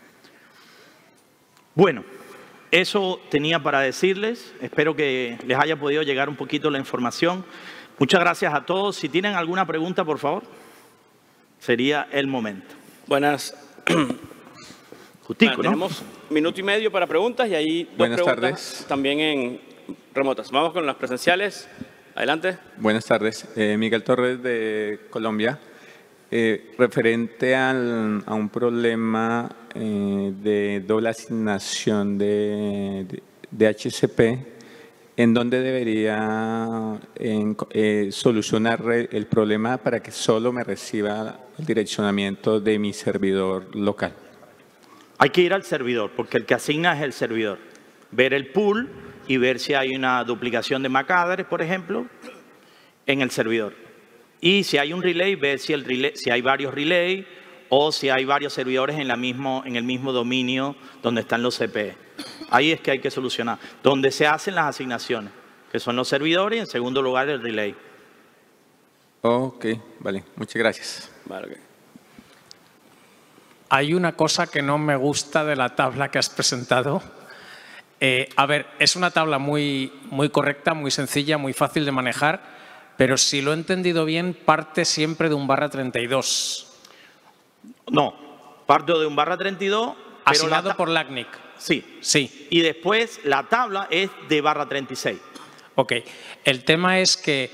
Bueno, eso tenía para decirles. Espero que les haya podido llegar un poquito la información. Muchas gracias a todos. Si tienen alguna pregunta, por favor, sería el momento. Buenas. Justico, ¿no? Tenemos minuto y medio para preguntas y ahí dos Buenas preguntas tardes. también en remotas. Vamos con las presenciales. Adelante. Buenas tardes. Miguel Torres de Colombia. Referente a un problema de doble asignación de HCP, ¿en dónde debería solucionar el problema para que solo me reciba el direccionamiento de mi servidor local? Hay que ir al servidor, porque el que asigna es el servidor. Ver el pool y ver si hay una duplicación de MAC address, por ejemplo, en el servidor. Y si hay un relay, ver si hay varios relays o si hay varios servidores en el mismo dominio donde están los CPE. Ahí es que hay que solucionar. Donde se hacen las asignaciones, que son los servidores y en segundo lugar el relay. Ok, vale. Muchas gracias. Vale, okay. Hay una cosa que no me gusta de la tabla que has presentado. A ver, es una tabla muy correcta, muy sencilla, muy fácil de manejar, pero si lo he entendido bien, parte siempre de un /32. No, parto de un /32. Asignado por LACNIC. Sí. Sí. Y después la tabla es de /36. Ok. El tema es que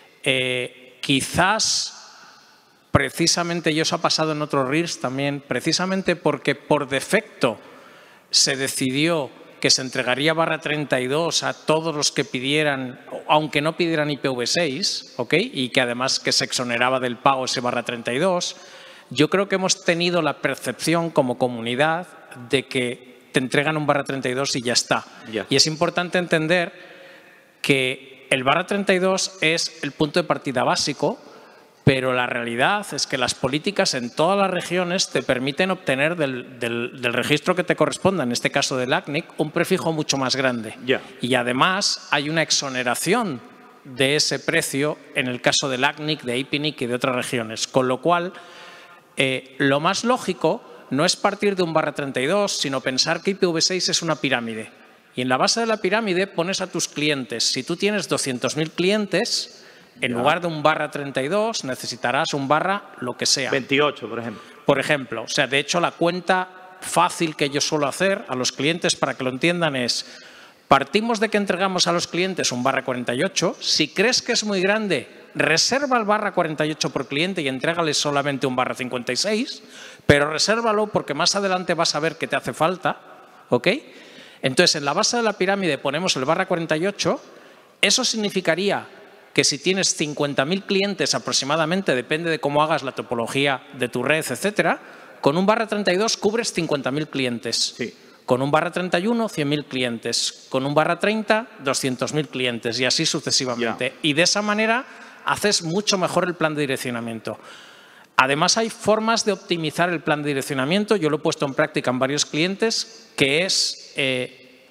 quizás, precisamente, y eso ha pasado en otros RIRs también, precisamente porque por defecto se decidió que se entregaría /32 a todos los que pidieran, aunque no pidieran IPv6, ¿ok? Y que además que se exoneraba del pago ese /32, yo creo que hemos tenido la percepción como comunidad de que te entregan un /32 y ya está. Ya. Y es importante entender que el /32 es el punto de partida básico, pero la realidad es que las políticas en todas las regiones te permiten obtener del registro que te corresponda, en este caso del LACNIC, un prefijo mucho más grande. Ya. Y además hay una exoneración de ese precio en el caso del LACNIC, de IPNIC y de otras regiones. Con lo cual, lo más lógico no es partir de un /32, sino pensar que IPv6 es una pirámide. Y en la base de la pirámide pones a tus clientes. Si tú tienes 200.000 clientes, en lugar de un /32 necesitarás un lo que sea. 28, por ejemplo. Por ejemplo. O sea, de hecho, la cuenta fácil que yo suelo hacer a los clientes para que lo entiendan es: partimos de que entregamos a los clientes un /48. Si crees que es muy grande, reserva el /48 por cliente y entrégales solamente un /56, pero resérvalo porque más adelante vas a ver que te hace falta. ¿Ok? Entonces, en la base de la pirámide ponemos el /48. Eso significaría que si tienes 50.000 clientes aproximadamente, depende de cómo hagas la topología de tu red, etcétera, con un /32 cubres 50.000 clientes. Sí. Con un /31, 100.000 clientes. Con un /30, 200.000 clientes y así sucesivamente. Ya. Y de esa manera haces mucho mejor el plan de direccionamiento. Además, hay formas de optimizar el plan de direccionamiento. Yo lo he puesto en práctica en varios clientes, que es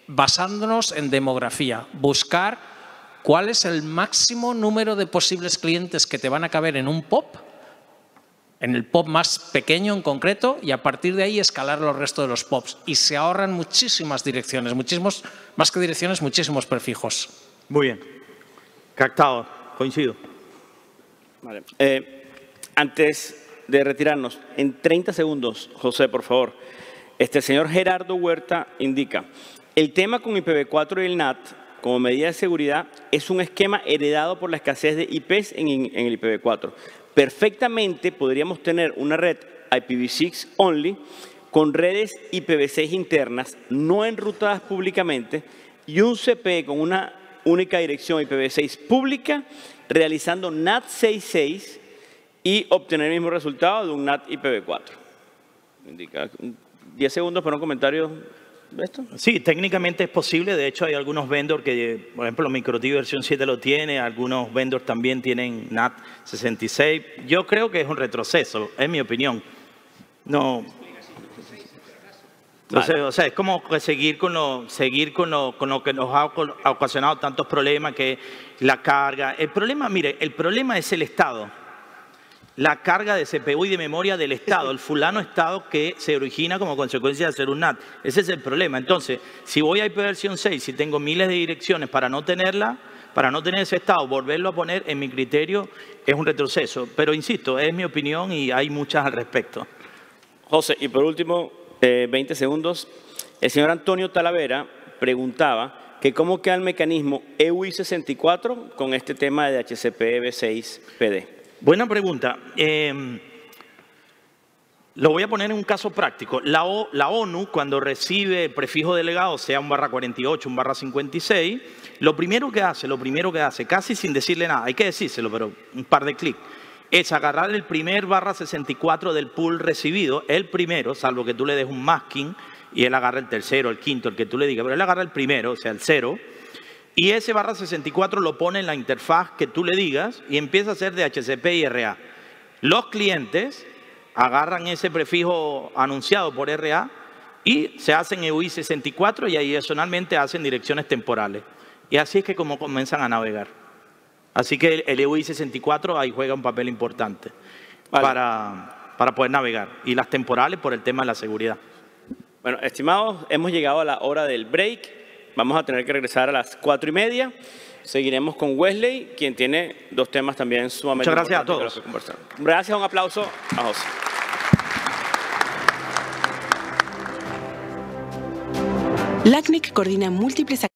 basándonos en demografía, buscar cuál es el máximo número de posibles clientes que te van a caber en un POP, en el POP más pequeño en concreto, y a partir de ahí escalar los restos de los POPs. Y se ahorran muchísimas direcciones, más que direcciones, muchísimos prefijos. Muy bien. Captado. Coincido. Vale. Antes de retirarnos, en 30 segundos, José, por favor. El señor Gerardo Huerta indica, el tema con IPv4 y el NAT como medida de seguridad es un esquema heredado por la escasez de IPs en el IPv4. Perfectamente podríamos tener una red IPv6 only con redes IPv6 internas no enrutadas públicamente y un CPE con una única dirección IPv6 pública realizando NAT 6.6 y obtener el mismo resultado de un NAT IPv4. Indica 10 segundos para un comentario de esto. Sí, técnicamente es posible. De hecho, hay algunos vendors que, por ejemplo, MikroTik versión 7 lo tiene. Algunos vendors también tienen NAT 66. Yo creo que es un retroceso, es mi opinión. No. Entonces, o sea, es como seguir con lo que nos ha ocasionado tantos problemas, que la carga. El problema, mire, el problema es el Estado. La carga de CPU y de memoria del Estado, el fulano Estado que se origina como consecuencia de hacer un NAT. Ese es el problema. Entonces, si voy a IPv6, si tengo miles de direcciones para no tenerla, para no tener ese Estado, volverlo a poner, en mi criterio, es un retroceso. Pero insisto, es mi opinión y hay muchas al respecto. José, y por último, 20 segundos. El señor Antonio Talavera preguntaba que cómo queda el mecanismo EUI64 con este tema de DHCP-V6PD. Buena pregunta. Lo voy a poner en un caso práctico. La ONU, cuando recibe el prefijo delegado, sea un /48, un /56, lo primero que hace, casi sin decirle nada, hay que decírselo, pero un par de clics, es agarrar el primer /64 del pool recibido, el primero, salvo que tú le des un masking, y él agarra el tercero, el quinto, el que tú le digas, pero él agarra el primero, o sea, el 0, y ese /64 lo pone en la interfaz que tú le digas y empieza a hacer DHCP y RA. Los clientes agarran ese prefijo anunciado por RA y se hacen EUI64 y ahí adicionalmente hacen direcciones temporales. Y así es que como comienzan a navegar. Así que el EUI64 ahí juega un papel importante para poder navegar. Y las temporales por el tema de la seguridad. Bueno, estimados, hemos llegado a la hora del break. Vamos a tener que regresar a las 4:30. Seguiremos con Wesley, quien tiene dos temas también sumamente importantes. Muchas gracias a todos. Gracias, un aplauso a José. LACNIC coordina múltiples